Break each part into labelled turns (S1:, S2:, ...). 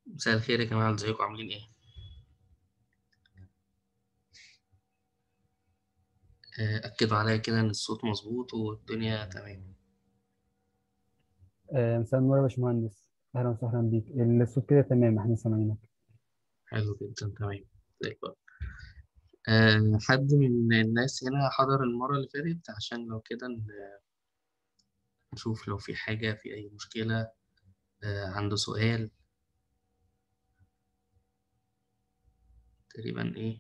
S1: مساء الخير يا جماعة، ازيكم عاملين ايه؟ أكدوا عليا كده إن الصوت مظبوط والدنيا تمام.
S2: مساء النور يا باشمهندس، اهلا وسهلا بيك. الصوت كده تمام، احنا سامعينك.
S1: حلو جدا، تمام زي الفل. حد من الناس هنا حضر المرة اللي فاتت عشان لو كده نشوف لو في حاجة، في أي مشكلة، عنده سؤال تقريبا ايه.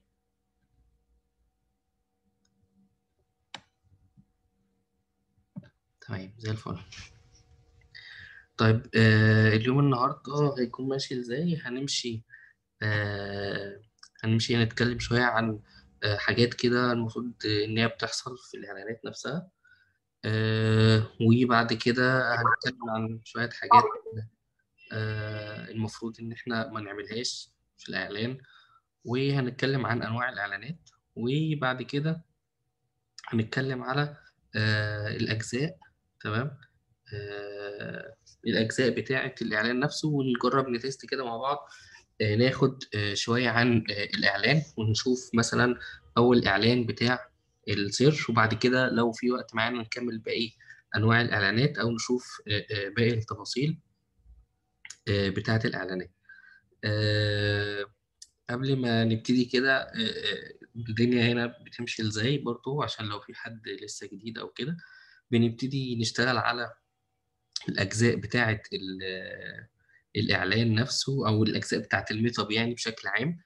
S1: تمام زي الفل. طيب، اليوم النهاردة هيكون ماشي ازاي؟ آه هنمشي نتكلم شوية عن حاجات كده المفروض إن هي بتحصل في الإعلانات نفسها. وبعد كده هنتكلم عن شوية حاجات المفروض إن إحنا ما نعملهاش في الإعلان. وهنتكلم عن أنواع الإعلانات. وبعد كده هنتكلم على الأجزاء. تمام. الأجزاء بتاعة الإعلان نفسه، ونجرب نتست كده مع بعض. ناخد شوية عن الإعلان، ونشوف مثلا أول إعلان بتاع السيرش، وبعد كده لو في وقت معانا نكمل باقي أنواع الإعلانات، أو نشوف باقي التفاصيل بتاعة الإعلانات. آه، قبل ما نبتدي كده، الدنيا هنا بتمشي إزاي برضو عشان لو في حد لسه جديد أو كده. بنبتدي نشتغل على الأجزاء بتاعة الإعلان نفسه، أو الأجزاء بتاعة الميت اب يعني بشكل عام.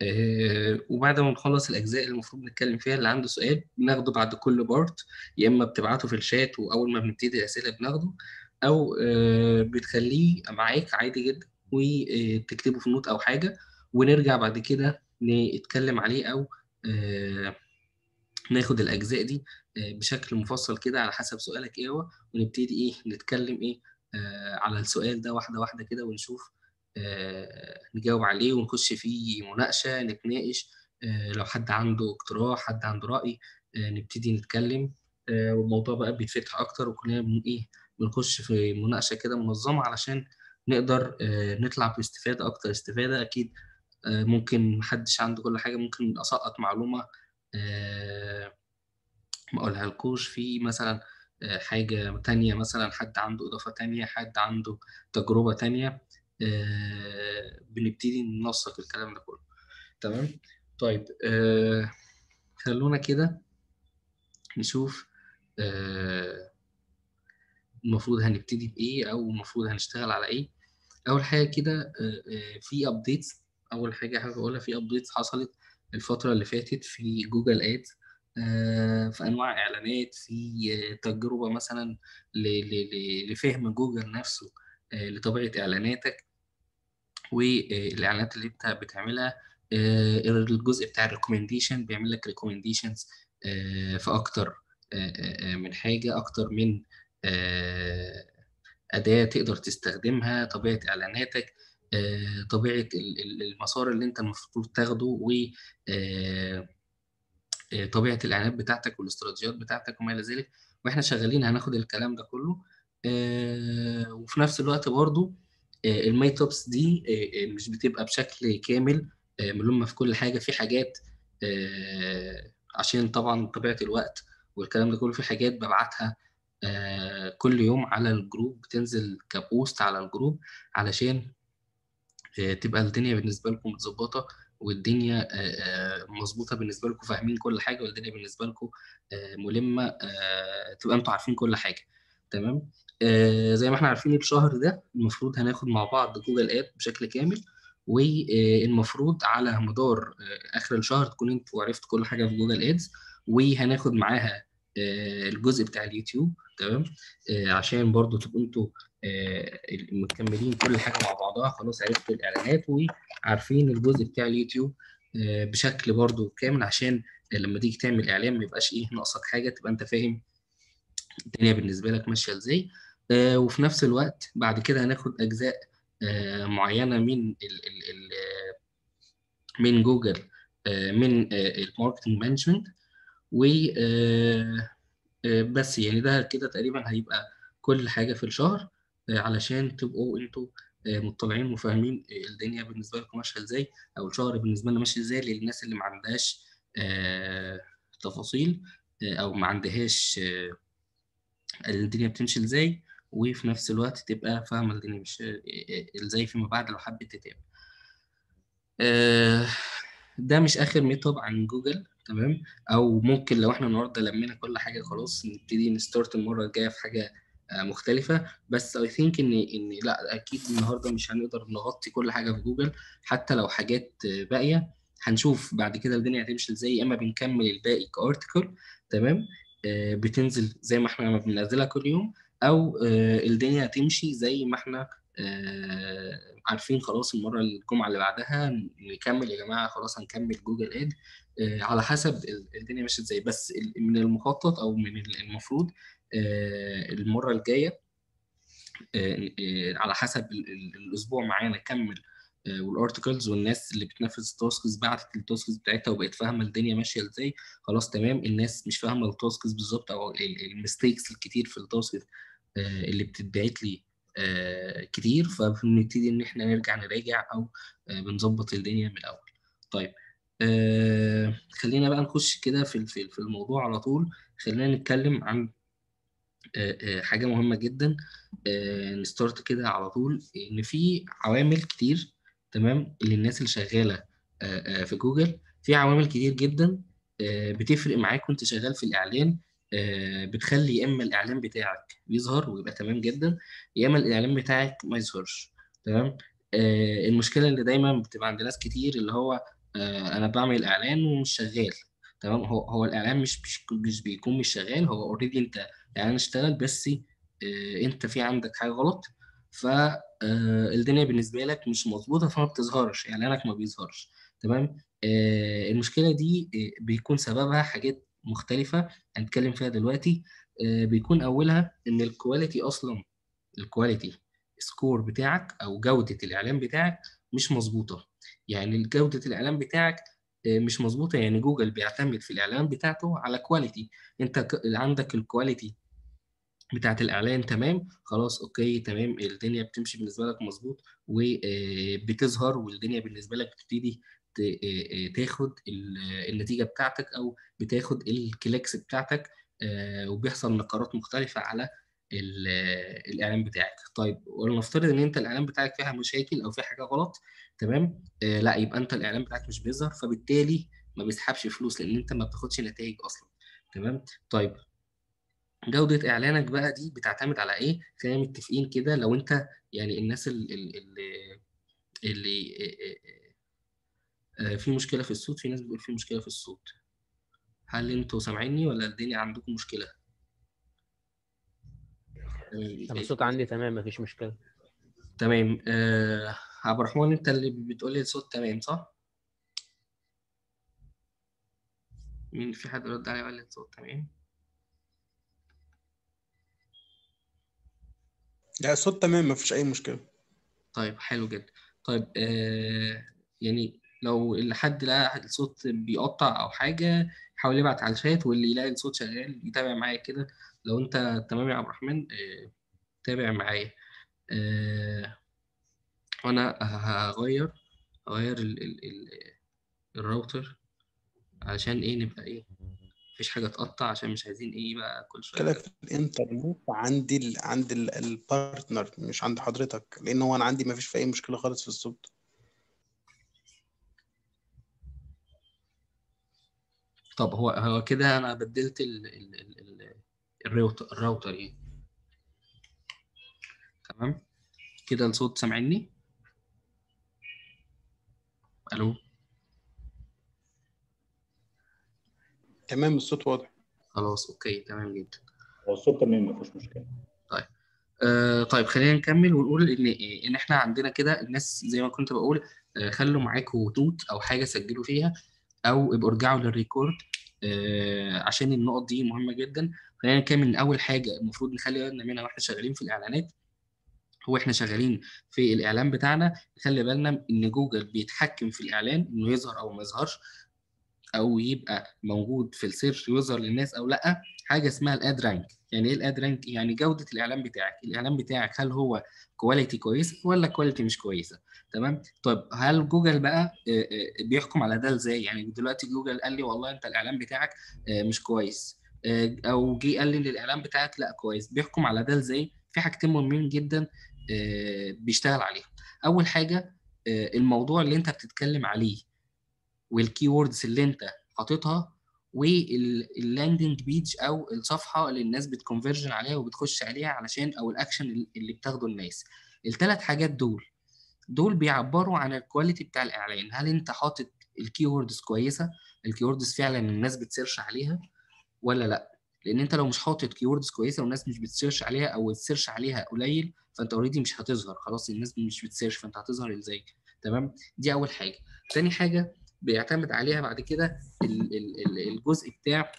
S1: وبعد ما نخلص الأجزاء اللي المفروض نتكلم فيها، اللي عنده سؤال بناخده بعد كل بارت. يا إما بتبعته في الشات وأول ما بنبتدي الأسئلة بناخده، أو بتخليه معاك عادي جدا وتكتبه في نوت أو حاجة، ونرجع بعد كده نتكلم عليه، أو آه، ناخد الأجزاء دي بشكل مفصل كده على حسب سؤالك إيه هو، ونبتدي نتكلم على السؤال ده واحدة واحدة كده، ونشوف نجاوب عليه ونخش فيه مناقشة نتناقش. لو حد عنده اقتراح، حد عنده رأي، نبتدي نتكلم. والموضوع بقى بيتفتح أكتر، وكلنا بنخش في مناقشة كده منظمة علشان نقدر نطلع باستفادة أكتر استفادة أكيد. ممكن محدش عنده كل حاجة، ممكن أسقط معلومة آه، ما اقولها لكوش في مثلا حاجة تانية، مثلا حد عنده إضافة تانية، حد عنده تجربة تانية. بنبتدي ننسق الكلام ده كله. تمام. طيب، خلونا كده نشوف آه، المفروض هنبتدي بإيه، أو المفروض هنشتغل على إيه. أول حاجة كده، في أبديتس. أول حاجة حابب أقولها، في أبديتس حصلت الفترة اللي فاتت في جوجل آدز. في أنواع إعلانات، في تجربة مثلا لفهم جوجل نفسه لطبيعة إعلاناتك والإعلانات اللي أنت بتعملها. الجزء بتاع الريكومنديشن بيعمل لك ريكومنديشنز في أكتر من حاجة، أكتر من آه، أداة تقدر تستخدمها، طبيعة إعلاناتك، طبيعة المسار اللي أنت المفروض تاخده، وطبيعة الإعلانات بتاعتك والاستراتيجيات بتاعتك وما إلى ذلك. وإحنا شغالين هناخد الكلام ده كله. وفي نفس الوقت برضو الماي توبس دي مش بتبقى بشكل كامل ملمة في كل حاجة. في حاجات عشان طبعا طبيعة الوقت والكلام ده كله، في حاجات ببعتها كل يوم على الجروب، بتنزل كبوست على الجروب علشان تبقى الدنيا بالنسبة لكم متظبطة، والدنيا مظبوطة بالنسبة لكم، فاهمين كل حاجة، والدنيا بالنسبة لكم ملمة، تبقى انتوا عارفين كل حاجة. تمام. زي ما احنا عارفين الشهر ده المفروض هناخد مع بعض جوجل اد بشكل كامل، والمفروض على مدار اخر الشهر تكون انتوا عرفتوا كل حاجة في جوجل ادز. وهناخد معاها الجزء بتاع اليوتيوب. تمام. عشان برضو تبقوا انتوا مكملين كل حاجه مع بعضها، خلاص عرفتوا الاعلانات وعارفين الجزء بتاع اليوتيوب بشكل برضو كامل، عشان لما تيجي تعمل اعلان ما يبقاش ناقصك حاجه، تبقى انت فاهم الدنيا بالنسبه لك ماشيه ازاي. وفي نفس الوقت بعد كده هناخد اجزاء معينه من جوجل، من الماركتنج مانجمنت. و بس يعني ده كده تقريبا هيبقى كل حاجة في الشهر، علشان تبقوا انتوا مطلعين وفاهمين الدنيا بالنسبه لكم ماشيه ازاي، او الشهر بالنسبه لنا ماشي ازاي، للناس اللي ما عندهاش تفاصيل، او ما عندهاش الدنيا بتمشي ازاي، وفي نفس الوقت تبقى فاهمه الدنيا مش ازاي فيما بعد لو حبيت تتابع. آه، ده مش اخر ميثود عن جوجل، تمام؟ او ممكن لو احنا النهارده لمينا كل حاجه خلاص نبتدي نستارت المره الجايه في حاجه مختلفه. بس اي ثينك ان لا، اكيد النهارده مش هنقدر نغطي كل حاجه في جوجل، حتى لو حاجات باقيه. هنشوف بعد كده الدنيا هتمشي ازاي، يا اما بنكمل الباقي كارتكل، تمام؟ بتنزل زي ما احنا بننزلها كل يوم، او الدنيا هتمشي زي ما احنا عارفين خلاص المرة الجمعة اللي بعدها نكمل يا جماعة، خلاص هنكمل جوجل اد. على حسب الدنيا ماشية ازاي. بس من المخطط او من المفروض المرة الجاية على حسب الاسبوع معانا نكمل. والارتكلز والناس اللي بتنفذ التاسكس بعتت التاسكس بتاعتها وبقت فاهمه الدنيا ماشيه ازاي، خلاص تمام. الناس مش فاهمه التاسكس بالظبط، او الميستيكس الكتير في التاسكس اللي بتتبعت لي كتير، فبنبتدي ان احنا نرجع نراجع، او بنظبط الدنيا من الاول. طيب، خلينا بقى نخش كده في الموضوع على طول. خلينا نتكلم عن حاجة مهمة جدا. نستارت كده على طول، إن في عوامل كتير، تمام؟ للناس اللي شغالة في جوجل، في عوامل كتير جدا بتفرق معاك وأنت شغال في الإعلان. بتخلي يا إما الإعلان بتاعك يظهر ويبقى تمام جدا، يا إما الإعلان بتاعك ما يظهرش، تمام؟ المشكلة اللي دايما بتبقى عند ناس كتير اللي هو أنا بعمل إعلان ومش شغال، تمام؟ هو الإعلان مش بيكون مش شغال، هو أوريدي أنت يعني اشتغل، بس انت في عندك حاجه غلط، فالدنيا بالنسبه لك مش مظبوطه، فما بتظهرش اعلانك، ما بيظهرش، تمام؟ المشكله دي بيكون سببها حاجات مختلفه هنتكلم فيها دلوقتي. بيكون اولها ان الكواليتي اصلا، الكواليتي سكور بتاعك او جوده الاعلان بتاعك مش مظبوطه. يعني جوده الاعلان بتاعك مش مظبوطه، يعني جوجل بيعتمد في الاعلان بتاعته على كواليتي. انت عندك الكواليتي بتاعت الإعلان تمام، خلاص أوكي تمام، الدنيا بتمشي بالنسبة لك مظبوط وبتظهر، والدنيا بالنسبة لك بتبتدي تاخد النتيجة بتاعتك، أو بتاخد الكليكس بتاعتك، وبيحصل نقرات مختلفة على الإعلان بتاعك. طيب ولنفترض إن أنت الإعلان بتاعك فيها مشاكل أو فيها حاجة غلط، تمام؟ لا، يبقى أنت الإعلان بتاعك مش بيظهر، فبالتالي ما بيسحبش فلوس، لأن أنت ما بتاخدش نتائج أصلا، تمام؟ طيب، جودة إعلانك بقى دي بتعتمد على إيه؟ خلينا متفقين كده. لو أنت يعني الناس اللي في مشكلة في الصوت، في ناس بتقول في مشكلة في الصوت. هل أنتوا سامعيني ولا الدنيا عندكم مشكلة؟ تمام،
S3: انا
S1: يبقى في
S3: الصوت عندي تمام، مفيش مشكله.
S1: تمام. عبد الرحمن، أنت اللي بتقول لي الصوت تمام صح؟ مين في حد رد علي وقال لي الصوت تمام؟
S4: لا، الصوت تمام، مفيش اي مشكله.
S1: طيب حلو جدا. طيب يعني لو الحد لقى الصوت بيقطع او حاجه، يحاول يبعت على الشات، واللي يلاقي الصوت شغال يتابع معايا كده. لو انت تمام يا عبد الرحمن تابع معايا. آه، وانا هغير الراوتر، علشان ايه نبقى ايه، مفيش حاجه تقطع، عشان مش عايزين ايه بقى كل شويه
S4: كده
S1: حاجه.
S4: في الانترنت عندي البارتنر، مش عند حضرتك، لان هو انا عندي مفيش في اي مشكله خالص في الصوت.
S1: طب هو كده انا بدلت الراوتر يعني، تمام؟ كده الصوت سامعني؟ الو؟
S4: تمام، الصوت واضح.
S1: خلاص اوكي تمام جدا.
S5: هو الصوت تمام مفيش مشكلة.
S1: طيب طيب خلينا نكمل ونقول ان احنا عندنا كده الناس زي ما كنت بقول. خلوا معاكم نوت او حاجه سجلوا فيها، او ابقوا ارجعوا للريكورد، عشان النقط دي مهمه جدا. خلينا نكمل من اول حاجه المفروض نخلي بالنا منها واحنا شغالين في الاعلانات. هو احنا شغالين في الاعلان بتاعنا، نخلي بالنا ان جوجل بيتحكم في الاعلان انه يظهر او ما يظهرش. او يبقى موجود في السيرش يظهر للناس او لا، حاجه اسمها الاد رانك. يعني ايه الاد رانك؟ يعني جوده الاعلان بتاعك. الاعلان بتاعك هل هو كواليتي كويسه ولا كواليتي مش كويسه؟ تمام. طيب هل جوجل بقى بيحكم على ده ازاي؟ يعني دلوقتي جوجل قال لي والله انت الاعلان بتاعك مش كويس، او جه قال لي ان الاعلان بتاعك لا كويس. بيحكم على ده ازاي؟ في حاجتين مهمين جدا بيشتغل عليهم. اول حاجه الموضوع اللي انت بتتكلم عليه والكي ووردز اللي انت حاططها، واللاندنج بيج او الصفحه اللي الناس بتكونفرجن عليها وبتخش عليها علشان، او الاكشن اللي بتاخده الناس. الثلاث حاجات دول بيعبروا عن الكواليتي بتاع الاعلان. هل انت حاطط الكي ووردز كويسه؟ الكي ووردز فعلا الناس بتسيرش عليها ولا لا؟ لان انت لو مش حاطط كيوردز كويسه والناس مش بتسيرش عليها او السيرش عليها قليل، فانت اوريدي مش هتظهر. خلاص الناس مش بتسيرش، فانت هتظهر ازاي؟ تمام. دي اول حاجه. تاني حاجه بيعتمد عليها بعد كده الجزء بتاع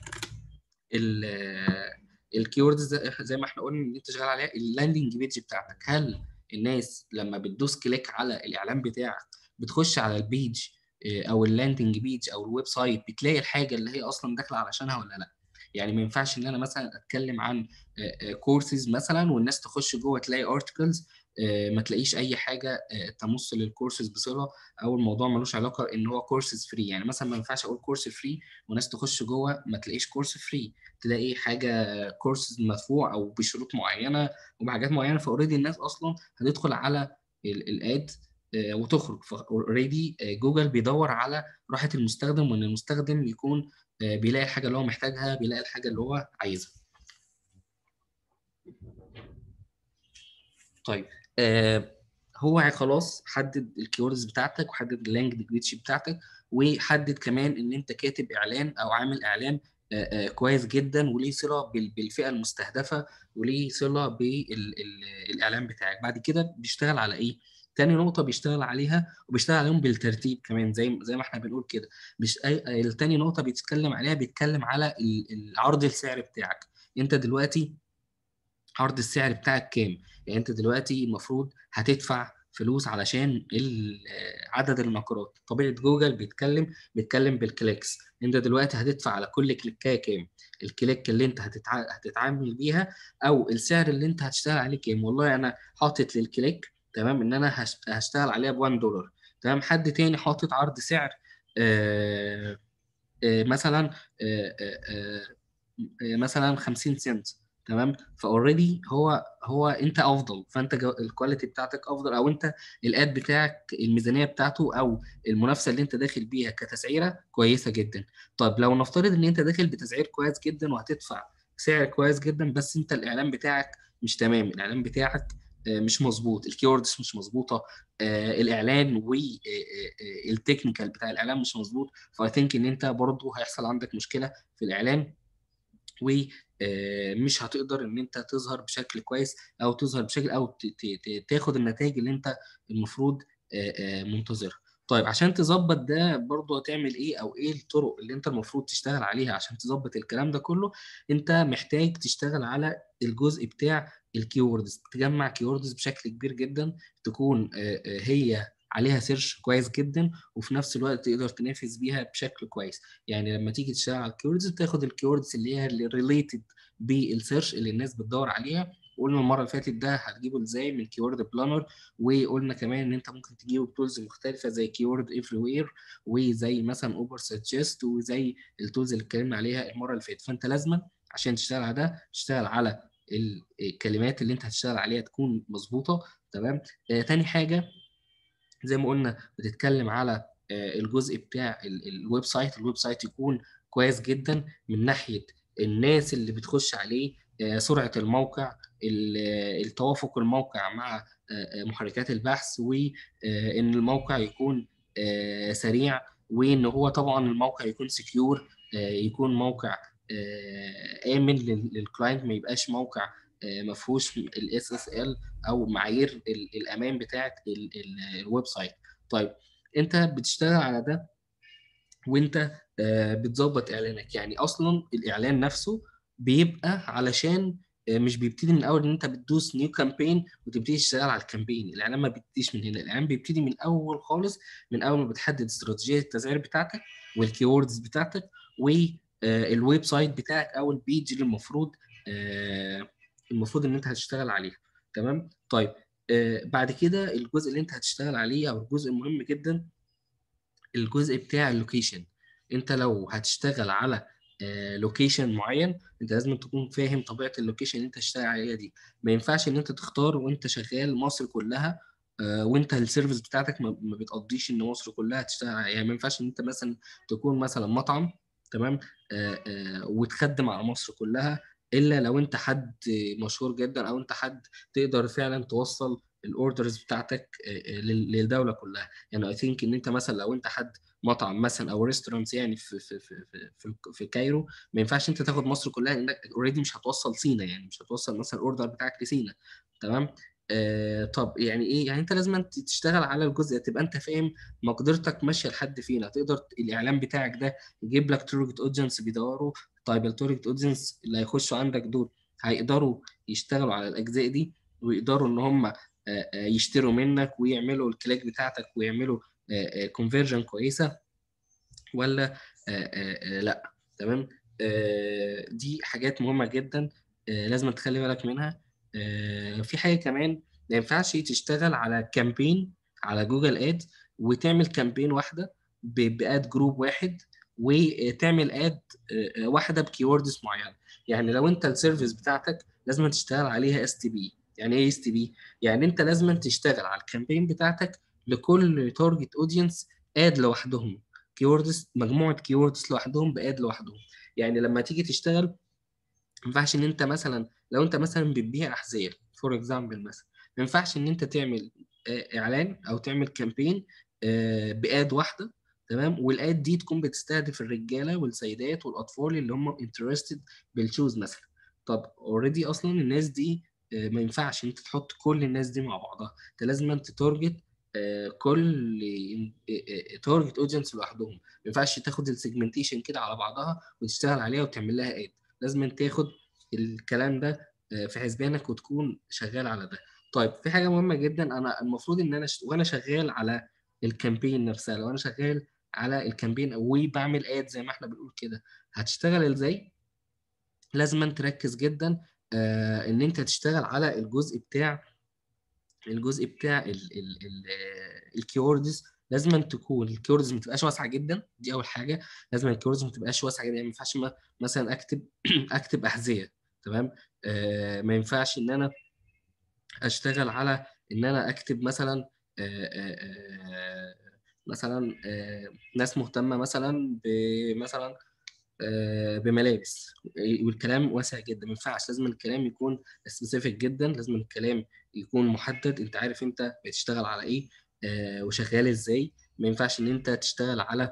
S1: الكيوردز زي ما احنا قلنا ان انت شغال عليها. اللاندنج بيج بتاعتك، هل الناس لما بتدوس كليك على الاعلان بتاعك بتخش على البيج او اللاندنج بيج او الويب سايت بتلاقي الحاجه اللي هي اصلا داخله علشانها ولا لا؟ يعني ما ينفعش ان انا مثلا اتكلم عن كورسز مثلا والناس تخش جوه تلاقي ارتكلز ما تلاقيش اي حاجه تمس للكورسز بصله، او الموضوع ملوش علاقه ان هو كورسز فري. يعني مثلا ما ينفعش اقول كورس فري وناس تخش جوه ما تلاقيش كورس فري، تلاقي حاجه كورس مدفوع او بشروط معينه وبحاجات معينه. فاوريدي الناس اصلا هتدخل على الاد وتخرج. فاوريدي جوجل بيدور على راحه المستخدم، وان المستخدم يكون بيلاقي الحاجه اللي هو محتاجها، بيلاقي الحاجه اللي هو عايزها. طيب هو خلاص حدد الكيوردز بتاعتك وحدد اللانجوج بيتش بتاعتك، وحدد كمان ان انت كاتب اعلان او عامل اعلان كويس جدا وليه صله بالفئه المستهدفه وليه صله بالاعلان بتاعك. بعد كده بيشتغل على ايه؟ تاني نقطة بيشتغل عليها، وبيشتغل عليهم بالترتيب كمان زي ما احنا بنقول كده. التاني نقطة بيتكلم عليها، بيتكلم على العرض السعري بتاعك. انت دلوقتي عرض السعر بتاعك كام؟ يعني انت دلوقتي المفروض هتدفع فلوس علشان عدد النقرات. طبيعة جوجل بيتكلم بالكليكس. انت دلوقتي هتدفع على كل كليكايه كام؟ الكليك اللي انت هتتعامل بيها او السعر اللي انت هتشتغل عليه كام؟ والله انا حاطط للكليك تمام ان انا هشتغل عليها ب$1. تمام. حد تاني حاطط عرض سعر مثلا مثلا 50 سنت. تمام. فاوريدي هو انت افضل، فانت الكواليتي بتاعتك افضل، او انت الاد بتاعك الميزانيه بتاعته او المنافسه اللي انت داخل بيها كتسعيره كويسه جدا. طب لو نفترض ان انت داخل بتسعير كويس جدا وهتدفع سعر كويس جدا، بس انت الاعلان بتاعك مش تمام، الاعلان بتاعك مش مظبوط، الكيوردز مش مظبوطه، الاعلان والتكنيكال بتاع الاعلان مش مظبوط، فاي ثينك ان انت برضه هيحصل عندك مشكله في الاعلان، ومش هتقدر ان انت تظهر بشكل كويس او تظهر بشكل او تاخد النتائج اللي انت المفروض منتظرها. طيب عشان تظبط ده برضه هتعمل ايه، او ايه الطرق اللي انت المفروض تشتغل عليها عشان تظبط الكلام ده كله؟ انت محتاج تشتغل على الجزء بتاع الكيوردز، تجمع كيوردز بشكل كبير جدا، تكون هي عليها سيرش كويس جدا، وفي نفس الوقت تقدر تنافس بيها بشكل كويس. يعني لما تيجي تشتغل على الكيوردز بتاخد الكيوردز اللي هي اللي ريليتد بالسيرش اللي الناس بتدور عليها. قلنا المره اللي فاتت ده هتجيبه ازاي من كيورد بلانر، وقلنا كمان ان انت ممكن تجيبه بتولز مختلفه زي كيورد افري وير وزي مثلا اوبر سجست وزي التولز اللي اتكلمنا عليها المره اللي فاتت. فانت لازما عشان تشتغل على ده تشتغل على الكلمات اللي انت هتشتغل عليها تكون مظبوطه. تمام. تاني حاجه زي ما قلنا بتتكلم على الجزء بتاع الويب سايت. الويب سايت يكون كويس جدا من ناحية الناس اللي بتخش عليه، سرعة الموقع، التوافق الموقع مع محركات البحث، وإن الموقع يكون سريع، وإن هو طبعا الموقع يكون سكيور، يكون موقع آمن للكلاينت، ما يبقاش موقع ما فيهوش الاس اس ال او معايير الامان بتاعه الويب سايت. طيب انت بتشتغل على ده وانت بتظبط اعلانك. يعني اصلا الاعلان نفسه بيبقى علشان مش بيبتدي من اول ان انت بتدوس نيو كامبين وتبتدي تشتغل على الكامبين. الاعلان ما بيبتديش من هنا، الاعلان بيبتدي من اول خالص، من اول ما بتحدد استراتيجيه التسعير بتاعتك والكيوردز بتاعتك والويب سايت بتاعك او البيج اللي المفروض ان انت هتشتغل عليها. تمام. طيب بعد كده الجزء اللي انت هتشتغل عليه او الجزء المهم جدا، الجزء بتاع اللوكيشن. انت لو هتشتغل على لوكيشن معين، انت لازم تكون فاهم طبيعه اللوكيشن اللي انت هتشتغل عليها دي. ما ينفعش ان انت تختار وانت شغال مصر كلها وانت السيرفيس بتاعتك ما بتقضيش ان مصر كلها تشتغل عليها. يعني ما ينفعش ان انت مثلا تكون مثلا مطعم، تمام، وتخدم على مصر كلها، الا لو انت حد مشهور جدا او انت حد تقدر فعلا توصل الاوردرز بتاعتك للدوله كلها. يعني اي ثينك ان انت مثلا لو انت حد مطعم مثلا او ريستورانت يعني في كايرو، ما ينفعش انت تاخد مصر كلها، لانك اوريدي مش هتوصل سينا، يعني مش هتوصل مثلا الاوردر بتاعك لسينا. تمام. طب يعني ايه؟ يعني انت لازم تشتغل على الجزء ده، تبقى انت فاهم مقدرتك ماشيه لحد فين. هتقدر الاعلان بتاعك ده يجيب لك تارجت اودينس بيدوروا. طيب التارجت اودينس اللي هيخشوا عندك دول هيقدروا يشتغلوا على الاجزاء دي، ويقدروا ان هم يشتروا منك ويعملوا الكليك بتاعتك ويعملوا كونفرجن كويسه، ولا لا. تمام. دي حاجات مهمه جدا لازم تخلي بالك منها. في حاجه كمان، ما ينفعش تشتغل على كامبين على جوجل اد وتعمل كامبين واحده باد جروب واحد، وتعمل اد واحده بكيوردز معينه. يعني لو انت السيرفيس بتاعتك لازم تشتغل عليها اس تي بي. يعني ايه اس تي بي؟ يعني انت لازم تشتغل على الكامبين بتاعتك لكل تارجت اودينس اد لوحدهم، كيوردز، مجموعه كيوردز لوحدهم باد لوحدهم. يعني لما تيجي تشتغل، ما ينفعش ان انت مثلا لو انت مثلا بتبيع احذيه فور اكزامبل مثلا، ما ينفعش ان انت تعمل اعلان او تعمل كامبين باد واحده، تمام، والاد دي تكون بتستهدف الرجاله والسيدات والاطفال اللي هم انترستد بالشوز مثلا. طب اوريدي اصلا الناس دي ما ينفعش انت تحط كل الناس دي مع بعضها، انت لازم انت تارجت كل تارجت اودينس لوحدهم. ما ينفعش تاخد السيجمنتيشن كده على بعضها وتشتغل عليها وتعمل لها اد. لازم انت تاخد الكلام ده في حسبانك وتكون شغال على ده. طيب في حاجه مهمه جدا، انا المفروض ان انا وانا شغال على الكامبين نفسها، لو انا شغال على الكامبين وبعمل اد زي ما احنا بنقول كده، هتشتغل ازاي؟ لازم انت تركز جدا ان انت تشتغل على الجزء بتاع الكيوردز. لازم أن تكون الكيوردز ما تبقاش واسعه جدا، دي اول حاجه. لازم الكيوردز ما تبقاش واسعه جدا، يعني ما ينفعش مثلا اكتب اكتب احذيه، تمام. ما ينفعش ان انا اشتغل على ان انا اكتب مثلا مثلا ناس مهتمه مثلا مثلا بملابس، والكلام واسع جدا. ما ينفعش، لازم الكلام يكون سبيسيفيك جدا، لازم الكلام يكون محدد، انت عارف انت بتشتغل على ايه وشغال ازاي. ما ينفعش ان انت تشتغل على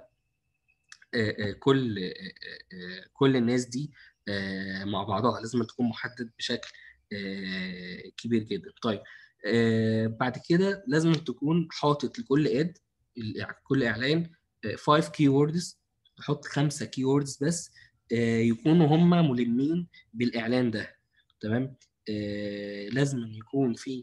S1: كل الناس دي مع بعضها، لازم تكون محدد بشكل كبير جدا. طيب بعد كده لازم تكون حاطط لكل اد، كل اعلان 5 كي ووردز، تحط 5 كي ووردز بس يكونوا هم ملمين بالاعلان ده. تمام. لازم يكون في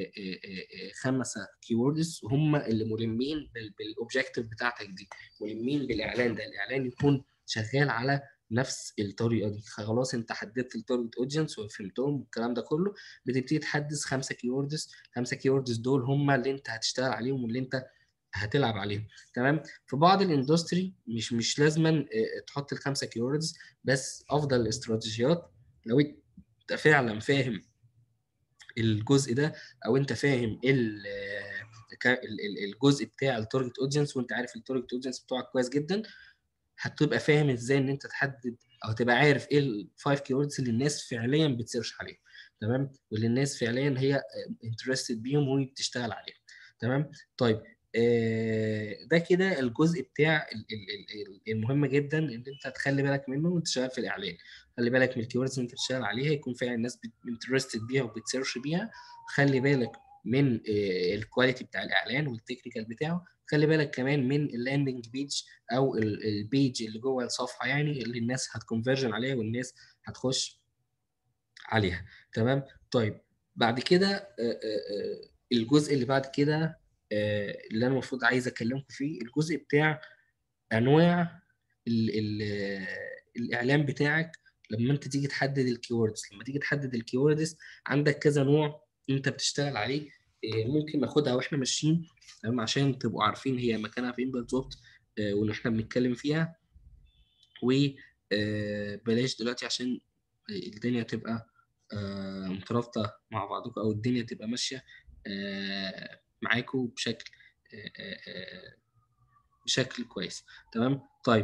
S1: 5 كي ووردز هم اللي ملمين بالاوبجيكتيف بتاعتك دي، ملمين بالاعلان ده، الاعلان يكون شغال على نفس الطريقه دي. خلاص انت حددت التارجت اودينس وفهمتهم والكلام ده كله، بتبتدي تحدث 5 كيوردز. 5 كيوردز دول هم اللي انت هتشتغل عليهم واللي انت هتلعب عليهم. تمام. في بعض الاندستري مش لازما تحط الخمسه كيوردز بس. افضل الاستراتيجيات لو انت فعلا فاهم الجزء ده، او انت فاهم الجزء بتاع التارجت اودينس، وانت عارف التارجت اودينس بتوعك كويس جدا، هتبقى فاهم ازاي ان انت تحدد او تبقى عارف ايه الفايف كيوردز اللي الناس فعليا بتسيرش عليهم، تمام، واللي الناس فعليا هي انترستد بيهم وهي بتشتغل عليهم. تمام. طيب ده كده الجزء بتاع المهم جدا ان انت تخلي بالك منه وانت شغال في الاعلان. خلي بالك من الكيوردز اللي انت بتشتغل عليها، يكون فعلا الناس انترستد بيها وبتسيرش بيها. خلي بالك من الكواليتي بتاع الاعلان والتكنيكال بتاعه. خلي بالك كمان من اللاندنج بيج او البيج اللي جوه الصفحه، يعني اللي الناس هتكونفرجن عليها والناس هتخش عليها. تمام. طيب بعد كده الجزء اللي بعد كده اللي انا المفروض عايز اكلمكم فيه الجزء بتاع انواع ال ال الاعلان بتاعك. لما انت تيجي تحدد الكيوردز، عندك كذا نوع انت بتشتغل عليه. ممكن ناخدها واحنا ماشيين، تمام، عشان تبقوا عارفين هي مكانها فين بالظبط وان احنا بنتكلم فيها. وبلاش دلوقتي عشان الدنيا تبقى مترابطة مع بعضكم، او الدنيا تبقى ماشية معاكم بشكل كويس. تمام. طيب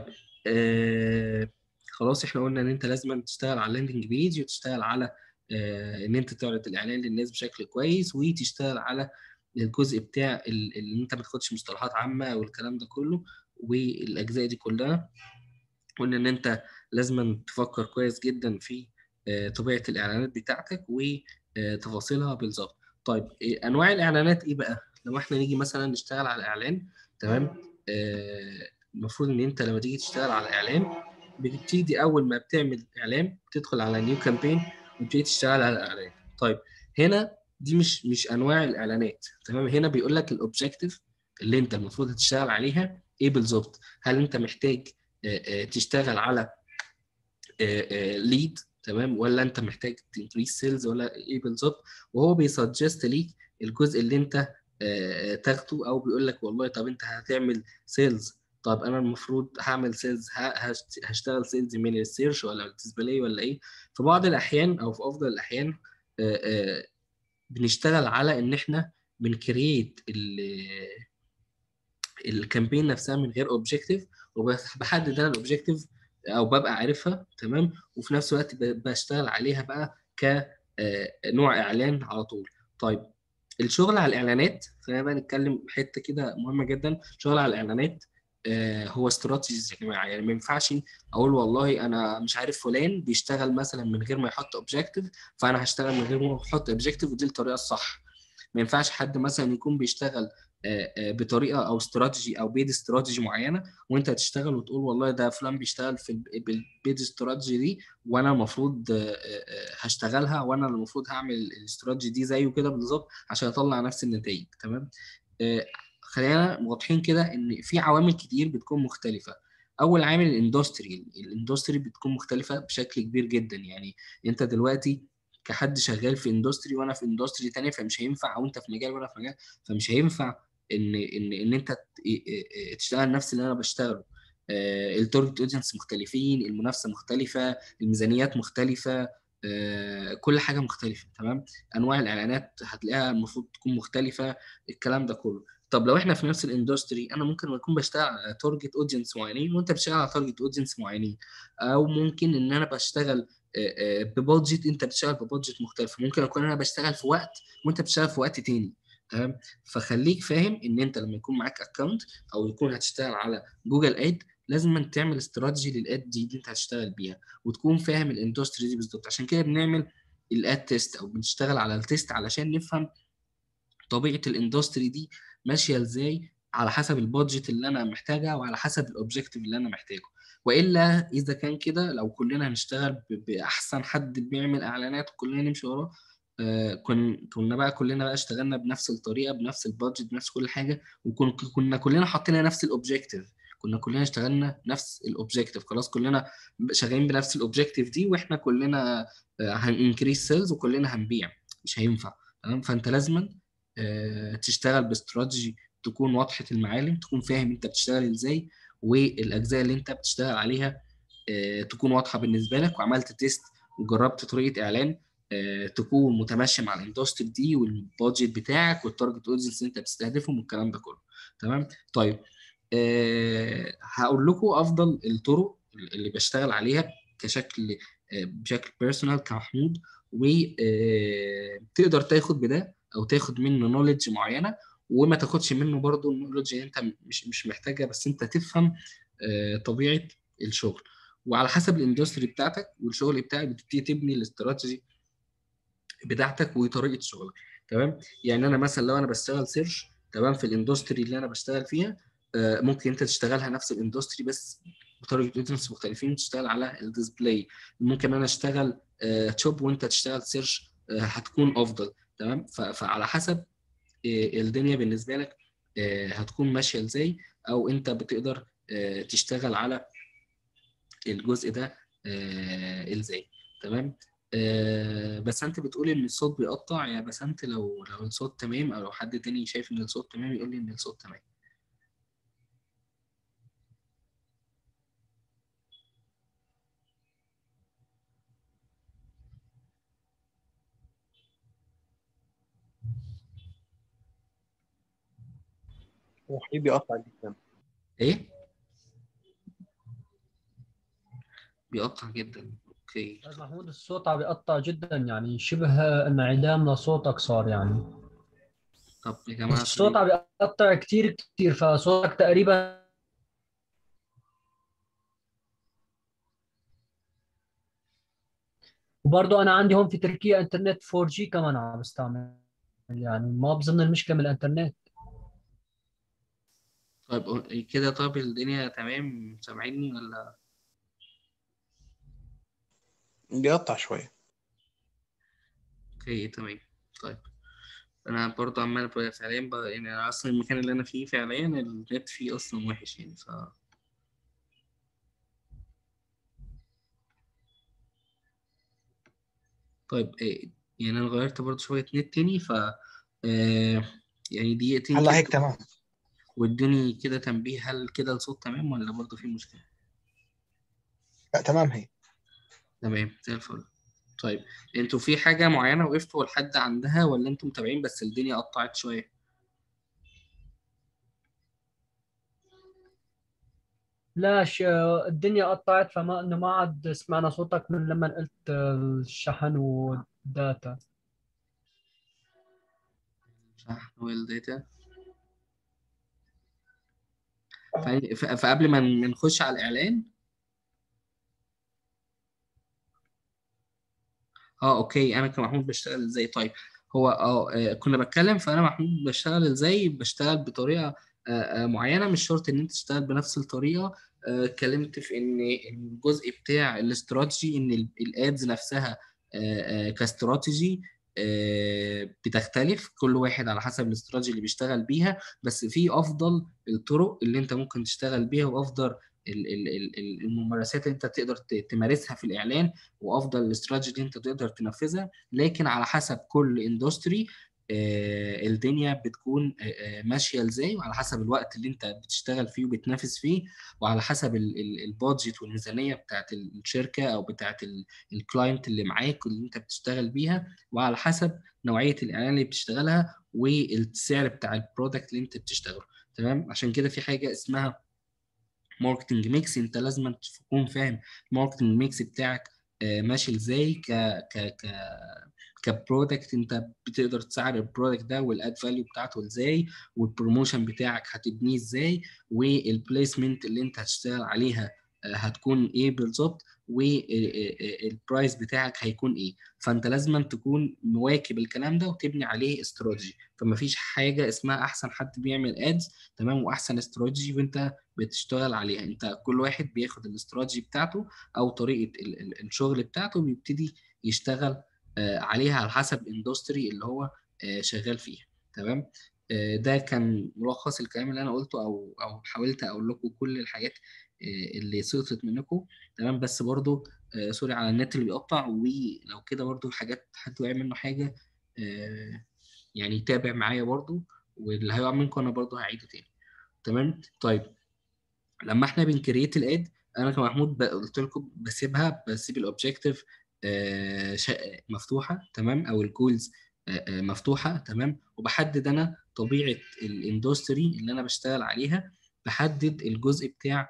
S1: خلاص احنا قلنا ان انت لازم تشتغل على اللاندنج بيج، وتشتغل على ان انت تعرض الاعلان للناس بشكل كويس، وتشتغل على الجزء بتاع اللي انت ما تاخدش مصطلحات عامة والكلام ده كله والاجزاء دي كلها. قلنا ان انت لازم تفكر كويس جدا في طبيعة الاعلانات بتاعتك وتفاصيلها بالظبط. طيب انواع الاعلانات ايه بقى؟ لو احنا نيجي مثلا نشتغل على اعلان، تمام، المفروض ان انت لما تيجي تشتغل على اعلان بتبتدي اول ما بتعمل اعلان بتدخل على نيو كامبين وتبتدي تشتغل على الاعلان. طيب هنا دي مش انواع الاعلانات، تمام. هنا بيقول لك الاوبجيكتيف اللي انت المفروض تشتغل عليها ايه بالظبط. هل انت محتاج تشتغل على ليد، تمام، ولا انت محتاج تنكريس سيلز، ولا ايه بالظبط؟ وهو بيسجست ليك الجزء اللي انت تاخده، او بيقول لك والله طب انت هتعمل سيلز، طب انا المفروض هعمل سيلز هشتغل سيلز من السيرش ولا الديسبلاي ولا ايه. في بعض الاحيان او في افضل الاحيان بنشتغل على ان احنا بنكريت الكامبين نفسها من غير اوبجيكتيف، وبحدد انا الاوبجيكتيف او ببقى عارفها، تمام، وفي نفس الوقت بشتغل عليها بقى كنوع اعلان على طول. طيب الشغل على الاعلانات، خلينا بقى نتكلم حته كده مهمه جدا. الشغل على الاعلانات هو استراتيجي يا جماعه. يعني ما ينفعش اقول والله انا مش عارف فلان بيشتغل مثلا من غير ما يحط اوبجيكتيف، فانا هشتغل من غير ما احط اوبجيكتيف، ودي الطريقه الصح. ما ينفعش حد مثلا يكون بيشتغل بطريقه او استراتيجي او بيد استراتيجي معينه، وانت هتشتغل وتقول والله ده فلان بيشتغل في بالبيد استراتيجي دي، وانا المفروض هشتغلها، وانا المفروض هعمل الاستراتيجي دي زيه كده بالظبط عشان اطلع نفس النتائج. تمام. خلينا واضحين كده ان في عوامل كتير بتكون مختلفه. اول عامل الاندستري بتكون مختلفه بشكل كبير جدا. يعني انت دلوقتي كحد شغال في اندستري وانا في اندستري تانية، فمش هينفع، او انت في مجال وانا في مجال، فمش هينفع ان انت تشتغل نفس اللي انا بشتغله. التارجت اودينس مختلفين، المنافسه مختلفه، الميزانيات مختلفه، كل حاجه مختلفه. تمام. انواع الاعلانات هتلاقيها المفروض تكون مختلفه، الكلام ده كله. طب لو احنا في نفس الاندستري، انا ممكن اكون بشتغل على تارجت اودينس معينين وانت بتشتغل على تارجت اودينس معينين، او ممكن ان انا بشتغل ببادجت، انت بتشتغل ببادجت مختلف، ممكن اكون انا بشتغل في وقت وانت بتشتغل في وقت تاني. تمام. فخليك فاهم ان انت لما يكون معاك اكونت او يكون هتشتغل على جوجل اد، لازم تعمل استراتيجي للاد دي انت هتشتغل بيها، وتكون فاهم الاندستري دي بالظبط. عشان كده بنعمل الاد تيست او بنشتغل على التيست علشان نفهم طبيعه الاندستري دي ماشيه ازاي، على حسب البادجت اللي انا محتاجها وعلى حسب الاوبجيكتيف اللي انا محتاجه. والا اذا كان كده، لو كلنا هنشتغل باحسن حد بيعمل اعلانات وكلنا نمشي وراه، كنا بقى كلنا بقى اشتغلنا بنفس الطريقه بنفس البادجت بنفس كل حاجه، وكنا كلنا حطينا نفس الاوبجيكتيف، كنا كلنا اشتغلنا نفس الاوبجيكتيف، خلاص كلنا شغالين بنفس الاوبجيكتيف دي، واحنا كلنا هنكريس سيلز وكلنا هنبيع. مش هينفع. تمام. فانت لازما تشتغل باستراتيجي تكون واضحة المعالم، تكون فاهم انت بتشتغل ازاي، والاجزاء اللي انت بتشتغل عليها تكون واضحة بالنسبة لك، وعملت تيست وجربت طريقة اعلان تكون متماشية مع الاندستري دي والبادجت بتاعك والتارجت اودينس اللي انت بتستهدفهم والكلام ده كله. تمام. طيب هقول لكم افضل الطرق اللي بشتغل عليها كشكل بشكل بيرسونال كمحمود، وتقدر تاخد بده او تاخد منه نوليدج معينه، وما تاخدش منه برضو النوليدج اللي انت مش محتاجها، بس انت تفهم طبيعه الشغل، وعلى حسب الاندستري بتاعتك والشغل بتاعك بتبتدي تبني الاستراتيجي بتاعتك وطريقه شغلك. تمام. يعني انا مثلا لو انا بشتغل سيرش، تمام، في الاندستري اللي انا بشتغل فيها، ممكن انت تشتغلها نفس الاندستري بس وتارجت اودينس مختلفين، تشتغل على الديسبلاي. ممكن انا اشتغل تشوب وانت تشتغل سيرش، هتكون افضل. تمام. فعلى حسب الدنيا بالنسبه لك هتكون ماشيه ازاي، او انت بتقدر تشتغل على الجزء ده ازاي. تمام. بس انت بتقول ان الصوت بيقطع، يا بس انت لو الصوت تمام، او لو حد تاني شايف ان الصوت تمام يقول لي ان الصوت تمام.
S4: هو حبيبي قطع جدا.
S1: ايه بيقطع جدا؟ اوكي.
S3: أستاذ محمود، الصوت عم بيقطع جدا، يعني شبه انعدام لصوتك صار يعني.
S1: طب يا جماعه
S3: الصوت
S1: طيب.
S3: عم بيقطع كتير كتير، فصوتك تقريبا. وبرضه أنا عندي هون في تركيا إنترنت 4G كمان عم بستعمل، يعني ما بظن المشكلة من الإنترنت.
S1: طيب كده، طب الدنيا تمام، سامعيني ولا؟
S4: بيقطع شويه.
S1: اوكي تمام. طيب انا برضه عمال فعليا يعني أنا اصلا المكان اللي انا فيه فعليا النت فيه اصلا وحش يعني طيب إيه، يعني انا غيرت برضه شويه نت تاني يعني دقيقتين
S4: هلا
S1: كده
S4: هيك تمام.
S1: وادوني كده تنبيه، هل كده الصوت تمام ولا برضه في مشكله؟
S4: لا تمام هي.
S1: تمام زي الفل. طيب انتوا في حاجه معينه وقفتوا لحد عندها، ولا انتوا متابعين بس الدنيا قطعت شويه؟
S3: لا الدنيا قطعت، فما إنه ما عاد سمعنا صوتك من لما قلت الشحن والداتا.
S1: صح، والداتا. فقبل ما نخش على الاعلان. اوكي، انا كمحمود بشتغل ازاي؟ طيب هو كنا بتكلم، فانا محمود بشتغل ازاي؟ بشتغل بطريقه معينه، مش شرط ان انت تشتغل بنفس الطريقه. اتكلمت في ان الجزء بتاع الاستراتيجي، ان الادز نفسها كاستراتيجي بتختلف كل واحد على حسب الاستراتيجي اللي بيشتغل بيها، بس في افضل الطرق اللي انت ممكن تشتغل بيها، وافضل الممارسات اللي انت تقدر تمارسها في الاعلان، وافضل الاستراتيجي اللي انت تقدر تنفذها. لكن على حسب كل اندستري الدنيا بتكون ماشيه ازاي، وعلى حسب الوقت اللي انت بتشتغل فيه وبتنافس فيه، وعلى حسب البادجت والميزانيه بتاعت الشركه او بتاعت الكلاينت اللي معاك اللي انت بتشتغل بيها، وعلى حسب نوعيه الاعلان اللي بتشتغلها والسعر بتاع البرودكت اللي انت بتشتغله. تمام. عشان كده في حاجه اسمها ماركتنج ميكس، انت لازم تكون فاهم الماركتنج ميكس بتاعك ماشي ازاي ك ك كبرودكت. انت بتقدر تسعر البرودكت ده والاد فاليو بتاعته ازاي، والبروموشن بتاعك هتبنيه ازاي، والبليسمنت اللي انت هتشتغل عليها هتكون ايه بالظبط، والبرايس بتاعك هيكون ايه. فانت لازم تكون مواكب الكلام ده وتبني عليه استراتيجي. فما فيش حاجه اسمها احسن حد بيعمل ادز تمام واحسن استراتيجي وانت بتشتغل عليها. انت كل واحد بياخد الاستراتيجي بتاعته او طريقه الشغل بتاعته، بيبتدي يشتغل عليها على حسب الاندستري اللي هو شغال فيها. تمام. ده كان ملخص الكلام اللي انا قلته، او حاولت اقول لكم كل الحاجات اللي سقطت منكم. تمام. بس برضو سوري على النت اللي بيقطع، ولو كده برضو حاجات حد وقع منه حاجه يعني يتابع معايا برضو، واللي هيقع منكم انا برضو هعيده تاني. تمام. طيب لما احنا بنكريت الاد، انا كمحمود قلت لكم بسيب الاوبجيكتيف مفتوحه. تمام. او الجولز مفتوحه. تمام. وبحدد انا طبيعه الاندستري اللي انا بشتغل عليها، بحدد الجزء بتاع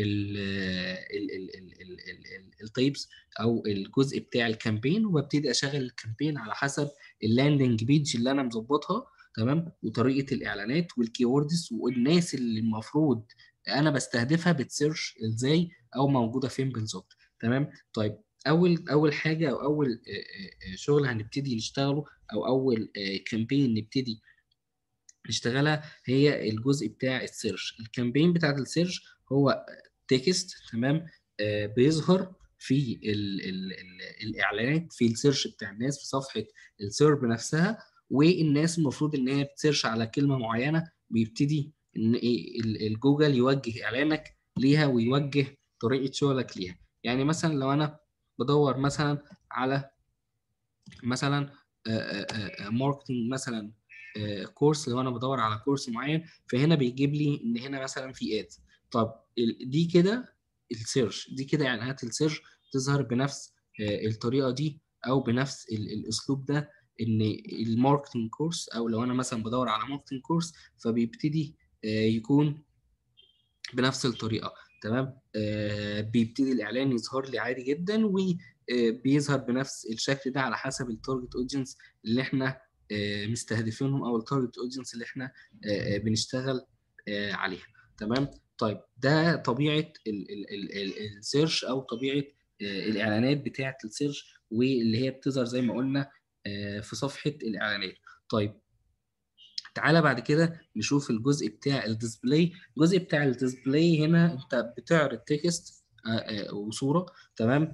S1: التايبس او الجزء بتاع الكامبين، وببتدي اشغل الكامبين على حسب اللاندنج بيج اللي انا مظبطها. تمام. وطريقه الاعلانات والكيوردز والناس اللي المفروض انا بستهدفها بتسيرش ازاي او موجوده فين بالظبط. تمام. طيب اول حاجه او اول شغل هنبتدي نشتغله، او اول كامبين نبتدي نشتغلها، هي الجزء بتاع السيرش. الكامبين بتاعت السيرش هو تكست، تمام، بيظهر في الاعلانات في السيرش بتاع الناس في صفحه السيرب نفسها. والناس المفروض ان هي بتسيرش على كلمه معينه، بيبتدي ان ايه الجوجل يوجه اعلانك ليها ويوجه طريقه شغلك ليها. يعني مثلا لو انا بدور مثلا على مثلا ماركتنج مثلا كورس، لو انا بدور على كورس معين فهنا بيجيب لي ان هنا مثلا في اد. طب دي كده السيرش، دي كده اعلانات السيرش تظهر بنفس الطريقه دي او بنفس الاسلوب ده، ان الماركتنج كورس، او لو انا مثلا بدور على ماركتنج كورس فبيبتدي يكون بنفس الطريقه. تمام، بيبتدي الاعلان يظهر لي عادي جدا، وبيظهر بنفس الشكل ده على حسب التارجت اودينس اللي احنا مستهدفينهم، او التارجت اودينس اللي احنا بنشتغل عليها. تمام. طيب ده طبيعه السيرش، او طبيعه الاعلانات بتاعه السيرش، واللي هي بتظهر زي ما قلنا في صفحه الاعلانات. طيب تعالى بعد كده نشوف الجزء بتاع الديسبلاي. الجزء بتاع الديسبلاي هنا انت بتعرض تكست وصورة، تمام،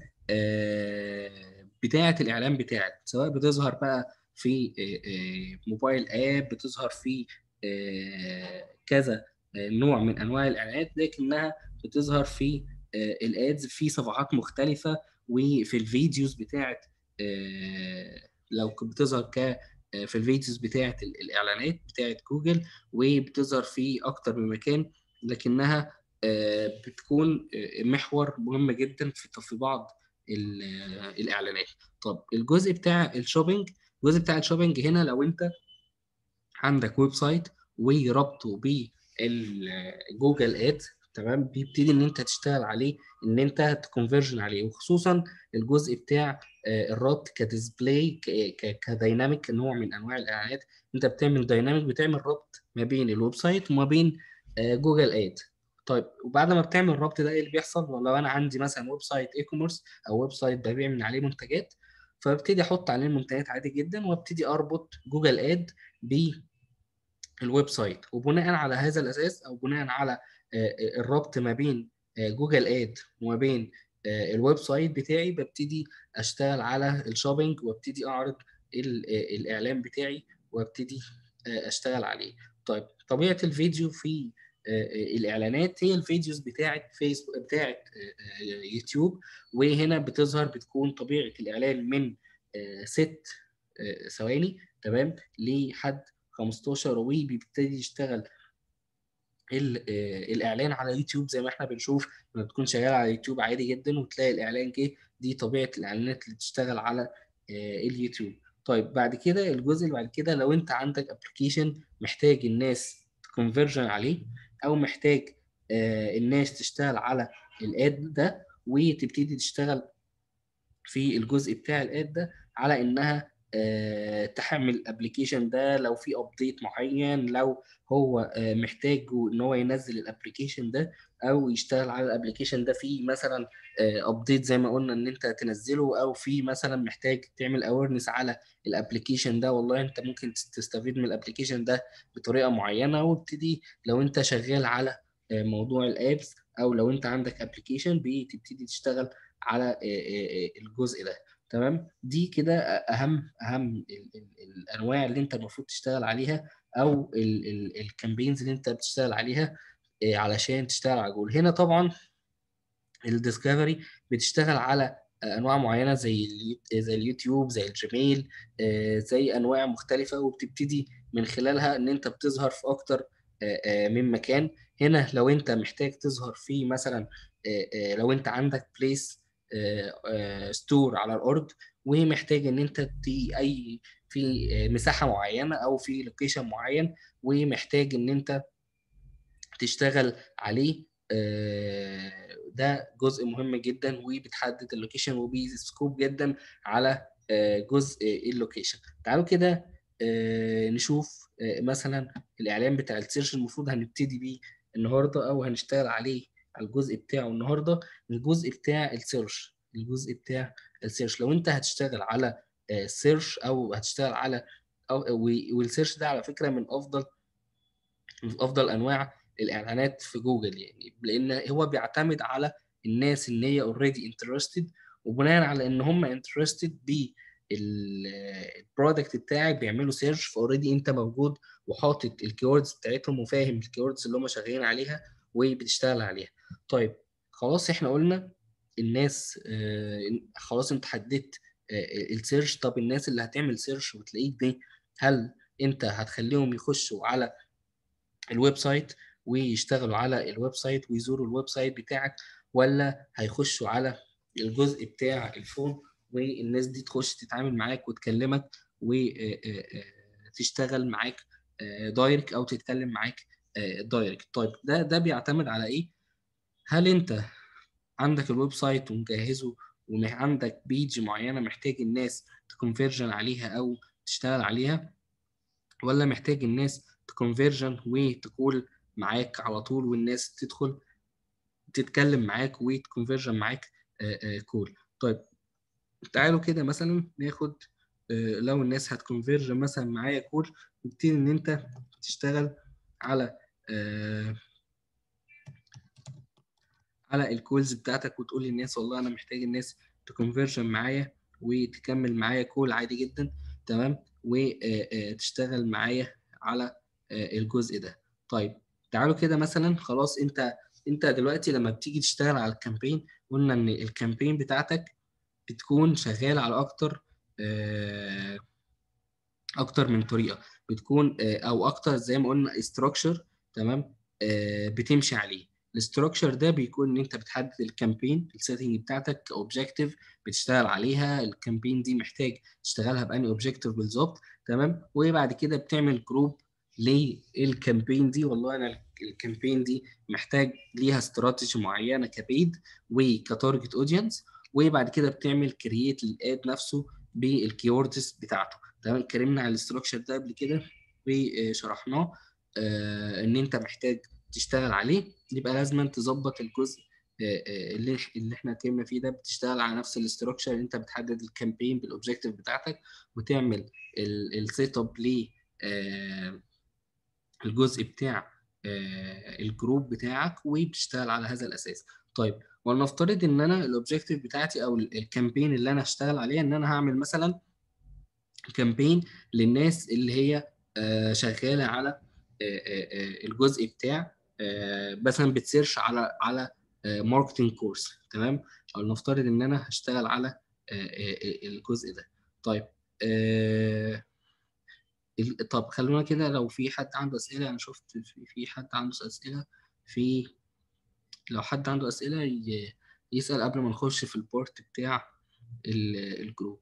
S1: بتاعة الإعلان بتاعك، سواء بتظهر بقى في موبايل آب، بتظهر في كذا نوع من أنواع الإعلانات، لكنها بتظهر في الادز في صفحات مختلفة، وفي الفيديوز بتاعة لو كنت بتظهر في الفيديوز بتاعه الاعلانات بتاعه جوجل، وبتظهر في اكتر من مكان، لكنها بتكون محور مهم جدا في بعض الاعلانات. طب الجزء بتاع الشوبينج، الجزء بتاع الشوبينج هنا لو انت عندك ويب سايت وربطه بالجوجل اد، تمام، بيبتدي ان انت تشتغل عليه، ان انت تكونفرجن عليه، وخصوصا الجزء بتاع الربط كديسبلاي كدايناميك، نوع من انواع الاعلانات. انت بتعمل دايناميك، بتعمل ربط ما بين الويب سايت وما بين جوجل اد. طيب وبعد ما بتعمل الربط ده ايه اللي بيحصل؟ ولو انا عندي مثلا ويب سايت اي كوميرس، او ويب سايت ببيع من عليه منتجات، فببتدي احط عليه المنتجات عادي جدا، وابتدي اربط جوجل اد بالويب سايت. وبناء على هذا الاساس، او بناء على الربط ما بين جوجل اد وما بين الويب سايت بتاعي، ببتدي اشتغل على الشوبينج، وابتدي اعرض الاعلان بتاعي، وابتدي اشتغل عليه. طيب طبيعة الفيديو في الاعلانات هي الفيديوز بتاعت فيسبوك، بتاعت يوتيوب. وهنا بتظهر، بتكون طبيعة الاعلان من 6 ثواني، تمام، لحد 15، وبيبتدي يشتغل الاعلان على يوتيوب زي ما احنا بنشوف لما بتكون شغال على يوتيوب عادي جدا وتلاقي الاعلان جه. دي طبيعه الاعلانات اللي بتشتغل على اليوتيوب. طيب بعد كده الجزء اللي بعد كده، لو انت عندك ابلكيشن محتاج الناس تكونفرجن عليه، او محتاج الناس تشتغل على الاد ده، وتبتدي تشتغل في الجزء بتاع الاد ده على انها تحمل الابلكيشن ده لو في ابديت معين، لو هو محتاج ان هو ينزل الابلكيشن ده، او يشتغل على الابلكيشن ده في مثلا ابديت زي ما قلنا ان انت تنزله، او في مثلا محتاج تعمل اويرنس على الابلكيشن ده، والله انت ممكن تستفيد من الابلكيشن ده بطريقه معينه. وابتدي لو انت شغال على موضوع الابس، او لو انت عندك ابلكيشن بتبتدي تشتغل على الجزء ده. تمام، دي كده اهم الانواع اللي انت المفروض تشتغل عليها، او الكامبينز اللي انت بتشتغل عليها علشان تشتغل على جول. هنا طبعا الديسكفري بتشتغل على انواع معينه زي اليوتيوب، زي الجيميل، زي انواع مختلفه، وبتبتدي من خلالها ان انت بتظهر في اكتر من مكان. هنا لو انت محتاج تظهر في مثلا لو انت عندك بليس ستور على الارض، ومحتاج ان انت اي في مساحه معينه، او في لوكيشن معين، ومحتاج ان انت تشتغل عليه، ده جزء مهم جدا، وبتحدد اللوكيشن، وبيسكوب جدا على جزء اللوكيشن. تعالوا كده نشوف مثلا الاعلان بتاع السيرش المفروض هنبتدي بيه النهارده، او هنشتغل عليه على الجزء بتاعه النهارده. الجزء بتاع السيرش، الجزء بتاع السيرش لو انت هتشتغل على سيرش، او هتشتغل على والسيرش ده على فكره من افضل انواع الاعلانات في جوجل، يعني لان هو بيعتمد على الناس اللي هي اوريدي انترستد، وبناء على ان هم انترستد بالبرودكت بتاعك بيعملوا سيرش، فاوريدي انت موجود وحاطط الكيوردز بتاعتهم وفاهم الكيوردز اللي هم شغالين عليها وبتشتغل عليها. طيب خلاص احنا قلنا الناس خلاص انت حددت السيرش. طب الناس اللي هتعمل سيرش وتلاقيك دي، هل انت هتخليهم يخشوا على الويب سايت ويشتغلوا على الويب سايت ويزوروا الويب سايت بتاعك، ولا هيخشوا على الجزء بتاع الفون والناس دي تخش تتعامل معاك وتكلمك وتشتغل معاك دايركت او تتكلم معاك دايركت؟ طيب ده بيعتمد على ايه؟ هل انت عندك الويب سايت ومجهزه وعندك بيج معينة محتاج الناس تكونفيرجن عليها او تشتغل عليها، ولا محتاج الناس تكونفيرجن وتقول معاك على طول والناس تدخل تتكلم معاك وتكونفيرجن معاك كول؟ طيب تعالوا كده مثلا ناخد لو الناس هتكونفيرجن مثلا معايا كول، نبتدي ان انت تشتغل على على الكولز بتاعتك وتقول للناس والله انا محتاج الناس تكونفيرجن معايا وتكمل معايا كول عادي جدا، تمام، وتشتغل معايا على الجزء ده. طيب تعالوا كده مثلا خلاص انت دلوقتي لما بتيجي تشتغل على الكامبين، قلنا ان الكامبين بتاعتك بتكون شغال على اكتر من طريقه، بتكون او اكتر زي ما قلنا استراكشر، تمام، بتمشي عليه. الاستراكشر ده بيكون ان انت بتحدد الكامبين السيتنج بتاعتك كاوبجكتيف بتشتغل عليها، الكامبين دي محتاج تشتغلها بأني اوبجكتيف بالظبط، تمام، وبعد كده بتعمل جروب للكامبين دي، والله انا الكامبين دي محتاج ليها استراتيجي معينه كبيد وكتارجت اودينس، وبعد كده بتعمل كرييت للاد نفسه بالكيوردز بتاعته. تمام، اتكلمنا على الاستراكشر ده قبل كده وشرحناه ان انت محتاج تشتغل عليه. يبقى لازم تظبط الجزء اللي احنا اتكلمنا فيه ده، بتشتغل على نفس الاستراكشر، انت بتحدد الكامبين بالاوبجكتيف بتاعتك وتعمل السيت اب ل الجزء بتاع الجروب بتاعك وبتشتغل على هذا الاساس. طيب ولنفترض ان انا الاوبجكتيف بتاعتي او الكامبين اللي انا هشتغل عليها ان انا هعمل مثلا كامبين للناس اللي هي شغاله على الجزء بتاع مثلا بتسيرش على ماركتنج كورس، تمام، او نفترض ان انا هشتغل على الجزء ده. طيب طب خلونا كده لو في حد عنده اسئله، انا شفت في حد عنده اسئله، في لو حد عنده اسئله يسال قبل ما نخش في البورت بتاع الجروب.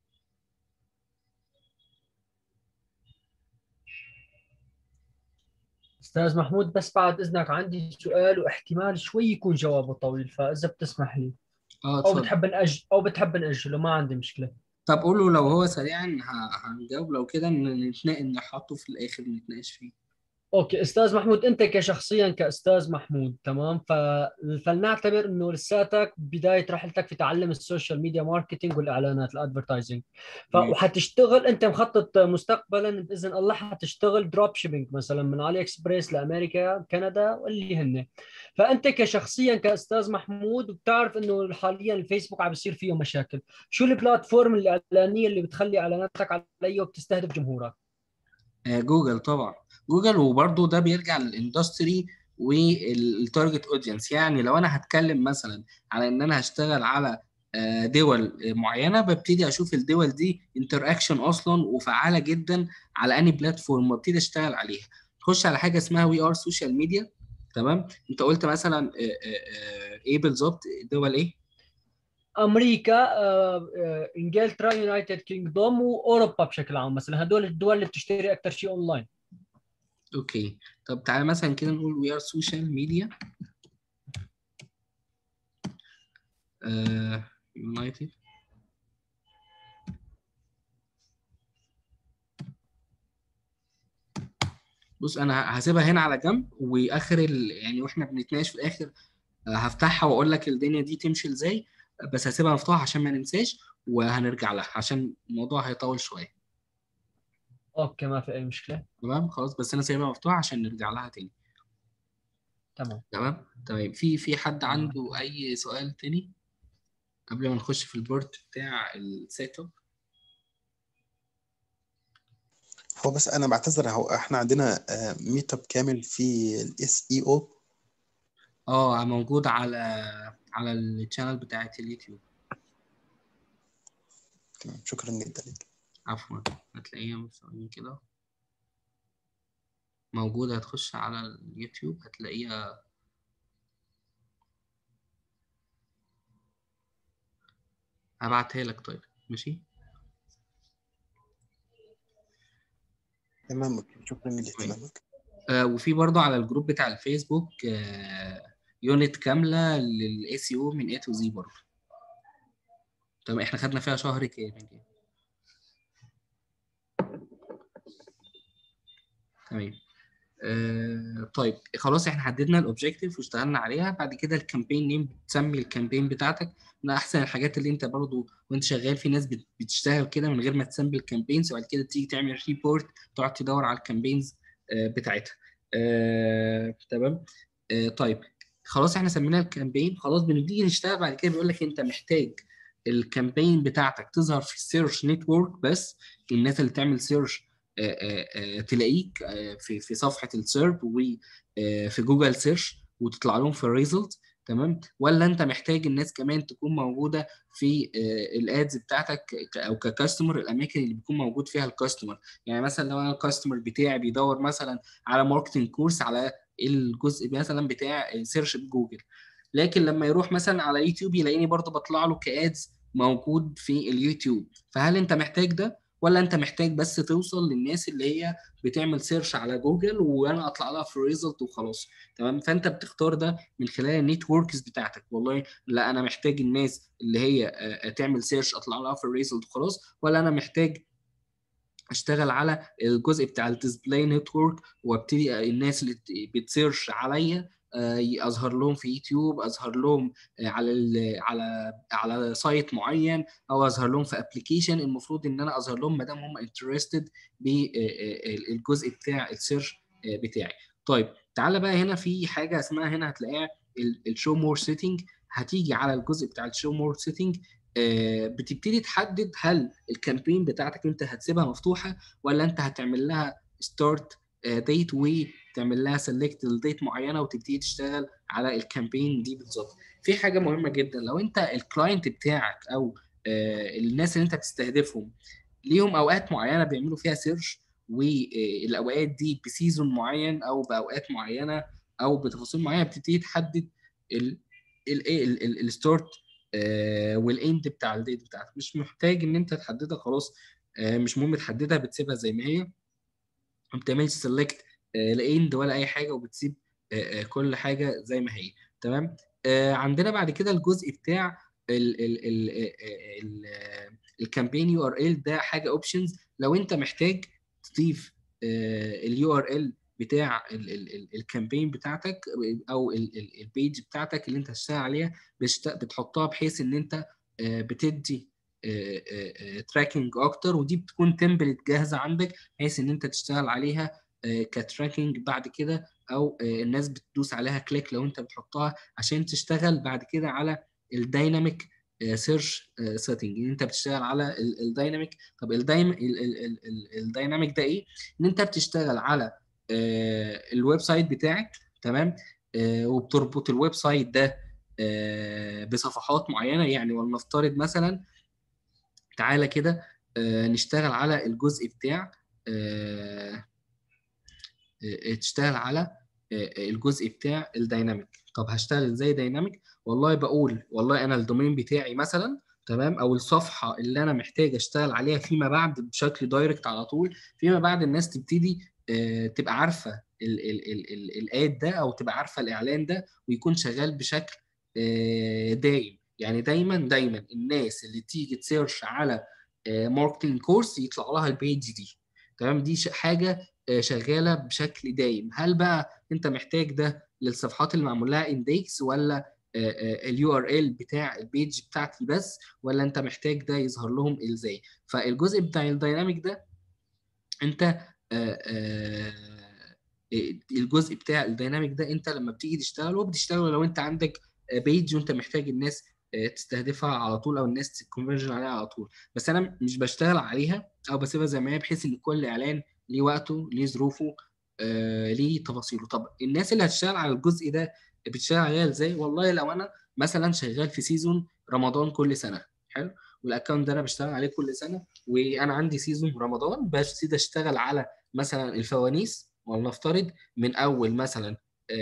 S3: أستاذ محمود، بس بعد إذنك عندي سؤال واحتمال شوي يكون جوابه طويل، فإذا بتسمح لي
S1: اتفضل.
S3: أو بتحب نأجله، ما عندي مشكلة.
S1: طب قوله لو هو سريعا هنجاوب، لو كده نحطه في الآخر نتناقش فيه.
S3: اوكي استاذ محمود، انت كشخصيا كاستاذ محمود تمام، فلنعتبر انه لساتك بدايه رحلتك في تعلم السوشيال ميديا ماركتينج والاعلانات الادفرتايزنج،
S1: ماشي.
S3: وحتشتغل انت مخطط مستقبلا باذن الله حتشتغل دروب شيبينج مثلا من علي اكسبريس لامريكا كندا واللي هن. فانت كشخصيا كاستاذ محمود بتعرف انه حاليا الفيسبوك عم بيصير فيه مشاكل، شو البلاتفورم الاعلانيه اللي بتخلي اعلاناتك عليه وبتستهدف جمهورك؟
S1: جوجل طبعا، جوجل، وبرضه ده بيرجع للاندستري والتارجت اودينس. يعني لو انا هتكلم مثلا على ان انا هشتغل على دول معينه، ببتدي اشوف الدول دي انتر اكشن اصلا وفعاله جدا على اني بلاتفورم وابتدي اشتغل عليها. تخش على حاجه اسمها وي ار سوشيال ميديا، تمام، انت قلت مثلا ايه بالظبط؟ دول ايه؟
S3: امريكا، انجلترا، يونايتد كينجدوم، واوروبا بشكل عام، مثلا هدول الدول اللي بتشتري اكثر شيء اونلاين.
S1: اوكي، طب تعالى مثلا كده نقول وي ار سوشيال ميديا يونايتد. بص انا هسيبها هنا على جنب، واخر يعني واحنا بنتناقش في الاخر هفتحها واقول لك الدنيا دي تمشي ازاي، بس هسيبها مفتوحه عشان ما ننساش، وهنرجع لها عشان الموضوع هيطول شويه.
S3: اوكي، ما في اي مشكله.
S1: تمام خلاص، بس انا سايبها مفتوحه عشان نرجع لها تاني.
S3: تمام.
S1: تمام. في حد عنده اي سؤال تاني قبل ما نخش في البورت بتاع السيت اب؟
S4: هو بس انا بعتذر، هو احنا عندنا ميت اب كامل في الاس اي او.
S1: موجود على الشانل بتاعت اليوتيوب.
S4: تمام، شكرا جدا لك.
S1: عفوا، هتلاقيها ثواني كده موجودة، هتخش على اليوتيوب هتلاقيها. هبعتها لك. طيب ماشي.
S4: تمام، شكرا لاهتمامك.
S1: وفي برضه على الجروب بتاع الفيسبوك يونت كاملة للاي سي او من A to Z برضه. تمام، احنا خدنا فيها شهر كامل. تمام. طيب خلاص، احنا حددنا الاوبجيكتيف واشتغلنا عليها. بعد كده الكامبين نيم، بتسمي الكامبين بتاعتك. من احسن الحاجات اللي انت برضو وانت شغال، في ناس بتشتغل كده من غير ما تسمي الكامبينز، وبعد كده تيجي تعمل ريبورت تقعد تدور على الكامبينز بتاعتها. تمام. طيب خلاص، احنا سمينا الكامبين. خلاص بنيجي نشتغل بعد كده. بيقول لك انت محتاج الكامبين بتاعتك تظهر في السيرش نتورك بس، الناس اللي تعمل سيرش تلاقيك في صفحه السيرب وفي جوجل سيرش وتطلع لهم في الريزلت. تمام. ولا انت محتاج الناس كمان تكون موجوده في الادز بتاعتك او ككاستمر، الاماكن اللي بيكون موجود فيها الكاستمر. يعني مثلا لو انا الكاستمر بتاعي بيدور مثلا على ماركتنج كورس، على الجزء مثلا بتاع سيرش بجوجل، لكن لما يروح مثلا على يوتيوب يلاقيني برضه بطلع له كادز موجود في اليوتيوب. فهل انت محتاج ده، ولا انت محتاج بس توصل للناس اللي هي بتعمل سيرش على جوجل وانا اطلع لها في الريزلت وخلاص؟ تمام. فانت بتختار ده من خلال النتوركس بتاعتك. والله لا، انا محتاج الناس اللي هي تعمل سيرش اطلع لها في الريزلت وخلاص، ولا انا محتاج اشتغل على الجزء بتاع الديسبلاي نتورك وابتدي الناس اللي بتسيرش عليا اظهر لهم في يوتيوب، اظهر لهم على سايت معين، او اظهر لهم في ابلكيشن. المفروض ان انا اظهر لهم ما دام هم انترستد بالجزء بتاع السيرش بتاعي. طيب تعالى بقى، هنا في حاجه اسمها، هنا هتلاقيها الشو مور سيتنج. هتيجي على الجزء بتاع الشو مور سيتنج، بتبتدي تحدد هل الكامبين بتاعتك انت هتسيبها مفتوحه، ولا انت هتعمل لها ستارت ديت وتعمل لها سيلكت الديت معينه وتبتدي تشتغل على الكامبين دي بالظبط. في حاجه مهمه جدا، لو انت الكلاينت بتاعك او الناس اللي انت بتستهدفهم ليهم اوقات معينه بيعملوا فيها سيرش، والاوقات دي بسيزون معين او باوقات معينه او بتفاصيل معينه، بتبتدي تحدد الستارت والاند بتاع الديت بتاعتك. مش محتاج ان انت تحددها خلاص، مش مهم تحددها، بتسيبها زي ما هي، ما بتعملش سيلكت لاند ولا اي حاجه، وبتسيب كل حاجه زي ما هي. تمام. عندنا بعد كده الجزء بتاع الكامبين يو ار ال. ده حاجه اوبشنز، لو انت محتاج تضيف اليو ار ال بتاع الكامبين بتاعتك او البيج بتاعتك اللي انت هتشتغل عليها، بتحطها بحيث ان انت بتدي تراكنج اكتر، ودي بتكون تمبلت جاهزه عندك بحيث ان انت تشتغل عليها كتراكنج بعد كده، او الناس بتدوس عليها كليك لو انت بتحطها عشان تشتغل بعد كده على الدايناميك سيرش سيتنج. انت بتشتغل على الدايناميك. طب الدايناميك ده ايه؟ ان انت بتشتغل على الويب سايت بتاعك. تمام. وبتربط الويب سايت ده بصفحات معينه. يعني ولنفترض مثلا، تعالى كده نشتغل على الجزء بتاع تشتغل على الجزء بتاع الدايناميك. طب هشتغل ازاي دايناميك؟ والله بقول والله انا الدومين بتاعي مثلا، تمام، او الصفحه اللي انا محتاج اشتغل عليها فيما بعد بشكل دايركت على طول، فيما بعد الناس تبتدي تبقى عارفه الاد ده، او تبقى عارفه الاعلان ده، ويكون شغال بشكل دايم. يعني دايما الناس اللي تيجي تسيرش على ماركتنج كورس يطلع لها البيج دي. تمام. دي حاجه شغاله بشكل دايم. هل بقى انت محتاج ده للصفحات اللي معمول لها اندكس، ولا اليو ار ال بتاع البيج بتاعتي بس، ولا انت محتاج ده يظهر لهم ازاي؟ فالجزء بتاع الدايناميك ده انت الجزء بتاع الديناميك ده انت لما بتيجي تشتغله بتشتغله لو انت عندك بيج وانت محتاج الناس تستهدفها على طول او الناس تكونفرجن عليها على طول. بس انا مش بشتغل عليها او بسيبها زي ما هي، بحيث ان كل اعلان ليه وقته ليه ظروفه ليه تفاصيله. طب الناس اللي هتشتغل على الجزء ده بتشتغل عليها ازاي؟ والله لو انا مثلا شغال في سيزون رمضان كل سنه، حلو، والاكونت ده انا بشتغل عليه كل سنه، وانا عندي سيزون رمضان ببتدي اشتغل على مثلا الفوانيس، ولنفترض من اول مثلا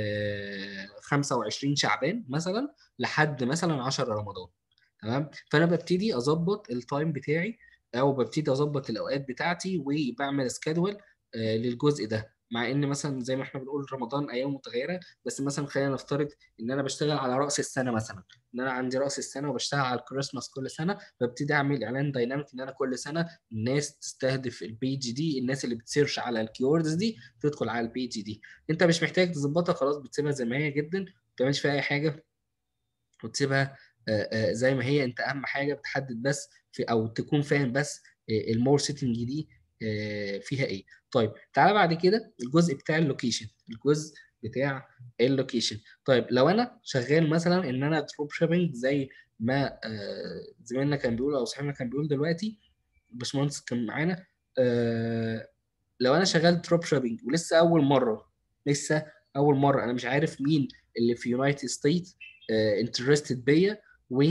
S1: 25 شعبان مثلا لحد مثلا 10 رمضان، تمام. فانا ببتدي اظبط التايم بتاعي او ببتدي اظبط الاوقات بتاعتي وبعمل سكادول للجزء ده. مع ان مثلا زي ما احنا بنقول رمضان ايام متغيره، بس مثلا خلينا نفترض ان انا بشتغل على راس السنه، مثلا ان انا عندي راس السنه وبشتغل على الكريسماس كل سنه، ببتدي اعمل اعلان دايناميك ان انا كل سنه الناس تستهدف البيج دي، الناس اللي بتسيرش على الكيوردز دي تدخل على البيج دي. انت مش محتاج تظبطها، خلاص بتسيبها زي ما هي جدا، ما بتعملش فيها اي حاجه وتسيبها زي ما هي. انت اهم حاجه بتحدد بس في او تكون فاهم بس المور سيتنج دي فيها ايه. طيب تعالى بعد كده الجزء بتاع اللوكيشن، الجزء بتاع اللوكيشن. طيب لو انا شغال مثلا ان انا دروب شيبنج زي ما زميلنا كان بيقول او صاحبنا كان بيقول دلوقتي، الباشمهندس كان معانا، لو انا شغال دروب شيبنج ولسه اول مره، لسه اول مره انا مش عارف مين اللي في يونايتد ستيت انترستد بيا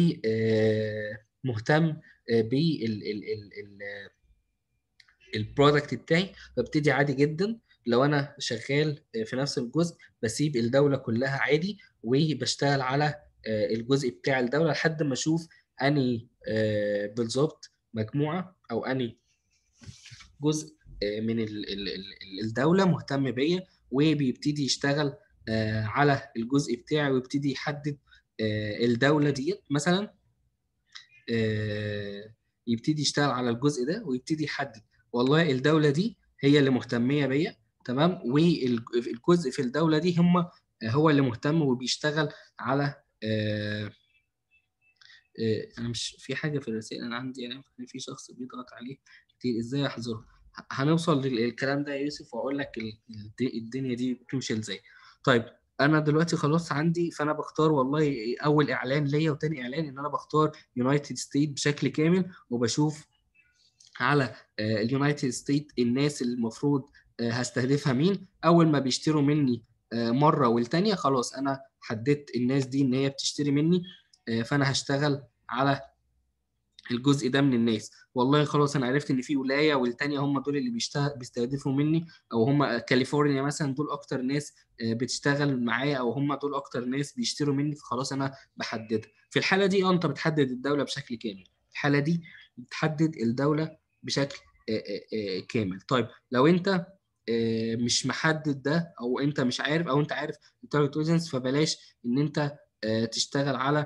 S1: ومهتم بالبرودكت بتاعي، ببتدي عادي جدا لو انا شغال في نفس الجزء بسيب الدوله كلها عادي وبشتغل على الجزء بتاع الدوله لحد ما اشوف اني بالظبط مجموعه او اني جزء من الدولة مهتم بيا، وبيبتدي يشتغل على الجزء بتاعي ويبتدي يحدد الدولة دي مثلا، يبتدي يشتغل على الجزء ده ويبتدي يحدد والله الدولة دي هي اللي مهتمية بيا، تمام، والجزء في الدولة دي هو اللي مهتم وبيشتغل على انا مش في حاجه في الرسائل انا عندي، يعني في شخص بيضغط عليه كتير، ازاي احذره؟ هنوصل للكلام ده يا يوسف واقول لك الدنيا دي بتمشي ازاي. طيب انا دلوقتي خلاص عندي، فانا بختار والله اول اعلان ليا وتاني اعلان ان انا بختار يونايتد ستيت بشكل كامل، وبشوف على اليونايتد ستيت الناس اللي المفروض هستهدفها مين. اول ما بيشتروا مني مره والتانيه خلاص انا حددت الناس دي ان هي بتشتري مني، فانا هشتغل على الجزء ده من الناس. والله خلاص انا عرفت ان في ولايه والتانيه هم دول اللي بيستهدفوا مني، او هم كاليفورنيا مثلا دول اكتر ناس بتشتغل معايا، او هم دول اكتر ناس بيشتروا مني، فخلاص انا بحددها. في الحاله دي انت بتحدد الدوله بشكل كامل، الحاله دي بتحدد الدوله بشكل كامل. طيب لو انت مش محدد ده، او انت مش عارف، او انت عارف التارجت اودينس، فبلاش ان انت تشتغل على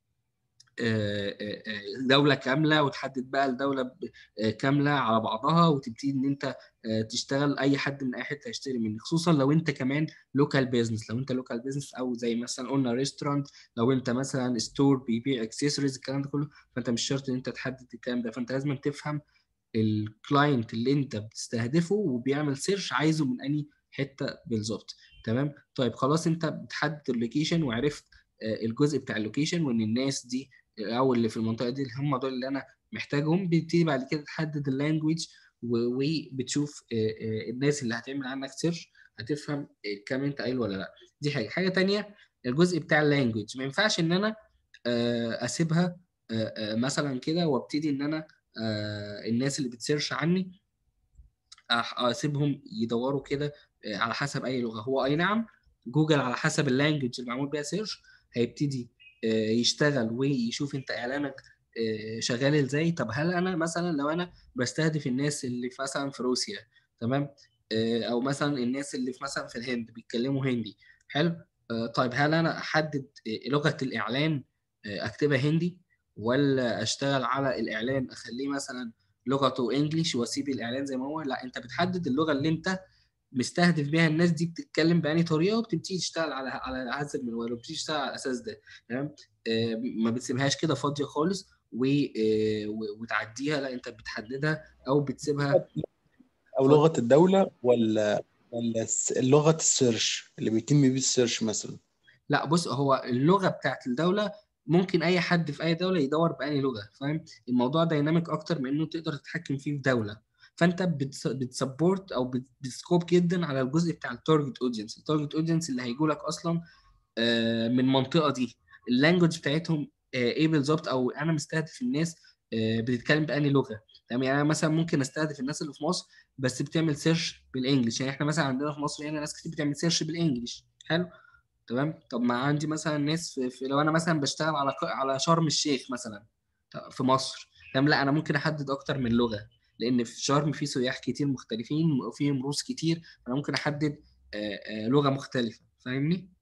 S1: دولة كاملة وتحدد بقى الدولة كاملة على بعضها وتبتدي ان انت تشتغل اي حد من اي حته هيشتري منك، خصوصا لو انت كمان لوكال بيزنس. لو انت لوكال بيزنس او زي مثلا قلنا ريستورانت، لو انت مثلا ستور بيبيع اكسسوارز الكلام ده كله، فانت مش شرط ان انت تحدد الكلام ده. فانت لازم تفهم الكلاينت اللي انت بتستهدفه وبيعمل سيرش عايزه من انهي حته بالظبط، تمام. طيب خلاص انت بتحدد اللوكيشن وعرفت الجزء بتاع اللوكيشن وان الناس دي او اللي في المنطقه دي هم دول اللي انا محتاجهم. بتبتدي بعد كده تحدد اللانجويج وبتشوف الناس اللي هتعمل عنك سيرش هتفهم الكلام انت قايله ولا لا. دي حاجه تانية، الجزء بتاع اللانجويج ما ينفعش ان انا اسيبها مثلا كده وابتدي ان انا الناس اللي بتسيرش عني اسيبهم يدوروا كده على حسب اي لغه. هو اي نعم جوجل على حسب اللانجوج اللي معمول بيها سيرش هيبتدي يشتغل ويشوف انت اعلانك شغال ازاي. طب هل انا مثلا لو انا بستهدف الناس اللي في مثلا في روسيا، تمام، او مثلا الناس اللي في مثلا في الهند بيتكلموا هندي، حلو، طيب هل انا احدد لغه الاعلان اكتبها هندي، ولا اشتغل على الاعلان اخليه مثلا لغته انجليش واسيب الاعلان زي ما هو؟ لا، انت بتحدد اللغه اللي انت مستهدف بيها الناس دي بتتكلم بأني طريقه وبتبتدي تشتغل على حسب المنوال وبتبتدي تشتغل على الاساس ده، تمام. ما بتسيبهاش كده فاضيه خالص وتعديها، لا انت بتحددها او بتسيبها
S4: او لغه الدوله ولا ولا لغة السيرش اللي بيتم بيه السيرش مثلا؟
S1: لا بص، هو اللغه بتاعت الدوله ممكن اي حد في اي دوله يدور باي لغه، فاهم؟ الموضوع دايناميك اكتر من انه تقدر تتحكم فيه في دوله. فانت بتسبورت او بتسكوب جدا على الجزء بتاع التارجت اودينس. التارجت اودينس اللي هيجوا لك اصلا من المنطقه دي، اللانجوج بتاعتهم ايه بالظبط، او انا مستهدف الناس بتتكلم بأني لغه. تمام، يعني انا مثلا ممكن استهدف الناس اللي في مصر بس بتعمل سيرش بالانجلش. يعني احنا مثلا عندنا في مصر هنا ناس كتير بتعمل سيرش بالانجلش، حلو. تمام، طب ما عندي مثلا ناس لو انا مثلا بشتغل على شرم الشيخ مثلا في مصر، تمام، لا انا ممكن احدد اكتر من لغه، لان في شرم في سياح كتير مختلفين وفيهم روس كتير، فانا ممكن احدد لغه مختلفه، فاهمني؟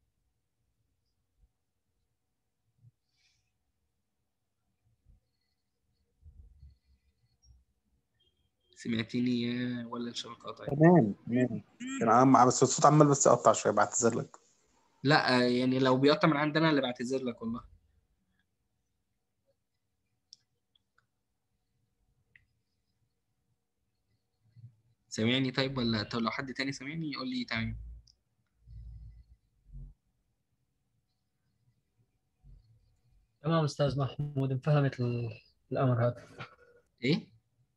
S1: سمعتني ولا الشبكه قطعت؟
S4: تمام تمام. كان بس الصوت عمال بس يقطع شويه، بعتذر لك.
S1: لا يعني لو بيقطع من عندنا اللي بعتذر لك والله. سامعني طيب؟ ولا طب لو حد تاني سامعني يقول لي تمام.
S3: تمام استاذ محمود، انفهمت الامر هذا.
S1: ايه؟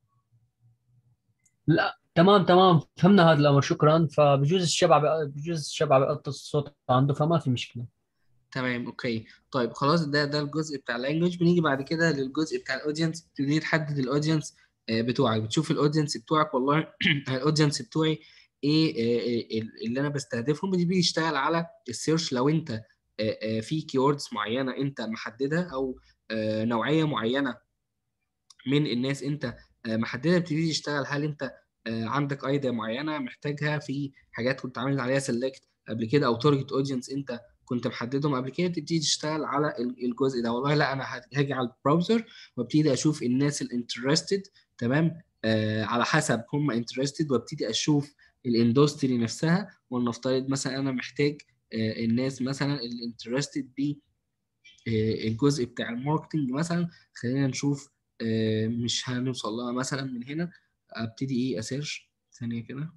S3: لا تمام تمام، فهمنا هذا الامر، شكرا. بجوز الشبع بيقطع الصوت عنده، فما في مشكله.
S1: تمام اوكي. طيب خلاص، ده الجزء بتاع اللانجوج. بنيجي بعد كده للجزء بتاع الاودينس. تبتدي تحدد الاودينس بتوعك، بتشوف الاودينس بتوعك والله الاودينس بتوعي ايه، اللي انا بستهدفهم. بتبتدي تشتغل على السيرش. لو انت في كيوردز معينه انت محددها، او نوعيه معينه من الناس انت محددها، بتبتدي تشتغل. هل انت عندك ايديا معينه محتاجها في حاجات كنت عامل عليها سيلكت قبل كده، او تارجت اودينس انت كنت محددهم قبل كده، تبتدي تشتغل على الجزء ده. والله لا، انا هاجي على البراوزر وابتدي اشوف الناس الانترستد، تمام، على حسب هم انترستد، وابتدي اشوف الاندستري نفسها. ولنفترض مثلا انا محتاج الناس مثلا الانترستد الجزء بتاع الماركتنج مثلا. خلينا نشوف مش هنوصل لها مثلا من هنا. ابتدي ايه اسيرش ثانية كده.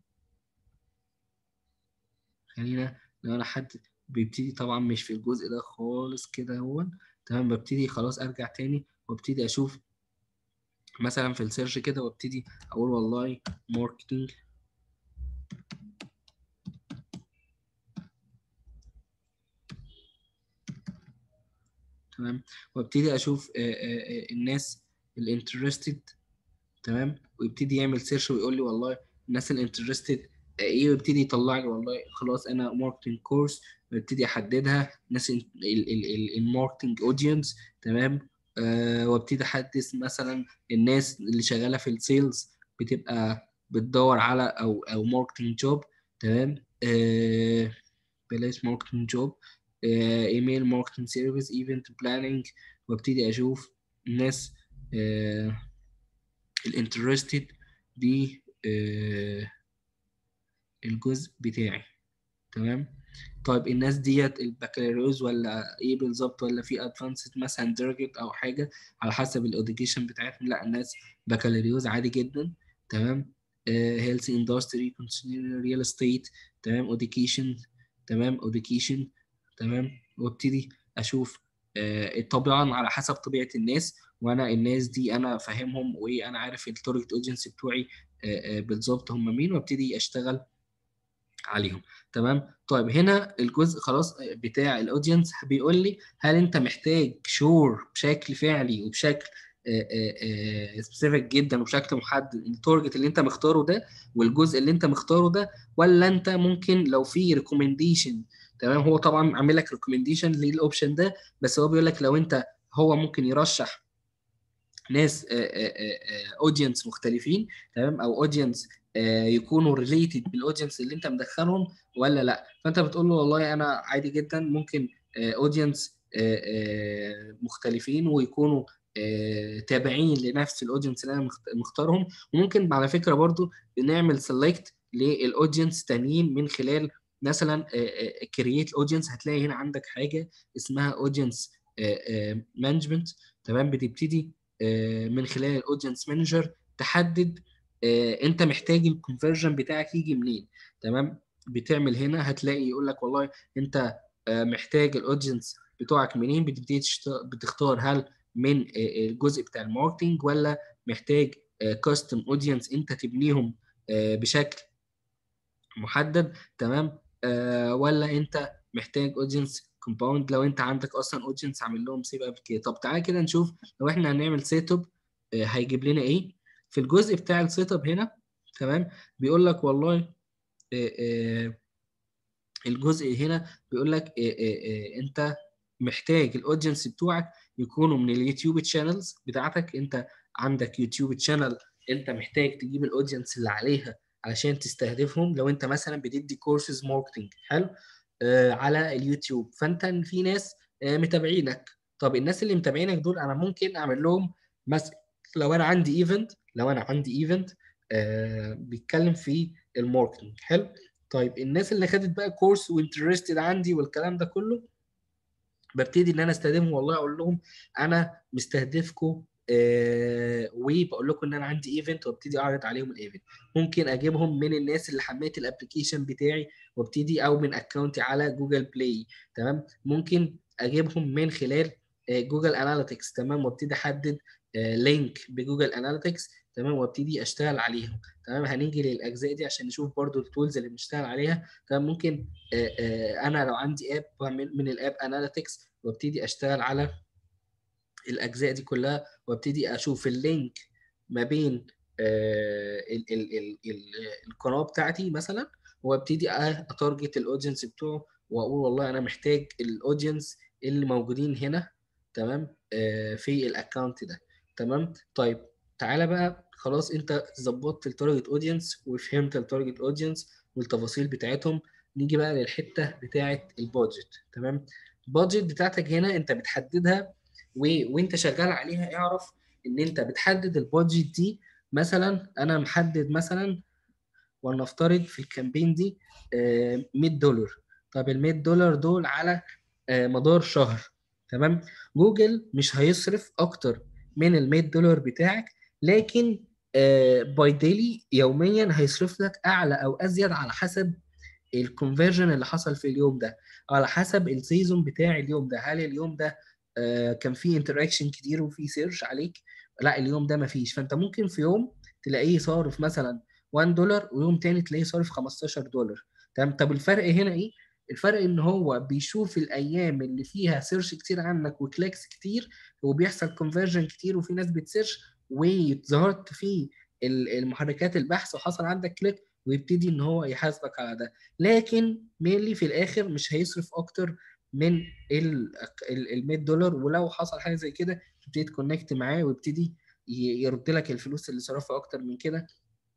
S1: خلينا لو انا حد بيبتدي طبعا مش في الجزء ده خالص كده هو، تمام، ببتدي خلاص ارجع تاني وابتدي اشوف مثلا في السيرش كده، وابتدي اقول والله ماركتنج، تمام، وابتدي اشوف الناس الانترستد، تمام، ويبتدي يعمل سيرش ويقول لي والله الناس الانترستد ايه، ويبتدي يطلع لي والله خلاص انا ماركتنج كورس. ويبتدي احددها ناس الماركتنج اودينس، تمام. وابتدي احدد مثلا الناس اللي شغاله في السيلز بتبقى بتدور على او ماركتنج جوب، تمام. بلاش ماركتنج جوب، ايميل ماركتنج سيرفيس ايفنت بلاننج. وابتدي اشوف الناس الانترستد بالجزء بتاعي، تمام. طيب الناس ديت البكالوريوس ولا ايه بالظبط، ولا في ادفانسد مثلا درجة او حاجة على حسب الاوديكيشن بتاعتهم؟ لا، الناس بكالوريوس عادي جدا، تمام. هيلث اندستري كونسيومر ريال استيت، تمام، اوديكيشن، تمام، اوديكيشن، تمام. وابتدي اشوف طبعا على حسب طبيعة الناس، وانا الناس دي انا فاهمهم وانا عارف التارجت اودينس بتوعي بالظبط هم مين، وابتدي اشتغل عليهم، تمام. طيب هنا الجزء خلاص بتاع الاودينس بيقول لي هل انت محتاج شور بشكل فعلي وبشكل سبيسيفيك جدا وبشكل محدد التارجت اللي انت مختاره ده والجزء اللي انت مختاره ده، ولا انت ممكن لو في ريكومنديشن، تمام. هو طبعا عامل لك ريكومنديشن للاوبشن ده، بس هو بيقول لك لو انت هو ممكن يرشح ناس اودينس مختلفين، تمام، او اودينس يكونوا ريليتد بالاودينس اللي انت مدخلهم ولا لا. فانت بتقول له والله انا عادي جدا ممكن اودينس مختلفين ويكونوا تابعين لنفس الاودينس اللي انا مختارهم. وممكن على فكره برضو نعمل سيلكت للاودينس تانيين من خلال مثلا كرييت اودينس. هتلاقي هنا عندك حاجه اسمها اودينس مانجمنت، تمام. بتبتدي من خلال الاودينس مانجر تحدد انت محتاج الكونفرجن بتاعك يجي منين، تمام. بتعمل هنا هتلاقي يقول لك والله انت محتاج الاودينس بتوعك منين، بتبتدي بتختار هل من الجزء بتاع الماركتنج، ولا محتاج كاستم اودينس انت تبنيهم بشكل محدد، تمام، ولا انت محتاج اودينس كومباوند لو انت عندك اصلا اودينس عامل لهم سيف قبل كده. طب تعالى كده نشوف لو احنا هنعمل سيت اب هيجيب لنا ايه في الجزء بتاع السيت اب هنا. تمام، بيقول لك والله الجزء هنا بيقول لك انت محتاج الاودينس بتوعك يكونوا من اليوتيوب تشانلز بتاعتك. انت عندك يوتيوب تشانل، انت محتاج تجيب الاودينس اللي عليها علشان تستهدفهم. لو انت مثلا بتدي كورسز ماركتنج حلو على اليوتيوب، فانت في ناس متابعينك. طب الناس اللي متابعينك دول انا ممكن اعمل لهم مثلا، لو انا عندي ايفنت بيتكلم في الماركتنج حلو. طيب الناس اللي خدت بقى كورس وانترستد عندي والكلام ده كله، ببتدي ان انا استخدمهم والله اقول لهم انا مستهدفكم وبقول لكم ان انا عندي ايفنت، وابتدي اعرض عليهم الايفنت. ممكن اجيبهم من الناس اللي حملت الابلكيشن بتاعي وابتدي، او من اكونتي على جوجل بلاي، تمام. ممكن اجيبهم من خلال جوجل اناليتكس، تمام، وابتدي احدد لينك بجوجل اناليتكس، تمام، وابتدي اشتغل عليهم. تمام، هنيجي للاجزاء دي عشان نشوف برضو التولز اللي بنشتغل عليها. تمام، ممكن انا لو عندي اب من الاب اناليتكس وابتدي اشتغل على الاجزاء دي كلها، وابتدي اشوف اللينك ما بين ال ال ال ال القناه بتاعتي مثلا، وابتدي اتارجت الاودينس بتوعه، واقول والله انا محتاج الاودينس اللي موجودين هنا، تمام، في الاكونت ده. تمام، طيب تعالى بقى خلاص انت ظبطت التارجت اودينس وفهمت التارجت اودينس والتفاصيل بتاعتهم. نيجي بقى للحته بتاعه البادجت. تمام، البادجت بتاعتك هنا انت بتحددها وانت شغال عليها. اعرف ان انت بتحدد البادجت دي. مثلا انا محدد مثلا، ولنفترض في الكامبين دي $100. طب ال $100 دول على مدار شهر، تمام. جوجل مش هيصرف اكتر من ال $100 بتاعك، لكن باي ديلي يوميا هيصرف لك اعلى او ازيد على حسب الكونفرجن اللي حصل في اليوم ده، على حسب السيزون بتاع اليوم ده. هل اليوم ده كان فيه انتراكشن كتير وفيه سيرش عليك؟ لا، اليوم ده مفيش. فانت ممكن في يوم تلاقيه صارف مثلا $1، ويوم تاني تلاقيه صارف $15. تمام، طب الفرق هنا ايه؟ الفرق ان هو بيشوف الايام اللي فيها سيرش كتير عنك وكليكس كتير، وبيحصل كونفرجن كتير وفي ناس بتسيرش وظهرت في المحركات البحث وحصل عندك كليك، ويبتدي ان هو يحاسبك على ده. لكن مينلي في الاخر مش هيصرف اكتر من ال $100. ولو حصل حاجه زي كده تبتدي تكونكت معاه ويبتدي يرد لك الفلوس اللي صرفها اكتر من كده.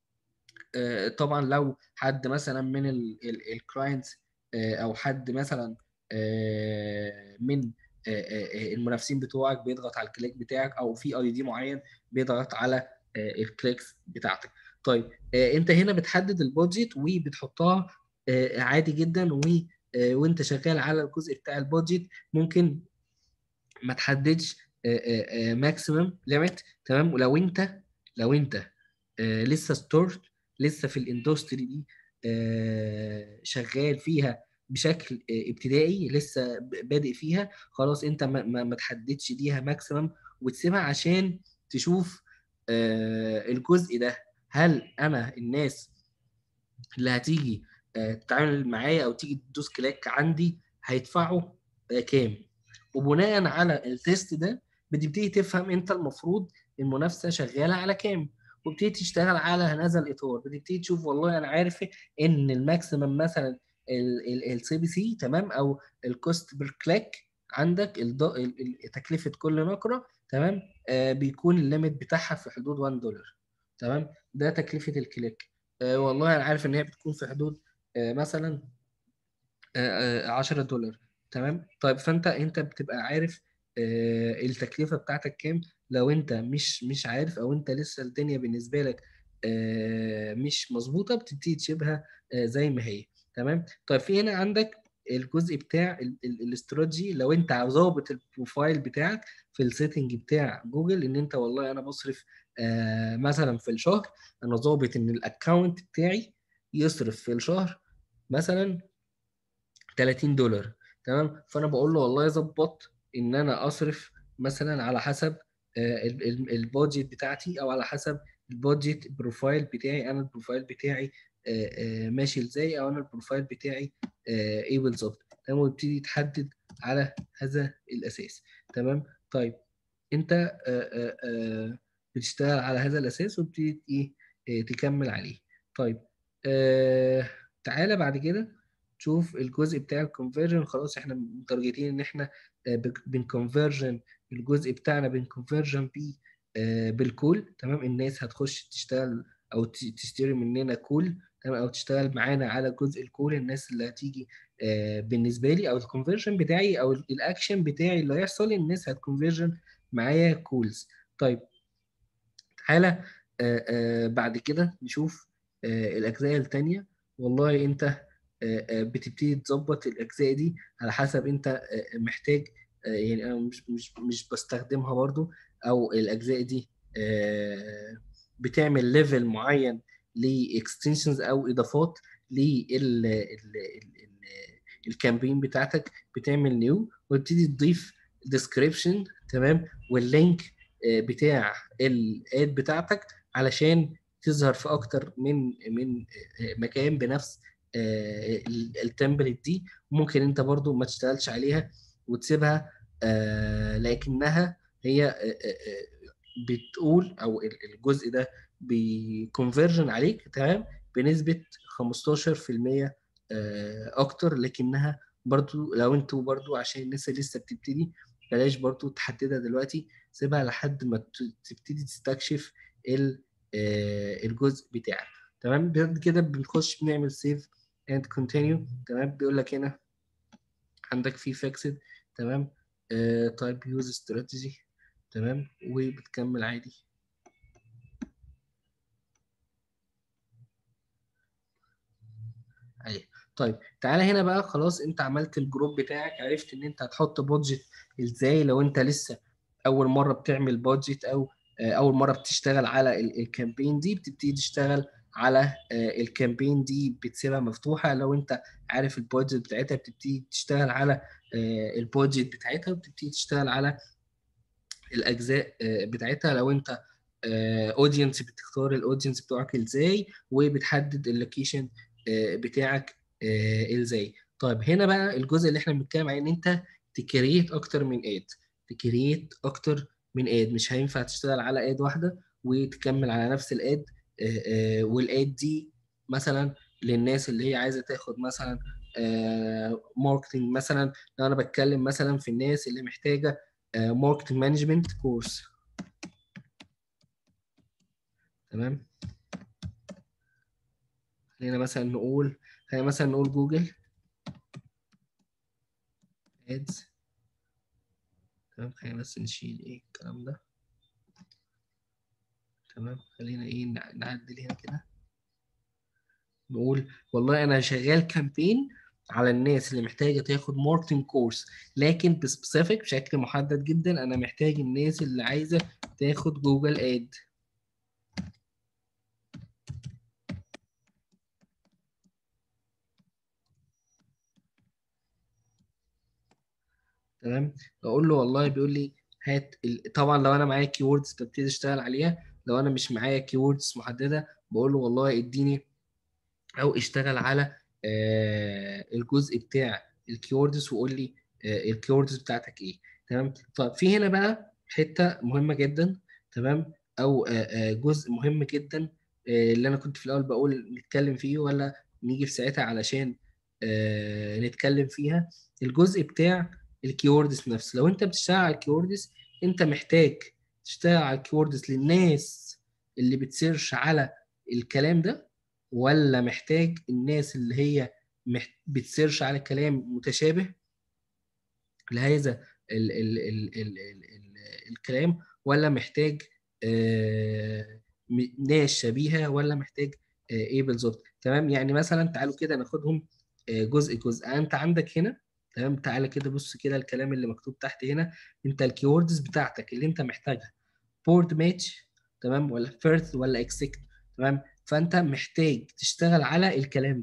S1: طبعا لو حد مثلا من الكلاينتس او حد مثلا من المنافسين بتوعك بيضغط على الكليك بتاعك، او في اي دي معين بيضغط على الكليكس بتاعتك. طيب انت هنا بتحدد البادجت وبتحطها عادي جدا. وانت شغال على الجزء بتاع البادجت ممكن ما تحددش ماكسيمم ليميت، تمام. ولو انت لسه ستارت، لسه في الاندستري دي شغال فيها بشكل ابتدائي، لسه بادئ فيها، خلاص انت ما تحددش ليها ماكسيمم، وتسيبها عشان تشوف الجزء ده. هل انا الناس اللي هتيجي تتعامل معايا او تيجي تدوس كليك عندي هيدفعوا كام؟ وبناء على التيست ده بتبتدي تفهم انت المفروض المنافسه شغاله على كام، وبتبتدي تشتغل على هذا الاطار. بتبتدي تشوف والله انا عارف ان الماكسيمم مثلا السي بي سي، تمام، او الكوست بير كليك عندك تكلفه كل نقره، تمام، بيكون الليميت بتاعها في حدود $1. تمام، ده تكلفه الكليك. والله انا عارف ان هي بتكون في حدود مثلا $10. تمام، طيب فانت بتبقى عارف التكلفه بتاعتك كام. لو انت مش عارف، او انت لسه الدنيا بالنسبه لك مش مظبوطه، بتبتدي تسيبها زي ما هي. تمام، طيب في هنا عندك الجزء بتاع الاستراتيجي. لو انت ظابط البروفايل بتاعك في السيتنج بتاع جوجل، ان انت والله انا بصرف مثلا في الشهر، انا ظابط ان الاكونت بتاعي يصرف في الشهر مثلا $30. تمام، فانا بقول له والله ظبط ان انا اصرف مثلا على حسب البادجت بتاعتي، او على حسب البادجت بروفايل بتاعي. انا البروفايل بتاعي ماشي ازاي، او انا البروفايل بتاعي ايه بالظبط. تمام، ويبتدي يتحدد على هذا الاساس. تمام. طيب انت بتشتغل على هذا الاساس وبتبتدي ايه تكمل عليه. طيب تعالى بعد كده تشوف الجزء بتاع الكونفرجن. خلاص احنا متارجتين ان احنا بنكونفرجن الجزء بتاعنا، بنكونفرجن بيه بالكول. تمام، الناس هتخش تشتغل او تشتري مننا كول. تمام، او تشتغل معانا على جزء الكول. الناس اللي هتيجي بالنسبه لي، او الكونفرجن بتاعي، او الاكشن بتاعي اللي هيحصل، الناس هتكونفرجن معايا كولز. طيب تعالى بعد كده نشوف الاجزاء التانية. والله انت بتبتدي تظبط الاجزاء دي على حسب انت محتاج. يعني انا مش بستخدمها برضو، او الاجزاء دي بتعمل ليفل معين لاكستنشنز او اضافات للكامبين بتاعتك. بتعمل نيو وتبتدي تضيف ديسكريبشن. تمام، واللينك بتاع الاد بتاعتك علشان تظهر في اكتر من مكان بنفس التمبلت دي. ممكن انت برضو ما تشتغلش عليها وتسيبها لكنها هي بتقول، او الجزء ده بيكونفرجن عليك. تمام، بنسبة 15% اكتر. لكنها برضو لو انتوا برضو، عشان الناس اللي لسه بتبتدي، بلاش برضو تحددها دلوقتي، سيبها لحد ما تبتدي تستكشف الجزء بتاعك. تمام، بعد كده بنخش بنعمل سيف اند كونتينيو. تمام، بيقول لك هنا عندك في فيكسد. تمام، طيب يوز استراتيجي. تمام، وبتكمل عادي. ايوه. طيب تعالى هنا بقى، خلاص انت عملت الجروب بتاعك، عرفت ان انت هتحط بادجت ازاي. لو انت لسه اول مره بتعمل بادجت، او اول مره بتشتغل على الكامبين دي، بتبتدي تشتغل على الكامبين دي، بتسيبها مفتوحه. لو انت عارف البادجت بتاعتها، بتبتدي تشتغل على البادجت بتاعتها، وبتبتدي تشتغل على الاجزاء بتاعتها. لو انت اودينس، بتختار الاودينس بتوعك ازاي، وبتحدد اللوكيشن بتاعك ازاي. طيب هنا بقى الجزء اللي احنا بنتكلم عليه، ان انت تكريت اكتر من اد. تكريت اكتر من اد، مش هينفع تشتغل على اد واحده وتكمل على نفس الاد. والاد دي مثلا للناس اللي هي عايزه تاخد مثلا ماركتنج. مثلا لو انا بتكلم مثلا في الناس اللي محتاجه ماركتنج مانجمنت كورس. تمام، خلينا مثلا نقول جوجل ادز. تمام، خلينا بس نشيل ايه الكلام ده. تمام، خلينا ايه نعدل هنا كده. نقول والله انا شغال كامبين على الناس اللي محتاجه تاخد ماركتنج كورس، لكن بسبيسيفيك بشكل محدد جدا. انا محتاج الناس اللي عايزه تاخد جوجل اد. تمام، اقول له والله، بيقول لي هات طبعا لو انا معايا كيوردز ببتدي اشتغل عليها. لو انا مش معايا كيوردز محدده، بقول له والله اديني، او اشتغل على الجزء بتاع الكيوردز، وقول لي الكيوردز بتاعتك ايه. تمام. طب في هنا بقى حته مهمه جدا. تمام، او جزء مهم جدا اللي انا كنت في الاول بقول نتكلم فيه، ولا نيجي في ساعتها علشان نتكلم فيها. الجزء بتاع الكيوردز نفسه. لو انت بتشتغل على الكيوردز، انت محتاج تشتغل على الكيوردز للناس اللي بتسيرش على الكلام ده، ولا محتاج الناس اللي هي بتسيرش على كلام متشابه لهذا ال الكلام، ولا محتاج ناس شبيهة، ولا محتاج ايه بالظبط. تمام، يعني مثلا تعالوا كده ناخدهم جزء جزء. انت عندك هنا، تمام، تعالى كده بص كده الكلام اللي مكتوب تحت هنا. انت الكيوردز بتاعتك اللي انت محتاجها بورد ماتش، تمام، ولا فيرث، ولا اكسكت. تمام، فانت محتاج تشتغل على الكلام ده.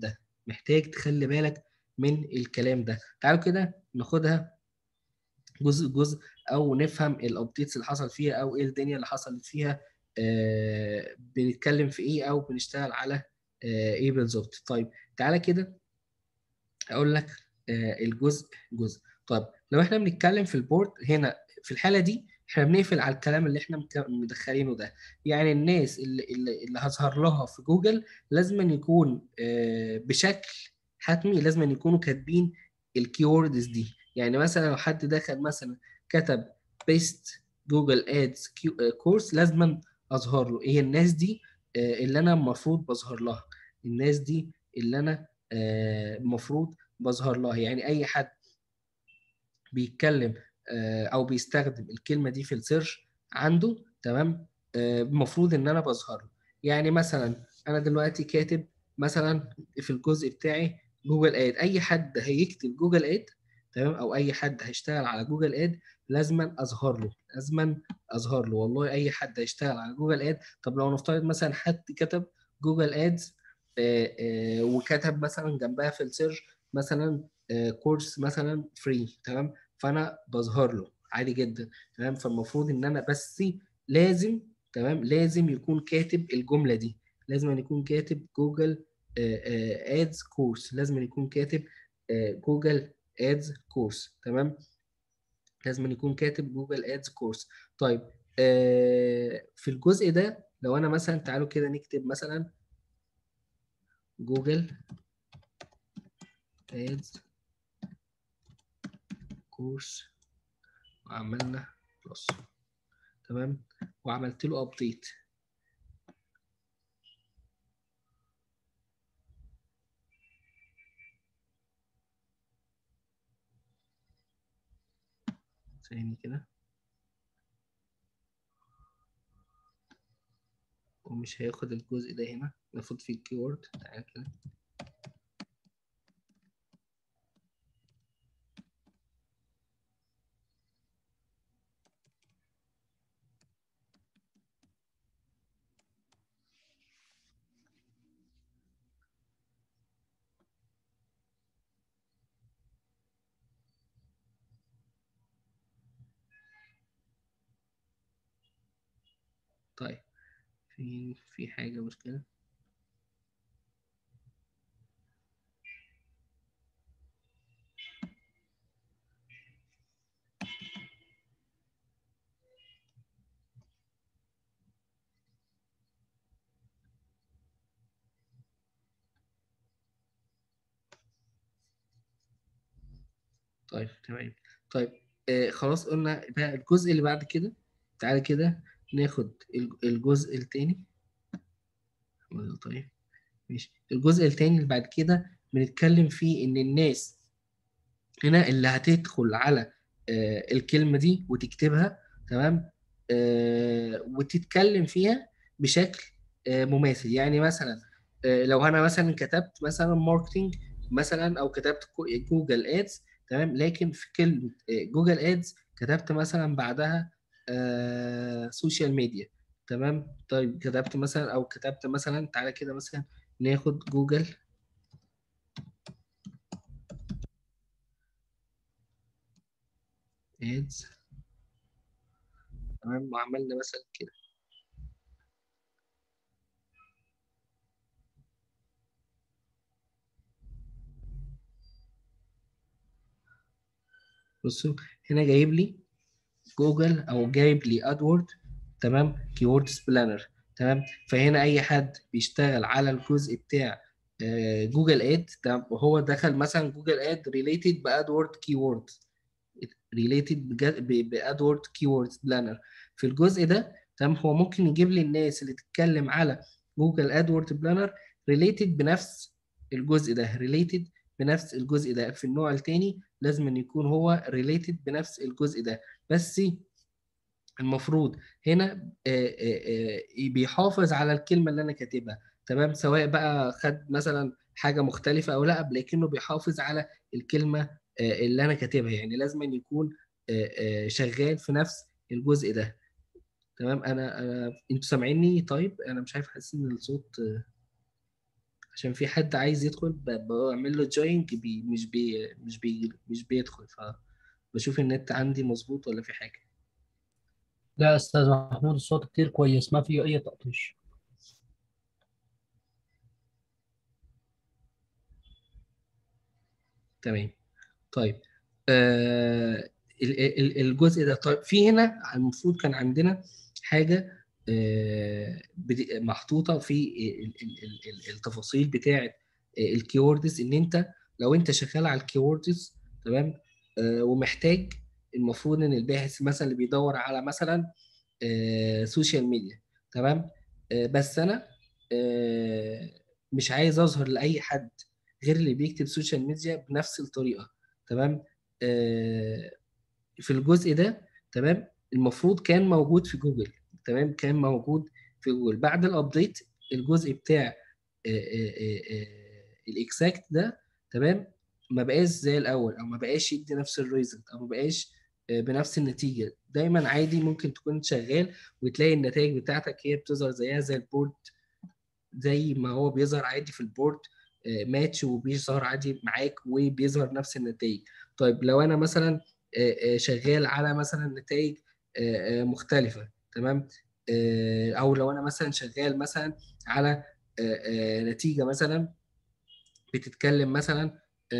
S1: محتاج تخلي بالك من الكلام ده. تعالوا كده ناخدها جزء جزء، او نفهم الابديتس اللي حصل فيها او ايه الدنيا اللي حصلت فيها، بنتكلم في ايه او بنشتغل على ايه بالظبط. طيب تعالى كده اقول لك الجزء جزء. طيب لو احنا بنتكلم في البورد هنا في الحاله دي، احنا بنقفل على الكلام اللي احنا مدخلينه ده. يعني الناس اللي هظهر لها في جوجل لازم أن يكون بشكل حتمي لازم أن يكونوا كاتبين الكيوردز دي. يعني مثلا لو حد دخل مثلا كتب بيست جوجل ادز كورس، لازم اظهر له ايه الناس دي اللي انا المفروض بظهر لها. الناس دي اللي انا المفروض بظهر لها. يعني اي حد بيتكلم او بيستخدم الكلمه دي في السيرش عنده، تمام، المفروض ان انا بظهر له. يعني مثلا انا دلوقتي كاتب مثلا في الجزء بتاعي جوجل اد، اي حد هيكتب جوجل اد، تمام، او اي حد هيشتغل على جوجل اد لازما اظهر له، لازما اظهر له. والله اي حد هيشتغل على جوجل اد. طب لو نفترض مثلا حد كتب جوجل ادز وكتب مثلا جنبها في السيرش مثلا كورس مثلا فري، تمام، فانا بظهر له عادي جدا، تمام. فالمفروض ان انا بس لازم، تمام، لازم يكون كاتب الجمله دي، لازم أن يكون كاتب جوجل ادز كورس، لازم أن يكون كاتب جوجل ادز كورس، تمام، لازم أن يكون كاتب جوجل ادز كورس. طيب في الجزء ده لو انا مثلا تعالوا كده نكتب مثلا جوجل ادز كورس وعملنا بلس، تمام، وعملت له ابديت. ثاني كده، ومش هياخد الجزء ده هنا، المفروض في الكيورد. تعالى كده طيب في حاجة مشكلة. طيب تمام. طيب خلاص قلنا بقى الجزء اللي بعد كده. تعالى كده ناخد الجزء التاني. طيب ماشي، الجزء التاني اللي بعد كده بنتكلم فيه ان الناس هنا اللي هتدخل على الكلمة دي وتكتبها، تمام، وتتكلم فيها بشكل مماثل. يعني مثلا لو انا مثلا كتبت مثلا ماركتنج مثلا، او كتبت جوجل ادز، تمام، لكن في كلمة جوجل ادز كتبت مثلا بعدها سوشيال ميديا، تمام. طيب كتبت مثلا، او كتبت مثلا تعالى كده مثلا ناخد جوجل ادز، تمام، وعملنا مثلا كده. بصوا هنا جايب لي جوجل او جايب لي ادورد، تمام، كيوردز بلانر، تمام. فهنا اي حد بيشتغل على الجزء بتاع جوجل اد، تمام، وهو دخل مثلا جوجل اد ريليتد بادورد كيورد، ريليتد بادورد كيوردز بلانر في الجزء ده، تمام، هو ممكن يجيب لي الناس اللي تتكلم على جوجل ادورد بلانر ريليتد بنفس الجزء ده، ريليتد بنفس الجزء ده. في النوع الثاني لازم أن يكون هو ريليتد بنفس الجزء ده. بس المفروض هنا بيحافظ على الكلمة اللي أنا كاتبها، تمام، سواء بقى خد مثلا حاجة مختلفة أو لا، لكنه بيحافظ على الكلمة اللي أنا كاتبها. يعني لازم أن يكون شغال في نفس الجزء ده، تمام. أنتوا سامعيني؟ طيب أنا مش عارف، حاسس إن الصوت عشان في حد عايز يدخل بعمل له جوينج مش بيدخل، فبشوف النت عندي مظبوط ولا في حاجة.
S3: لا استاذ محمود، الصوت كتير كويس، ما فيه اي تقطيش.
S1: تمام. طيب الجزء ده، طيب في هنا المفروض كان عندنا حاجة محطوطة في التفاصيل بتاعة الكيوردز، ان انت لو انت شغال على الكيوردز تمام، ومحتاج، المفروض ان الباحث مثلا اللي بيدور على مثلا سوشيال ميديا تمام، بس انا آه، مش عايز اظهر لاي حد غير اللي بيكتب سوشيال ميديا بنفس الطريقة تمام. آه، في الجزء ده تمام، المفروض كان موجود في جوجل تمام، كان موجود في جوجل بعد الابديت. الجزء بتاع الاكزاكت ده تمام، ما بقاش زي الاول، او ما بقاش يدي نفس الريزلت، او ما بقاش بنفس النتيجه. دايما عادي ممكن تكون شغال وتلاقي النتائج بتاعتك هي بتظهر زيها زي البورد، زي ما هو بيظهر عادي في البورد ماتش، وبيظهر عادي معاك وبيظهر نفس النتائج. طيب لو انا مثلا شغال على مثلا نتائج مختلفة تمام، او لو انا مثلا شغال مثلا على نتيجة مثلا بتتكلم مثلا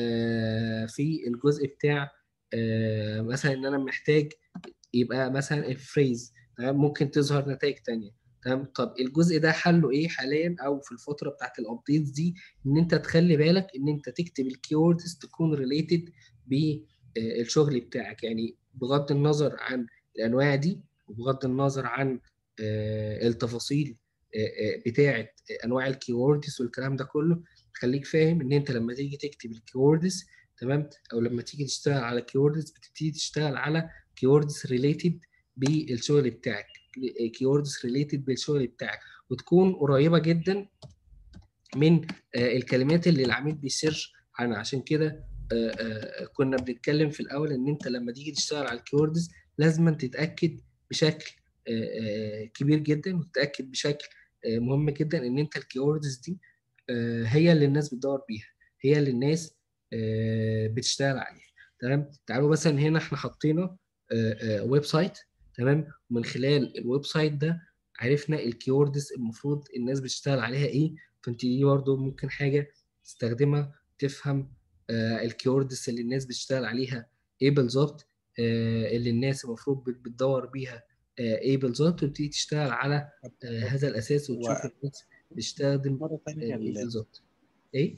S1: في الجزء بتاع مثلا ان انا محتاج يبقى مثلا الفريز تمام، ممكن تظهر نتائج تانية تمام. طب الجزء ده حله ايه حاليا او في الفتره بتاعت الابديتس دي؟ ان انت تخلي بالك ان انت تكتب الكيوردز تكون ريليتد بالشغل بتاعك، يعني بغض النظر عن الانواع دي، وبغض النظر عن التفاصيل بتاعه انواع الكيوردز والكلام ده كله. خليك فاهم ان انت لما تيجي تكتب الكيوردز تمام، او لما تيجي تشتغل على كيوردز، بتبتدي تشتغل على كيوردز ريليتد بالشغل بتاعك، كيوردز ريليتد بالشغل بتاعك، وتكون قريبه جدا من الكلمات اللي العميل بيسيرش عنها. عشان كده كنا بنتكلم في الاول ان انت لما تيجي تشتغل على الكيوردز لازم تتاكد بشكل كبير جدا، وتتاكد بشكل مهم جدا ان انت الكيوردز دي هي اللي الناس بتدور بيها، هي اللي الناس بتشتغل عليها تمام. تعالوا مثلا هنا احنا حطينا ويب سايت تمام، ومن خلال الويب سايت ده عرفنا الكيوردز المفروض الناس بتشتغل عليها ايه. فانت دي برضه ممكن حاجه تستخدمها تفهم الكيوردز اللي الناس بتشتغل عليها ايه بالظبط، اللي الناس المفروض بتدور بيها ايه بالظبط، وتبتدي تشتغل على هذا الاساس، وتشوف الناس بتستخدم
S4: ومرة تانية
S1: ايه بالظبط. ايه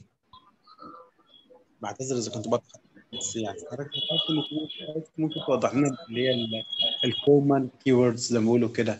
S4: بعتذر إذا كنت بضحك، بس يعني حضرتك ذكرت إن في حاجات ممكن توضح لنا اللي هي الكومن كيوردز زي ما بيقولوا كده.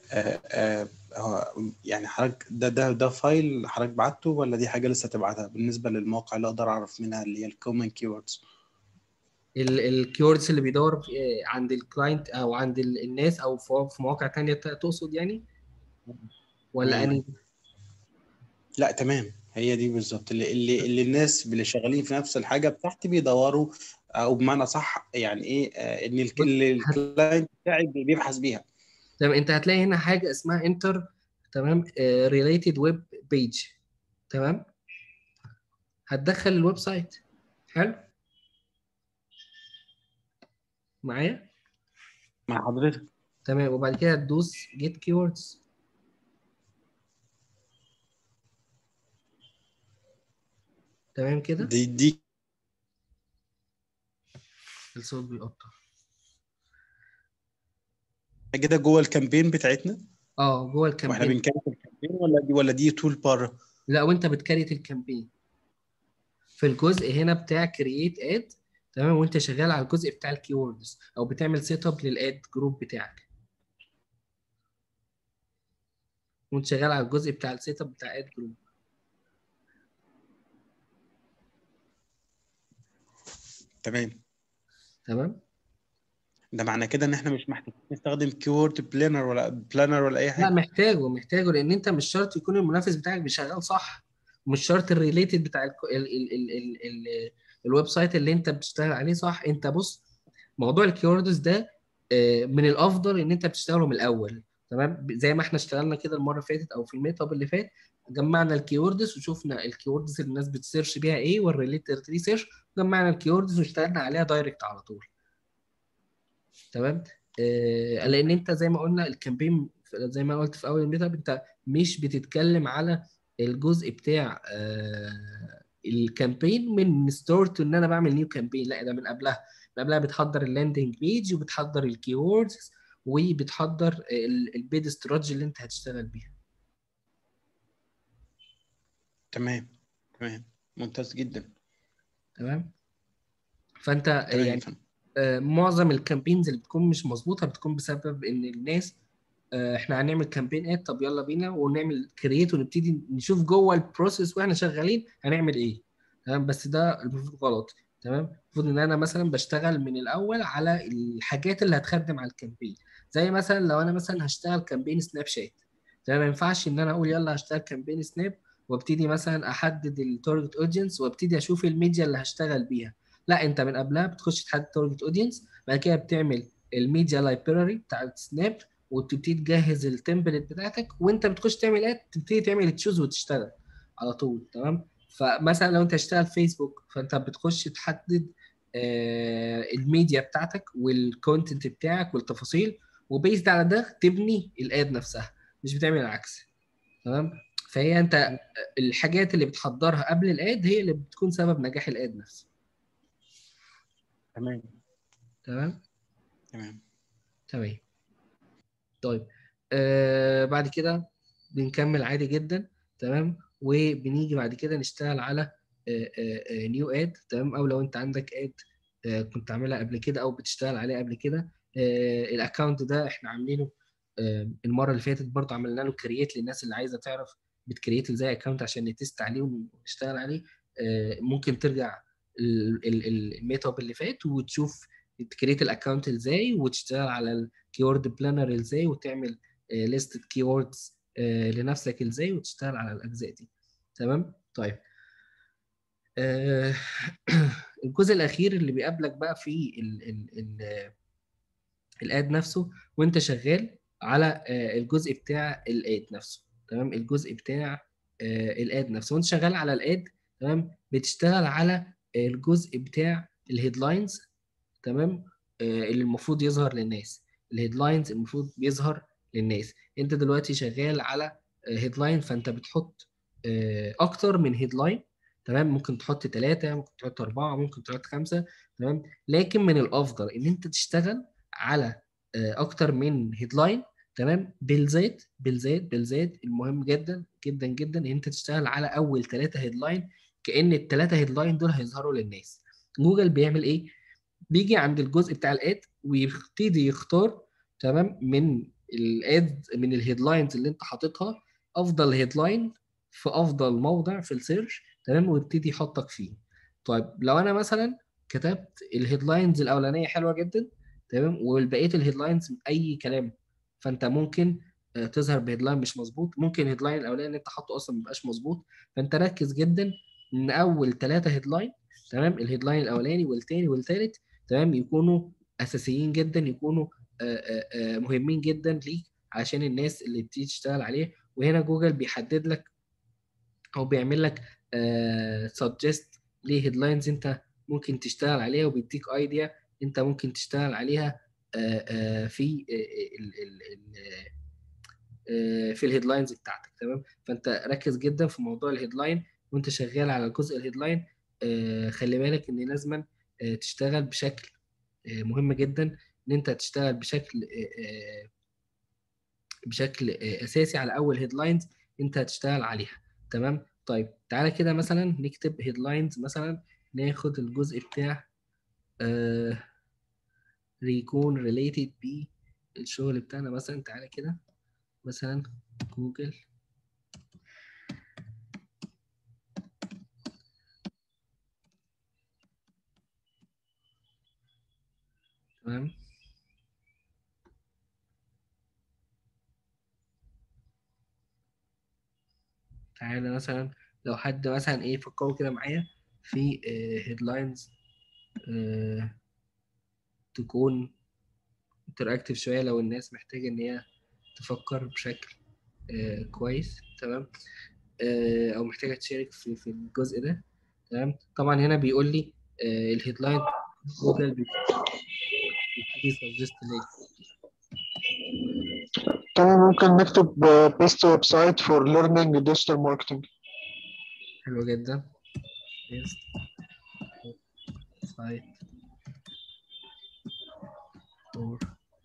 S4: يعني حضرتك ده فايل حضرتك بعته، ولا دي حاجة لسه تبعتها بالنسبة للموقع اللي أقدر أعرف منها اللي هي الكومن كيوردز؟
S1: الكيوردز اللي بيدور عند الكلاينت او عند الناس، او في مواقع تانية تقصد يعني، ولا
S4: تمام.
S1: اني؟
S4: لا تمام، هي دي بالظبط اللي الناس اللي شغالين في نفس الحاجة بتاعتي بيدوروا، أو بمعنى صح يعني إيه، إن
S1: بص
S4: الكلاينت بتاعي بيبحث بيها.
S1: تمام، انت هتلاقي هنا حاجه اسمها انتر تمام، ريليتد ويب بيج تمام، هتدخل الويب سايت. حلو معايا؟
S4: مع حضرتك.
S1: تمام، وبعد كده هتدوس جيت كيوردز. تمام كده.
S4: دي
S1: الصوت بيقطع.
S4: كده جوه الكامبين بتاعتنا،
S1: اه جوه
S4: واحنا
S1: الكامبين.
S4: بنكمل الكامبين، ولا دي تول بره؟
S1: لا، وانت بتكريت الكامبين في الجزء هنا بتاع كرييت اد تمام، وانت شغال على الجزء بتاع الكيوردز، او بتعمل سيت اب للاد جروب بتاعك، وانت شغال على الجزء بتاع السيت اب بتاع اد جروب.
S4: تمام.
S1: تمام.
S4: ده معنى كده ان احنا مش محتاجين نستخدم كيورد بلانر ولا اي
S1: لا،
S4: حاجه.
S1: محتاجه لان انت مش شرط يكون المنافس بتاعك بيشغل صح، ومش شرط الريليتد بتاع الويب سايت اللي انت بتشتغل عليه صح. انت بص، موضوع الكيوردز ده من الافضل ان انت بتشتغله من الاول تمام، زي ما احنا اشتغلنا كده المره اللي فاتت او في الميت اب اللي فات. جمعنا الكيوردز وشفنا الكيوردز اللي الناس بتسيرش بيها ايه والريليتد ريسيرش، جمعنا الكيوردز واشتغلنا عليها دايركت على طول. تمام. لان انت زي ما قلنا الكامبين زي ما قلت في اول الميت اب، انت مش بتتكلم على الجزء بتاع الكامبين من ستارت ان انا بعمل نيو كامبين، لا ده من قبلها. من قبلها بتحضر اللاندنج بيج وبتحضر الكيوردز وبتحضر البيد استراتيجي اللي انت هتشتغل بيها.
S4: تمام تمام، ممتاز جدا.
S1: تمام. فانت
S4: تمام يا
S1: يعني
S4: فندم.
S1: معظم الكامبينز اللي بتكون مش مظبوطه بتكون بسبب ان الناس احنا هنعمل كامبين اد، طب يلا بينا ونعمل كرييت ونبتدي نشوف جوه البروسيس واحنا شغالين هنعمل ايه. تمام. بس ده المفروض غلط. تمام. المفروض ان انا مثلا بشتغل من الاول على الحاجات اللي هتخدم على الكامبين. زي مثلا لو انا مثلا هشتغل كامبين سناب شات، تمام، ما ينفعش ان انا اقول يلا هشتغل كامبين سناب وابتدي مثلا احدد التارجت اودينس وابتدي اشوف الميديا اللي هشتغل بيها. لا، انت من قبلها بتخش تحدد تارجت اودينس، بعد كده بتعمل الميديا لايبراري بتاع سناب وتبتدي تجهز التمبلت بتاعتك، وانت بتخش تعمل اد تبتدي تعمل تشوز وتشتغل على طول. تمام. فمثلا لو انت هتشتغل فيسبوك فانت بتخش تحدد الميديا بتاعتك والكونتنت بتاعك والتفاصيل، وبيزد على ده تبني الاد نفسها، مش بتعمل العكس. تمام. فهي انت الحاجات اللي بتحضرها قبل الاد هي اللي بتكون سبب نجاح الاد نفسه.
S4: تمام
S1: تمام.
S4: تمام.
S1: تمام. طيب بعد كده بنكمل عادي جدا. تمام. وبنيجي بعد كده نشتغل على نيو اد. تمام. او لو انت عندك اد كنت عاملها قبل كده او بتشتغل عليها قبل كده، الاكونت ده احنا عاملينه المره اللي فاتت برضه، عملنا له كرييت للناس اللي عايزه تعرف بتكريت ازاي اكونت عشان نتست عليه ونشتغل عليه. ممكن ترجع الميت اب اللي فات وتشوف تكريت الاكونت ازاي وتشتغل على الكيورد بلانر ازاي وتعمل ليست كيوردز لنفسك ازاي وتشتغل على الاجزاء دي. تمام. طيب الجزء الاخير اللي بيقابلك بقى في الاد نفسه وانت شغال على الجزء بتاع الاد نفسه. تمام. الجزء بتاع الاد نفسه وانت شغال على الاد. تمام. بتشتغل على الجزء بتاع الهيدلاينز. تمام. اللي المفروض يظهر للناس. الهيدلاينز المفروض بيظهر للناس. انت دلوقتي شغال على هيدلاين، فانت بتحط اكتر من هيدلاين. تمام. ممكن تحط 3، ممكن تحط 4، ممكن تحط 5. تمام. لكن من الافضل ان انت تشتغل على اكتر من هيدلاين. تمام. بالذات المهم جدا جدا جدا ان انت تشتغل على اول 3 هيدلاين، كأن الثلاثه هيدلاين دول هيظهروا للناس. جوجل بيعمل ايه؟ بيجي عند الجزء بتاع الاد ويبتدي يختار، تمام، من الاد من الهيدلاينز اللي انت حاططها افضل هيدلاين في افضل موضع في السيرش. تمام. ويبتدي يحطك فيه. طيب لو انا مثلا كتبت الهيدلاينز الاولانيه حلوه جدا، تمام، والبقيه الهيدلاينز اي كلام، فانت ممكن تظهر بهيدلاين مش مظبوط، ممكن الهيدلاين الاولاني اللي انت حاطه اصلا ما يبقاش مظبوط. فانت ركز جدا ان اول 3 هيدلاين، تمام، الهيدلاين الاولاني والثاني والثالث، تمام، يكونوا اساسيين جدا، يكونوا مهمين جدا ليك عشان الناس اللي بتيجي تشتغل عليه. وهنا جوجل بيحدد لك او بيعمل لك سجست لهيدلاينز انت ممكن تشتغل عليها، وبيديك ايديا انت ممكن تشتغل عليها في في الهيدلاينز بتاعتك. تمام. فانت ركز جدا في موضوع الهيدلاين وانت شغال على جزء الهيدلاين. خلي بالك ان لازما تشتغل بشكل مهم جدا، ان انت تشتغل بشكل اساسي على اول هيدلاينز انت هتشتغل عليها. تمام. طيب تعالى كده مثلا نكتب هيدلاينز، مثلا ناخد الجزء بتاع يكون ريليتد بالشغل بتاعنا. مثلا تعالى كده مثلا جوجل. تمام. تعالى مثلا لو حد مثلا ايه فكروا كده معايا في هيدلاينز تكون انتراكتيف شويه لو الناس محتاجه ان هي تفكر بشكل كويس. تمام. او محتاجه تشارك في الجزء ده. تمام. طبعا هنا بيقول لي الهيدلاين جوجل بيبتدي سجست ليك.
S6: تمام، ممكن نكتب best website for learning digital marketing.
S1: حلو جدا. best site for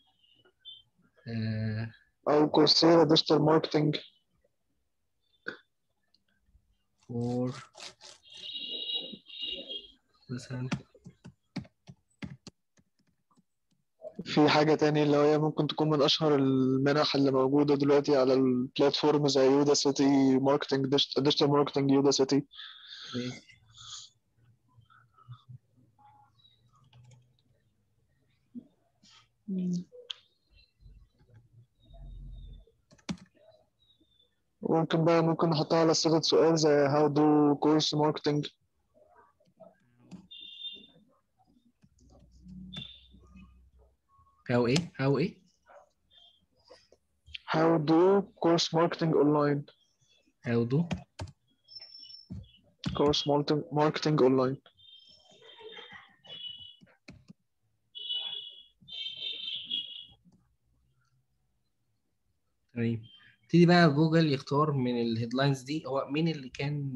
S6: أو كورسيرا digital marketing.
S1: for مثلا
S6: في حاجة تاني اللي هي ممكن تكون من أشهر المنح اللي موجودة دلوقتي على البلاتفورم زي يودا سيتي ماركتنج ديجيتال ماركتنج يودا سيتي.
S1: ماشي.
S6: ممكن نحطها على صيغة سؤال زي how do course marketing.
S1: how ايه
S6: how do course marketing online.
S1: how do
S6: course marketing online.
S1: تمام. ابتدي بقى جوجل يختار من الهيدلاينز دي. هو مين اللي كان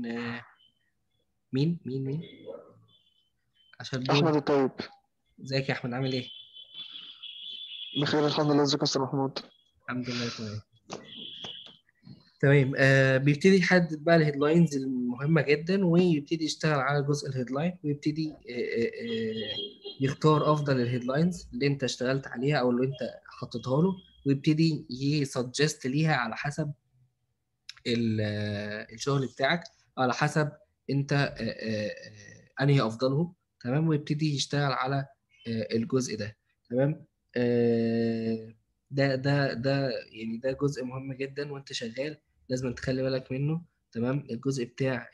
S1: مين عشان دول.
S6: أحمد الطيب.
S1: ازيك يا احمد، عامل ايه؟
S6: بخير الحمد لله، ازيك يا أستاذ محمود؟
S1: الحمد لله تمام. تمام. بيبتدي يحدد بقى الهيدلاينز المهمة جدا، ويبتدي يشتغل على جزء الهيدلاين، ويبتدي يختار افضل الهيدلاينز اللي انت اشتغلت عليها او اللي انت حطيتها له، ويبتدي يسجست ليها على حسب الشغل بتاعك، على حسب انت انهي افضلهم. تمام. ويبتدي يشتغل على الجزء ده. تمام. ده يعني ده جزء مهم جدا وانت شغال، لازم تخلي بالك منه. تمام. الجزء بتاع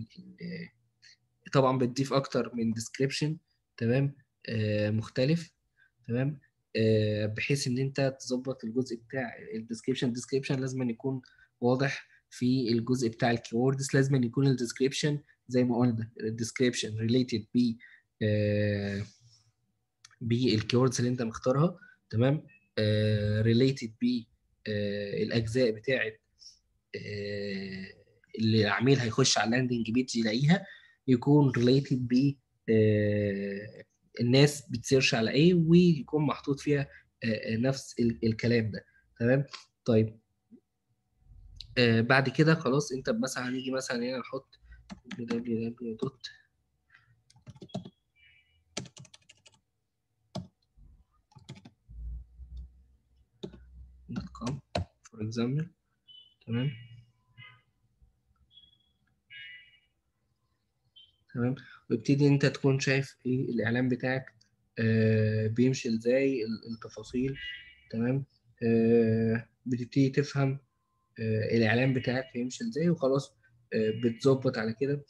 S1: طبعا بتضيف اكتر من ديسكريبشن. تمام. مختلف. تمام. بحيث ان انت تظبط الجزء بتاع الديسكريبشن لازم يكون واضح. في الجزء بتاع الكيوردز لازم يكون الديسكريبشن زي ما قلنا الديسكريبشن ريليتد بالكيوردز اللي انت مختارها. تمام. ريليتد بالاجزاء بتاعت اللي العميل هيخش على اللاندنج بيج يلاقيها، يكون ريليتد ب الناس بتسيرش على ايه، ويكون محطوط فيها نفس الكلام ده. تمام. طيب. بعد كده خلاص انت مثلا هنيجي مثلا هنا نحط www.com for example. تمام. تمام. ويبتدي انت تكون شايف ايه الاعلان بتاعك بيمشي ازاي، التفاصيل. تمام. بتبتدي تفهم الاعلان بتاعك هيمشي ازاي، وخلاص بتظبط على كده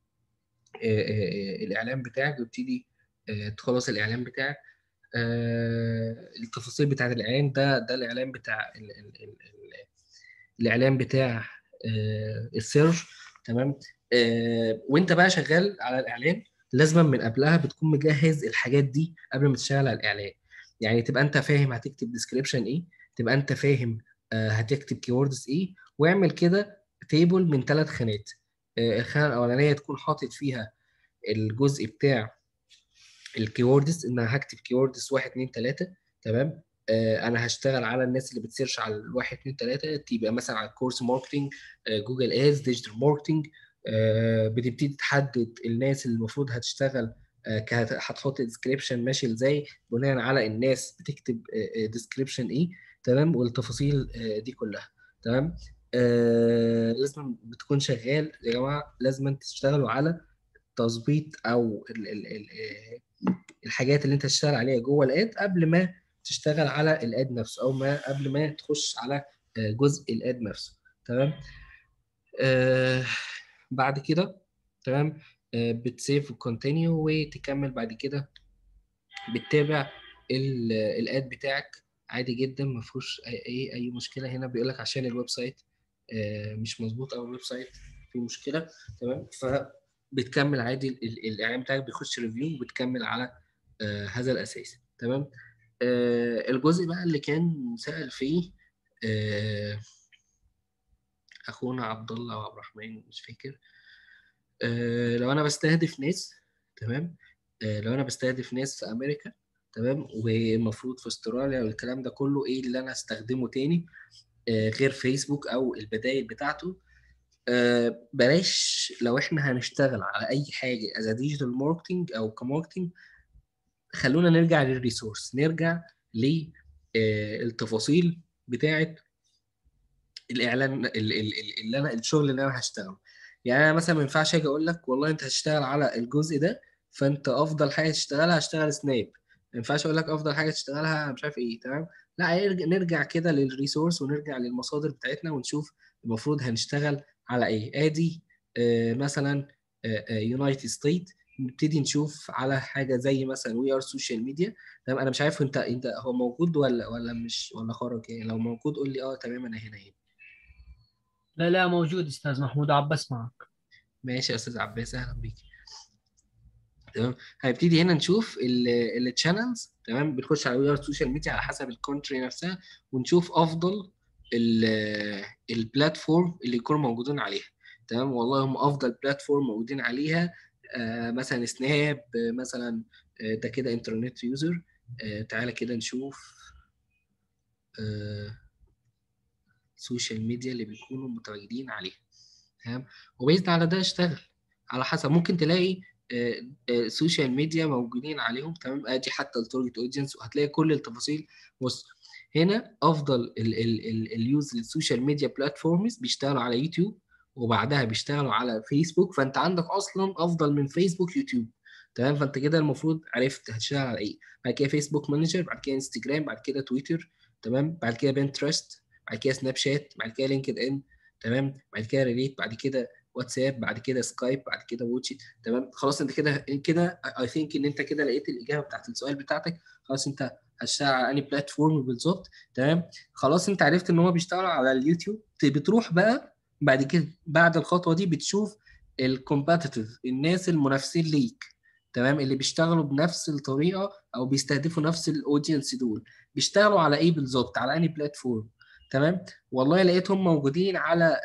S1: الاعلان بتاعك، ويبتدي تخلص الاعلان بتاعك. التفاصيل بتاعت الاعلان ده الاعلان بتاع الاعلان بتاع السيرش. تمام. وانت بقى شغال على الاعلان لازم من قبلها بتكون مجهز الحاجات دي قبل ما تشتغل على الاعلان. يعني تبقى انت فاهم هتكتب ديسكريبشن ايه، تبقى انت فاهم هتكتب كيوردز ايه، واعمل كده تيبل من 3 خانات. الخانه الاولانيه تكون حاطط فيها الجزء بتاع الكيوردز، ان انا هكتب كيوردز 1 2 3. تمام. انا هشتغل على الناس اللي بتسيرش على ال 1 2 3، تبقى مثلا على الكورس ماركتنج، جوجل ادز، ديجيتال ماركتنج. بتبتدي تحدد الناس اللي المفروض هتشتغل، هتحط ديسكريبشن ماشي ازاي بناء على الناس بتكتب ديسكريبشن ايه. تمام. والتفاصيل دي كلها. تمام. لازم بتكون شغال يا جماعه، لازم تشتغلوا على تظبيط او الحاجات اللي انت تشتغل عليها جوه الاد قبل ما تشتغل على الاد نفسه، او ما قبل ما تخش على جزء الاد نفسه. تمام. بعد كده تمام بتسيف وكونتينيو وتكمل. بعد كده بتتابع الاد بتاعك عادي جدا، ما فيهوش اي مشكله. هنا بيقول لك عشان الويب سايت مش مظبوط او الويب سايت فيه مشكله، تمام، فبتكمل عادي الاعلان بتاعك بيخش ريفيو وبتكمل على هذا الاساس، تمام. الجزء بقى اللي كان سأل فيه آه، اخونا عبد الله او عبد الرحمن مش فاكر، لو انا بستهدف ناس، تمام، لو انا بستهدف ناس في امريكا، تمام، ومفروض في استراليا والكلام ده كله، ايه اللي انا استخدمه تاني غير فيسبوك او البدائل بتاعته؟ بلاش لو احنا هنشتغل على اي حاجه از ديجيتال ماركتنج او كماركتنج، خلونا نرجع للريسورس، نرجع للتفاصيل بتاعه الاعلان اللي انا الشغل اللي انا هشتغله. يعني انا مثلا ما ينفعش اجي اقول لك والله انت هتشتغل على الجزء ده، فانت افضل حاجه تشتغلها هشتغل سناب، ما ينفعش اقول لك افضل حاجه تشتغلها مش عارف ايه، تمام. لا، نرجع كده للريسورس ونرجع للمصادر بتاعتنا ونشوف المفروض هنشتغل على ايه. ادي مثلا يونايتد ستيت، نبتدي نشوف على حاجه زي مثلا وي ار سوشيال ميديا، تمام. انا مش عارف انت هو موجود ولا مش ولا خرج، يعني لو موجود قول لي تمام انا هنا.
S3: لا لا موجود استاذ محمود، عم بسمعك.
S1: ماشي يا استاذ عباس، اهلا بيك. تمام، هنبتدي هنا نشوف التشانلز، تمام. بنخش على ويب سوشيال ميديا على حسب الكونتري نفسها، ونشوف افضل البلاتفورم اللي يكونوا موجودين عليها، تمام. والله هم افضل بلاتفورم موجودين عليها مثلا سناب، مثلا ده كده انترنت يوزر. تعالى كده نشوف السوشيال ميديا اللي بيكونوا متواجدين عليها، تمام. وبيزد على ده اشتغل على حسب، ممكن تلاقي سوشيال ميديا موجودين عليهم، تمام. ادي حتى التارجت اودينس، وهتلاقي كل التفاصيل. بص هنا افضل اليوز للسوشيال ميديا بلاتفورمز بيشتغلوا على يوتيوب، وبعدها بيشتغلوا على فيسبوك، فانت عندك اصلا افضل من فيسبوك يوتيوب، تمام. فانت كده المفروض عرفت هتشتغل على ايه. بعد كده فيسبوك مانجر، بعد كده انستجرام، بعد كده تويتر، تمام. بعد كده بنترست، بعد كده سناب شات، بعد كده لينكد ان، تمام. بعد كده ريليت، بعد كده واتساب، بعد كده سكايب، بعد كده واتشيت، تمام. خلاص انت كده اي ثينك ان انت كده لقيت الاجابه بتاعت السؤال بتاعتك. خلاص انت هتشتغل على انهي بلاتفورم بالظبط، تمام. خلاص انت عرفت ان هو بيشتغل على اليوتيوب، بتروح بقى بعد كده بعد الخطوه دي بتشوف الكومباتيتيف، الناس المنافسين ليك، تمام، اللي بيشتغلوا بنفس الطريقه او بيستهدفوا نفس الاودينس دول، بيشتغلوا على ايه بالظبط، على انهي بلاتفورم، تمام. والله لقيتهم موجودين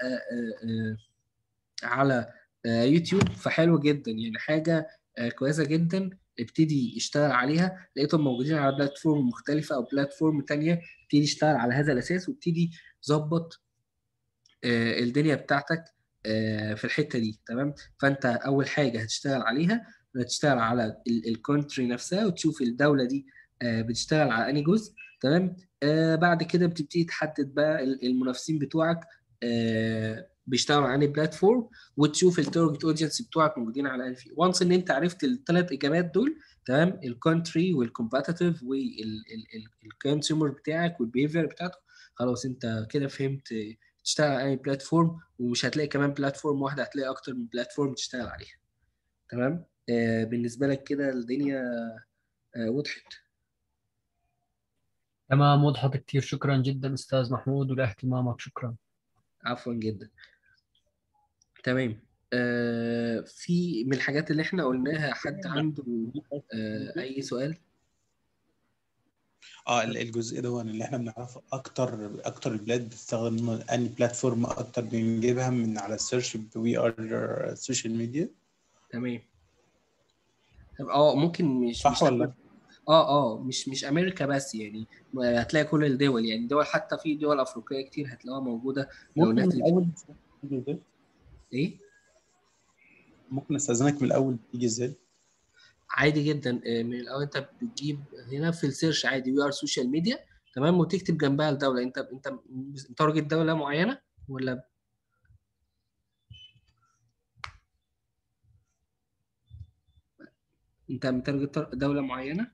S1: على يوتيوب، فحلو جدا، يعني حاجة كويسة جدا، ابتدي يشتغل عليها. لقيتهم موجودين على بلاتفورم مختلفة أو بلاتفورم تانية، ابتدي يشتغل على هذا الأساس، وابتدي ظبط الدنيا بتاعتك في الحتة دي، تمام. فأنت أول حاجة هتشتغل عليها، هتشتغل على الكونتري نفسها، وتشوف الدولة دي بتشتغل على أنهي جزء، تمام. بعد كده بتبتدي تحدد بقى المنافسين بتوعك بيشتغلوا على أنهي بلاتفورم، وتشوف التارجت اودينس بتوعك موجودين على أنهي فيه. وانس ان انت عرفت الثلاث اجابات دول، تمام، الكونتري والكومباتيتيف والكونسيومر بتاعك والبيهيفير بتاعته، خلاص انت كده فهمت تشتغل على اي بلاتفورم. ومش هتلاقي كمان بلاتفورم واحده، هتلاقي اكتر من بلاتفورم تشتغل عليها، تمام. بالنسبه لك كده الدنيا وضحت.
S3: تمام وضحت كثير، شكرا جدا استاذ محمود ولاهتمامك، شكرا.
S1: عفوا جدا، تمام. في من الحاجات اللي احنا قلناها حد عنده اي سؤال؟
S4: الجزء ده اللي احنا بنعرفه اكتر البلاد بتستخدم اني بلاتفورم اكتر بنجيبها من على السيرش وي ار سوشيال ميديا.
S1: تمام. طب ممكن مش
S4: صح ولا؟
S1: مش امريكا بس، يعني هتلاقي كل الدول، يعني دول حتى في دول افريقيه كتير هتلاقوها موجوده. لو
S4: ممكن
S1: الناس
S4: من
S1: اللي
S4: الاول تيجي ازاي؟
S1: ايه،
S4: ممكن استاذنك من الاول تيجي ازاي؟
S1: عادي جدا. من الاول انت بتجيب هنا في السيرش عادي وي ار سوشيال ميديا، تمام، وتكتب جنبها الدوله. انت تارجت دوله معينه ولا انت متارجت دوله معينه؟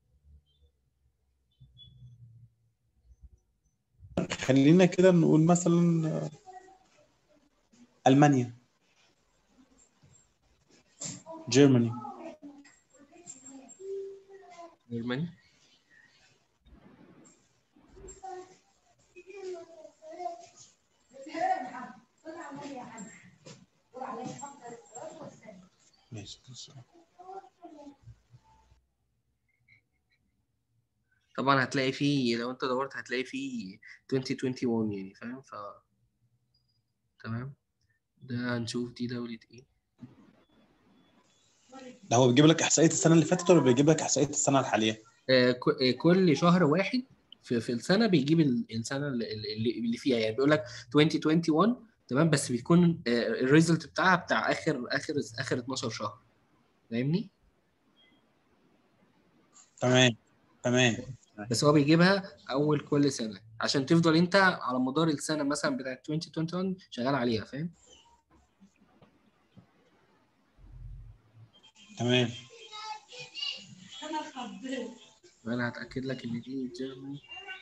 S4: خلينا كده نقول مثلا المانيا، جيرماني.
S1: جرماني.
S4: ماشي.
S1: طبعا هتلاقي فيه، لو انت دورت هتلاقي فيه 2021 يعني، فاهم؟ تمام. ده هنشوف دي دولة ايه.
S4: ده هو بيجيب لك احصائيه السنه اللي فاتت ولا بيجيب لك احصائيه السنه الحاليه؟
S1: كل شهر واحد في السنة بيجيب السنة اللي فيها، يعني بيقول لك 2021 تمام، بس بيكون الريزلت بتاعها بتاع اخر 12 شهر، فاهمني؟
S4: تمام تمام.
S1: بس هو بيجيبها اول كل سنة عشان تفضل انت على مدار السنة مثلا بتاعت 2021 شغال عليها، فاهم؟
S4: تمام.
S1: انا هتأكد لك ان دي جيرماني.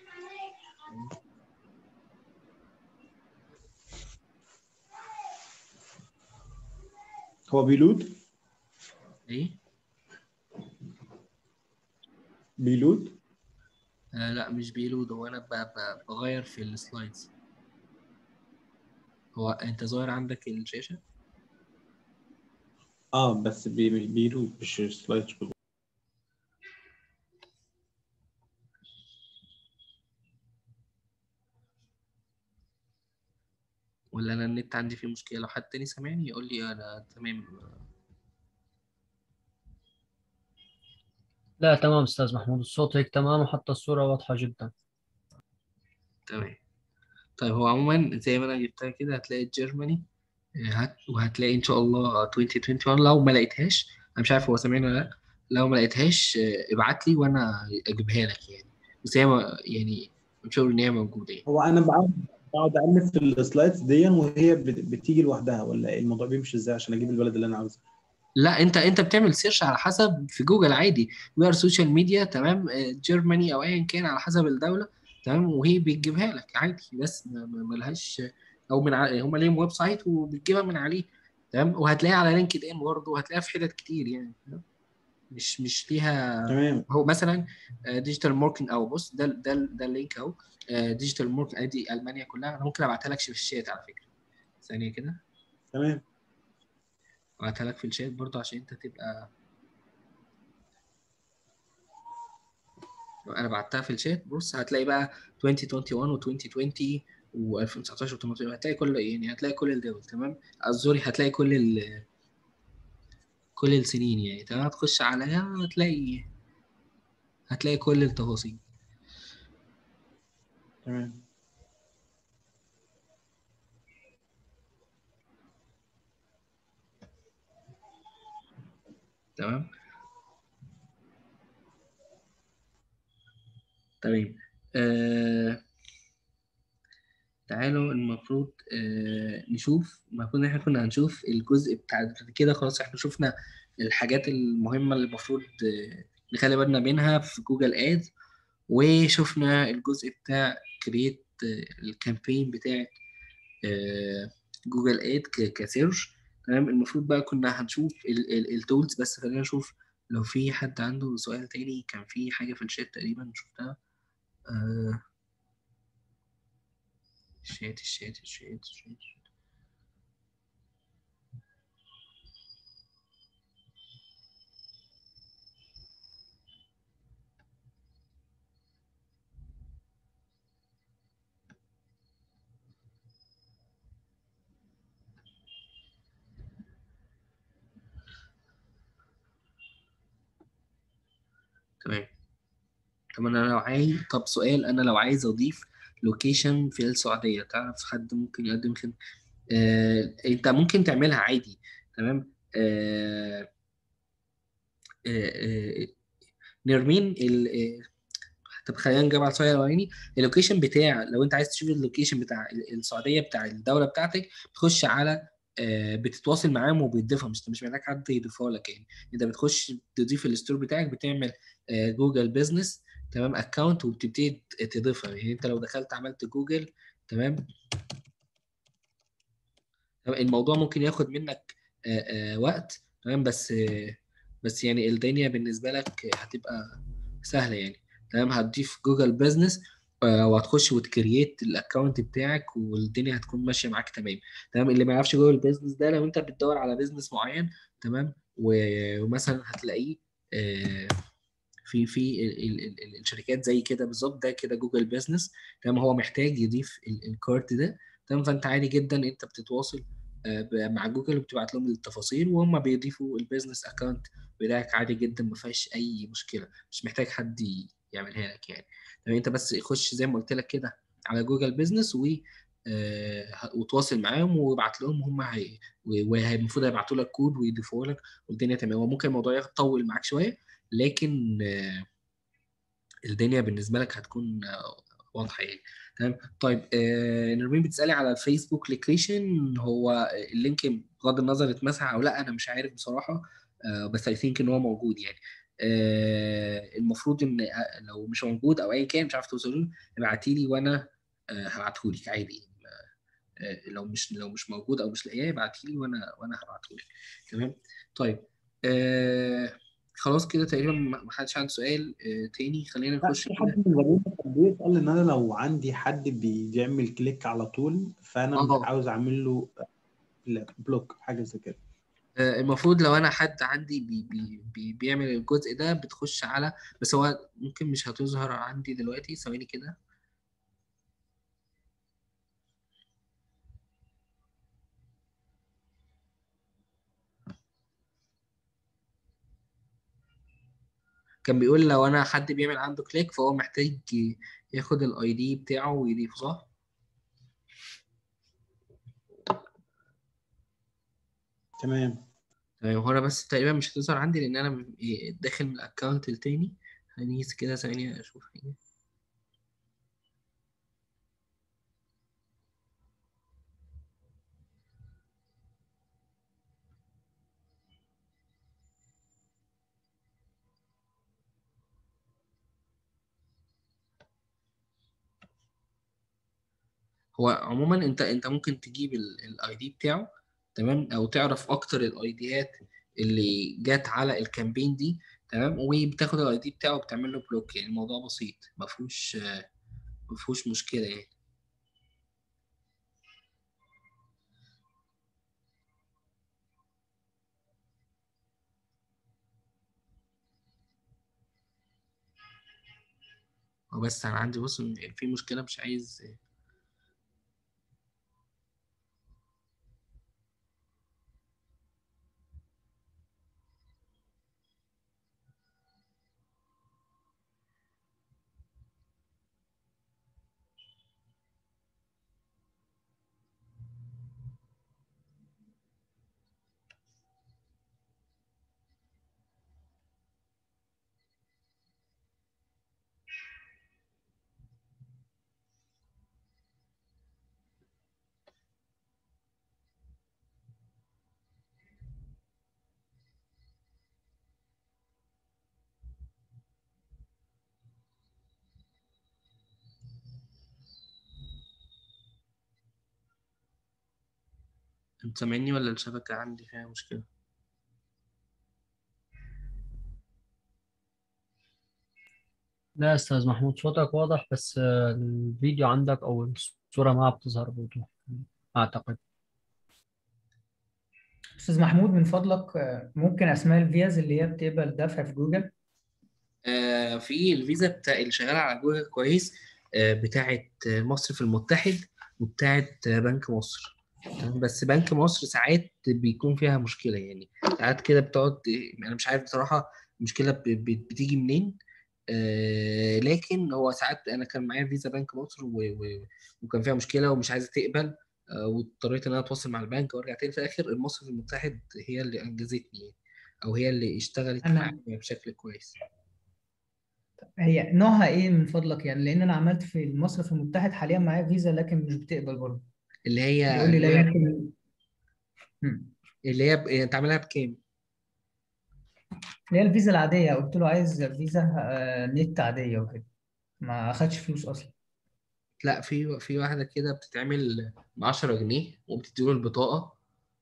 S4: هو بيلود
S1: ايه؟
S4: بيلود
S1: لا مش بيلود، هو انا بغير في السلايدز. هو انت ظاهر عندك الشاشة؟
S4: اه بس بيلود مش سلايد شو.
S1: ولا انا النت عندي فيه مشكلة؟ لو حد تاني سامعني يقول لي انا تمام.
S3: لا تمام استاذ محمود، الصوت هيك تمام وحتى الصورة واضحة جدا.
S1: تمام. طيب هو عموما زي ما انا جبتها كده هتلاقي جيرماني، وهتلاقي ان شاء الله 2021. لو ما لقيتهاش انا مش عارف هو سامعني ولا لا، لو ما لقيتهاش ابعت لي وانا اجيبها لك يعني، بس هي يعني مش شايف ان هي موجوده يعني.
S4: هو انا بقعد اقلب في السلايدز دي وهي بتيجي لوحدها، ولا إيه الموضوع بيمشي ازاي عشان اجيب البلد اللي انا عاوزها؟
S1: لا انت بتعمل سيرش على حسب في جوجل عادي، وير سوشيال ميديا تمام، جيرماني او ايا كان على حسب الدوله تمام، وهي بتجيبها لك عادي، بس ملهاش، او هم ليهم ويب سايت وبتجيبها من عليه تمام، وهتلاقيها على لينكد ان برضه، وهتلاقيها في حتت كتير يعني، تمام؟ مش ليها.
S4: تمام
S1: هو مثلا ديجيتال ماركتنج، او بص ده اللينك اهو، ديجيتال ماركتنج ادي المانيا كلها، انا ممكن ابعتها لك في الشات على فكره، ثانيه كده
S4: تمام.
S1: ابعتها لك في الشات برضه عشان انت تبقى، انا بعتها في الشات. بص هتلاقي بقى 2021 و2020 و2019 و18، هتلاقي كل يعني هتلاقي كل الدول تمام. سوري، هتلاقي كل السنين يعني، تمام. هتخش عليها هتلاقي كل التفاصيل.
S4: تمام
S1: تمام تمام. تعالوا المفروض نشوف، المفروض ان احنا كنا هنشوف الجزء بتاع كده، خلاص احنا شفنا الحاجات المهمة اللي المفروض نخلي بالنا منها في جوجل ادز، وشفنا الجزء بتاع كرييت الكامبين بتاع جوجل اد كسيرش تمام. المفروض بقى كنا هنشوف التولز، بس خلينا نشوف لو في حد عنده سؤال تاني. كان في حاجة في الشات تقريبا شفتها، آه، الشات. تمام. طب انا لو عايز، طب سؤال، انا لو عايز اضيف لوكيشن في السعودية، تعرف حد ممكن يقدم خدمة؟ انت ممكن تعملها عادي تمام. آه نرمين طب خلينا نجيب على السؤال الاولاني. اللوكيشن بتاع، لو انت عايز تشوف اللوكيشن بتاع السعوديه بتاع الدوله بتاعتك، بتخش على بتتواصل معاهم وبيضيفها، مش محتاج حد يضيفها لك يعني. انت بتخش تضيف الستور بتاعك، بتعمل جوجل بيزنس تمام اكونت، وبتبتدي تضيفها يعني. انت لو دخلت عملت جوجل تمام، الموضوع ممكن ياخد منك وقت تمام، بس يعني الدنيا بالنسبة لك هتبقى سهلة يعني، تمام. هتضيف جوجل بيزنس وهتخش وتكريت الاكونت بتاعك والدنيا هتكون ماشيه معاك تمام. تمام. اللي ما يعرفش جوه البيزنس ده، لو انت بتدور على بيزنس معين، تمام، ومثلا هتلاقيه آه، في الشركات زي كده بالظبط، ده كده جوجل بيزنس. تمام. هو محتاج يضيف الكارت ده. تمام. فانت عادي جدا انت بتتواصل مع جوجل وبتبعت لهم التفاصيل وهم بيضيفوا البيزنس اكونت بتاعك عادي جدا، ما فيهاش اي مشكله، مش محتاج حد يعملها لك يعني. تمام. انت بس خش زي ما قلت لك كده على جوجل بيزنس وتواصل معاهم وابعت لهم، هم المفروض هيبعتوا لك كود ويضيفوا لك والدنيا تمام. وممكن الموضوع يطول معاك شويه، لكن الدنيا بالنسبه لك هتكون واضحه يعني. تمام. طيب نرمين بتسالي على الفيسبوك لوكيشن، هو اللينك بغض النظر اتمسح او لا انا مش عارف بصراحه، بس اي ثينك ان هو موجود يعني. المفروض ان لو مش موجود او ايا كان مش عارف توصلوا له، ابعتي لي وانا هبعته لك عادي. لو مش موجود او مش لاقيه ابعتي لي وانا هبعته لك. تمام. طيب خلاص كده تقريبا ما حدش عنده سؤال تاني، خلينا
S4: لا،
S1: نخش
S4: في حد
S1: كده.
S4: من زمايلنا كان بيسأل ان انا لو عندي حد بيعمل كليك على طول، فانا مش
S1: اه
S4: عاوز اعمل له بلوك حاجه زي كده.
S1: المفروض لو انا حد عندي بيعمل الجزء ده بتخش على، بس هو ممكن مش هتظهر عندي دلوقتي، ثواني كده. كان بيقول لو انا حد بيعمل عنده كليك فهو محتاج ياخد الاي دي بتاعه ويضيفه، صح؟
S4: تمام.
S1: تمام. هو انا بس تقريبا مش هتظهر عندي لان انا داخل من الاكونت التاني. هنيجي كده ثانية اشوف حاجة. هو عموما انت ممكن تجيب الاي دي بتاعه، تمام، او تعرف اكتر الاي ديات اللي جت على الكامبين دي، تمام، وبتاخد الاي دي بتاعه وبتعمل له بلوك. يعني الموضوع بسيط، ما فيهوش مشكله يعني. هو بس انا عندي بص في مشكله مش عايز. انت سامعني ولا الشبكه عندي فيها مشكله؟
S3: لا يا أستاذ محمود، صوتك واضح بس الفيديو عندك أو الصورة ما بتظهر بوضوح أعتقد.
S7: أستاذ محمود من فضلك ممكن أسماء الفيز اللي هي بتقبل دفع في جوجل؟
S1: في الفيزا بتاع اللي شغاله على جوجل كويس، بتاعه مصرف المتحد وبتاعه بنك مصر. تمام. بس بنك مصر ساعات بيكون فيها مشكله يعني، ساعات كده بتقعد، انا مش عارف بصراحه المشكله بتيجي منين. لكن هو ساعات انا كان معايا فيزا بنك مصر وكان فيها مشكله ومش عايزه تقبل، واضطريت ان انا اتواصل مع البنك وارجع تاني. في الاخر المصرف المتحد هي اللي انجزتني يعني، او هي اللي اشتغلت
S7: أنا
S1: معايا بشكل كويس.
S7: هي نوعها إيه من فضلك يعني؟ لأن أنا عملت في المصرف المتحد حاليا معايا فيزا لكن مش بتقبل برضه.
S1: اللي هي
S7: بيقول لي لا يمكن. مم.
S1: انت عاملها بكام؟
S7: اللي هي الفيزا العادية، قلت له عايز فيزا نت عادية وكده، ما أخدش فلوس أصلا.
S1: لا، في واحده كده بتتعمل ب 10 جنيه وبتديله البطاقه،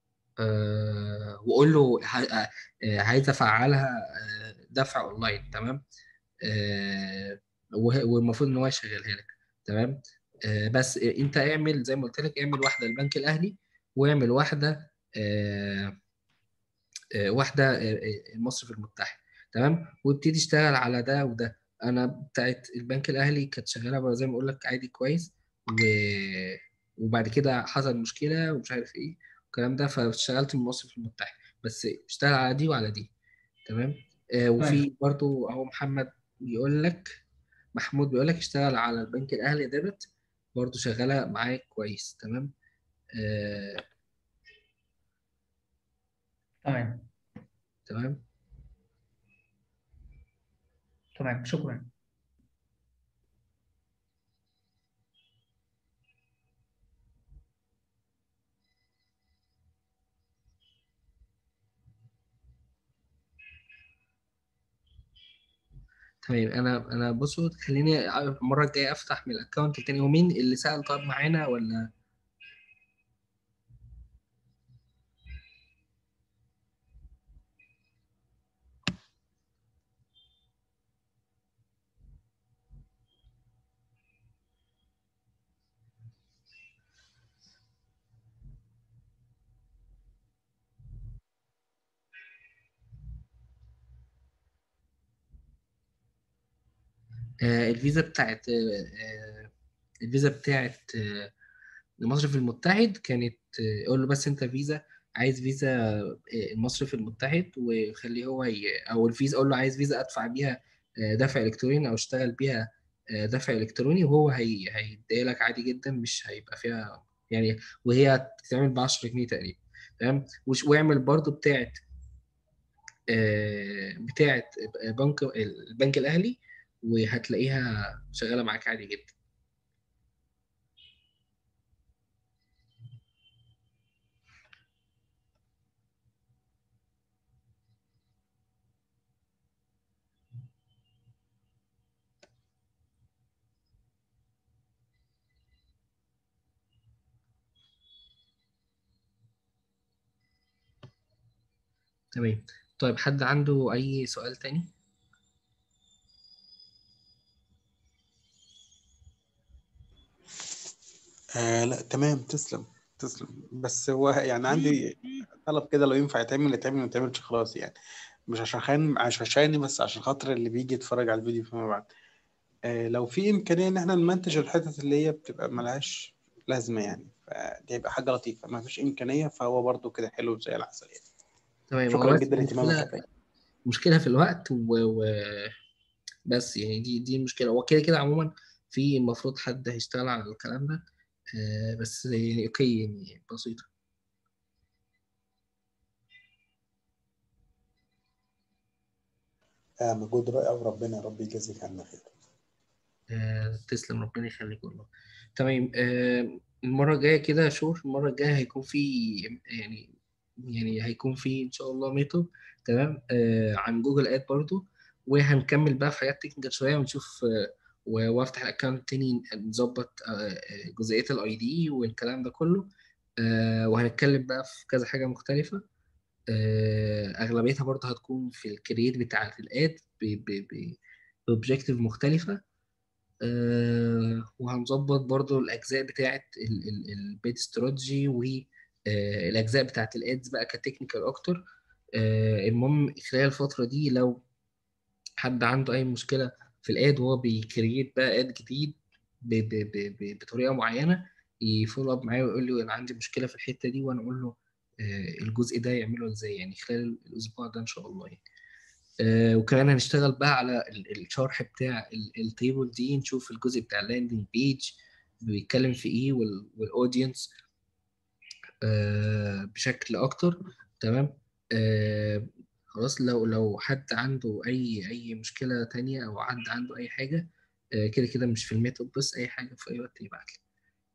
S1: وقول له عايز افعلها دفع اونلاين، تمام. آه والمفروض ان هو يشغلها لك. تمام. بس انت اعمل زي ما قلت لك، اعمل واحده البنك الاهلي، واعمل واحده المصرف المتحد. تمام، وابتدي اشتغل على ده وده. انا بتاعت البنك الاهلي كانت شغاله بقى زي ما اقول لك عادي كويس، و... وبعد كده حصل مشكله ومش عارف ايه الكلام ده، فاشتغلت من المصرف المتحد. بس اشتغل على دي وعلى دي. تمام.
S7: تمام.
S1: وفي برضو اهو محمد بيقول لك، محمود بيقول لك اشتغل على البنك الاهلي ديبت، برضو شغاله معاك كويس. تمام. آه...
S7: تمام.
S1: تمام.
S7: تمام، شكرا.
S1: تمام. انا بصوا، خليني المره الجايه افتح من الاكونت تاني. ومين اللي سأل طب معانا ولا؟ الفيزا بتاعت الفيزا بتاعت المصرف المتحد كانت قول له بس انت فيزا، عايز فيزا المصرف المتحد، وخليه هو او الفيزا، قول له عايز فيزا ادفع بيها دفع الكتروني، او اشتغل بيها دفع الكتروني، وهو هيديها لك عادي جدا، مش هيبقى فيها يعني. وهي تتعمل ب 10 جنيه تقريبا. تمام. واعمل برضو بتاعت البنك الاهلي، وهتلاقيها شغاله معاك عادي جدا. تمام. طيب، حد عنده اي سؤال تاني؟
S4: لا تمام، تسلم. تسلم. بس هو يعني عندي طلب كده، لو ينفع يتعمل يتعمل، ما يتعملش خلاص يعني. مش عشاني، بس عشان خاطر اللي بيجي يتفرج على الفيديو فيما بعد. لو في إمكانية إن احنا نمنتج الحتت اللي هي بتبقى ملهاش لازمة يعني، فدي هيبقى حاجة لطيفة. ما فيش إمكانية فهو برضو كده حلو زي العسل يعني.
S1: تمام. هو
S4: شكرا
S1: بس
S4: جدا لاهتمامك يا
S1: المشكله،
S4: فندم.
S1: مشكله في الوقت بس يعني دي المشكله. هو كده كده عموما في المفروض حد هيشتغل على الكلام ده. بس يعني اوكي، يعني بسيطه.
S4: مجهود رائع، وربنا يا رب يجازيك عنا خير.
S1: تسلم، ربنا يخليك والله. تمام. المرة الجاية كده شوف، المرة الجاية هيكون في يعني هيكون في إن شاء الله ميتو. تمام. عن جوجل آد برضو. وهنكمل بقى في حاجات تكنيكال شوية، ونشوف وافتح الأكونت تاني، نظبط جزئية الأي دي والكلام ده كله. وهنتكلم بقى في كذا حاجة مختلفة. أغلبيتها برضه هتكون في الكرييت بتاعة الآد بأوبجيكتيف مختلفة. وهنظبط برضو الأجزاء بتاعة البيت استراتيجي، والأجزاء بتاعة الأدز بقى كتكنيكال أكتر. المهم خلال الفترة دي، لو حد عنده أي مشكلة في الأد وهو بيكريت بقى أد جديد بطريقة معينة، يفولو أب معايا ويقول لي أنا عندي مشكلة في الحتة دي، وأنا أقول له الجزء ده يعمله إزاي، يعني خلال الأسبوع ده إن شاء الله يعني. وكمان هنشتغل بقى على الشرح بتاع التيبل دي، نشوف الجزء بتاع اللاندنج بيج بيتكلم في ايه، والاودينس بشكل اكتر. تمام. خلاص، لو حد عنده اي مشكلة تانية، او حد عنده اي حاجة، كده كده مش في الميتود، بس اي حاجة في اي وقت يبعت لي.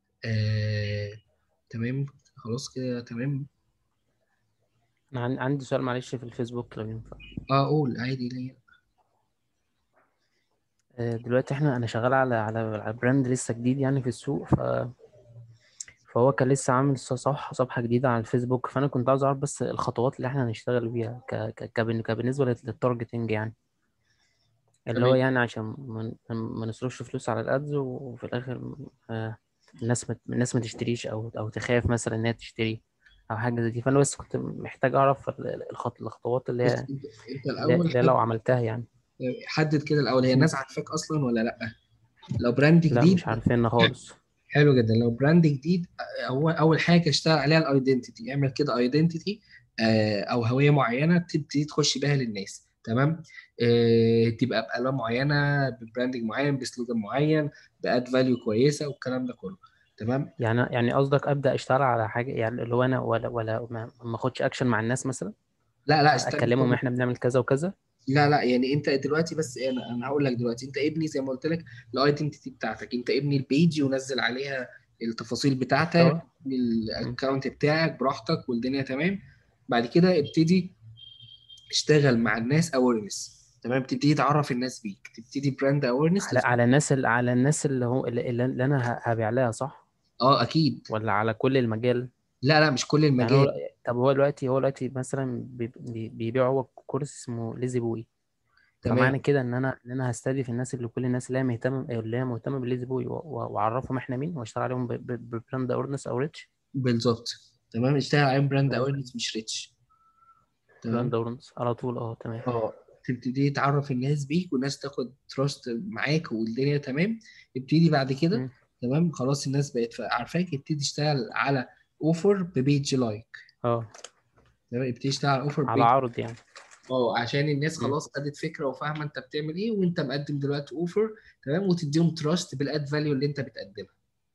S1: تمام. خلاص كده تمام.
S8: أنا عندي سؤال معلش في الفيسبوك لو ينفع.
S1: قول عادي ليا.
S8: دلوقتي أنا شغال على براند لسه جديد يعني في السوق، فهو كان لسه عامل صفحة جديدة على الفيسبوك، فأنا كنت عاوز أعرف بس الخطوات اللي إحنا هنشتغل بيها كبالنسبة للتارجتنج يعني. اللي هو
S1: تمام.
S8: يعني عشان ما نصرفش فلوس على الادز وفي الاخر الناس ما تشتريش او تخاف مثلا ان هي تشتري او حاجه زي دي. فانا بس كنت محتاج اعرف الخطوات اللي
S1: بص،
S8: هي
S1: انت
S8: اللي
S1: الاول
S8: اللي لو عملتها يعني.
S1: حدد كده الاول، هي
S8: م.
S1: الناس عارفاك اصلا ولا لا؟ لو براند
S8: لا
S1: جديد،
S8: مش عارفين خالص.
S1: حلو جدا. لو براند جديد، هو اول حاجه اشتغل عليها الايدنتيتي، اعمل كده ايدنتيتي او هويه معينه تبتدي تخش بيها للناس. تمام. تبقى بالوان معينه، ببراندنج معين، بسلوجان معين، باد فاليو كويسه، والكلام ده كله. تمام.
S8: يعني قصدك ابدا اشتغل على حاجه يعني اللي هو انا ولا ما اخدش اكشن مع الناس مثلا،
S1: لا لا، استنى.
S8: اكلمهم احنا بنعمل كذا وكذا.
S1: لا لا، يعني انت دلوقتي، بس انا هقول لك دلوقتي، انت ابني زي ما قلت لك الايدنتيتي بتاعتك، انت ابني البيج ونزل عليها التفاصيل بتاعتك،
S8: محتوى. م.
S1: الاكونت بتاعك براحتك والدنيا تمام. بعد كده ابتدي اشتغل مع الناس اويرنس. تمام، تبتدي تعرف الناس بيك، تبتدي براند اويرنس.
S8: على الناس اللي انا هبيع لها، صح؟
S1: اه اكيد.
S8: ولا على كل المجال؟
S1: لا لا، مش كل
S8: يعني
S1: المجال.
S8: طب هو دلوقتي مثلا بيبيع هو كورس اسمه ليزي بوي.
S1: تمام.
S8: فمعنى كده ان انا هستهدف الناس كل الناس اللي هي مهتمه بالليزي بوي واعرفهم احنا مين واشتغل عليهم ببراند اورنس او ريتش.
S1: بالظبط. تمام، اشتغل على براند
S8: تمام.
S1: اويرنس مش ريتش. تمام.
S8: براند اورنس على طول، تمام.
S1: اه، تبتدي تعرف الناس بيك والناس تاخد تراست معاك والدنيا تمام. ابتدي بعد كده.
S8: مم.
S1: تمام، خلاص الناس بقت عارفاك، ابتدي تشتغل على اوفر ببيج لايك.
S8: اه،
S1: تمام، ابتدي تشتغل على اوفر
S8: على
S1: ببيج.
S8: عرض يعني.
S1: اه، عشان الناس
S8: مم.
S1: خلاص خدت فكره وفاهمه انت بتعمل ايه، وانت مقدم دلوقتي اوفر. تمام، وتديهم تراست بالاد فاليو اللي انت بتقدمها.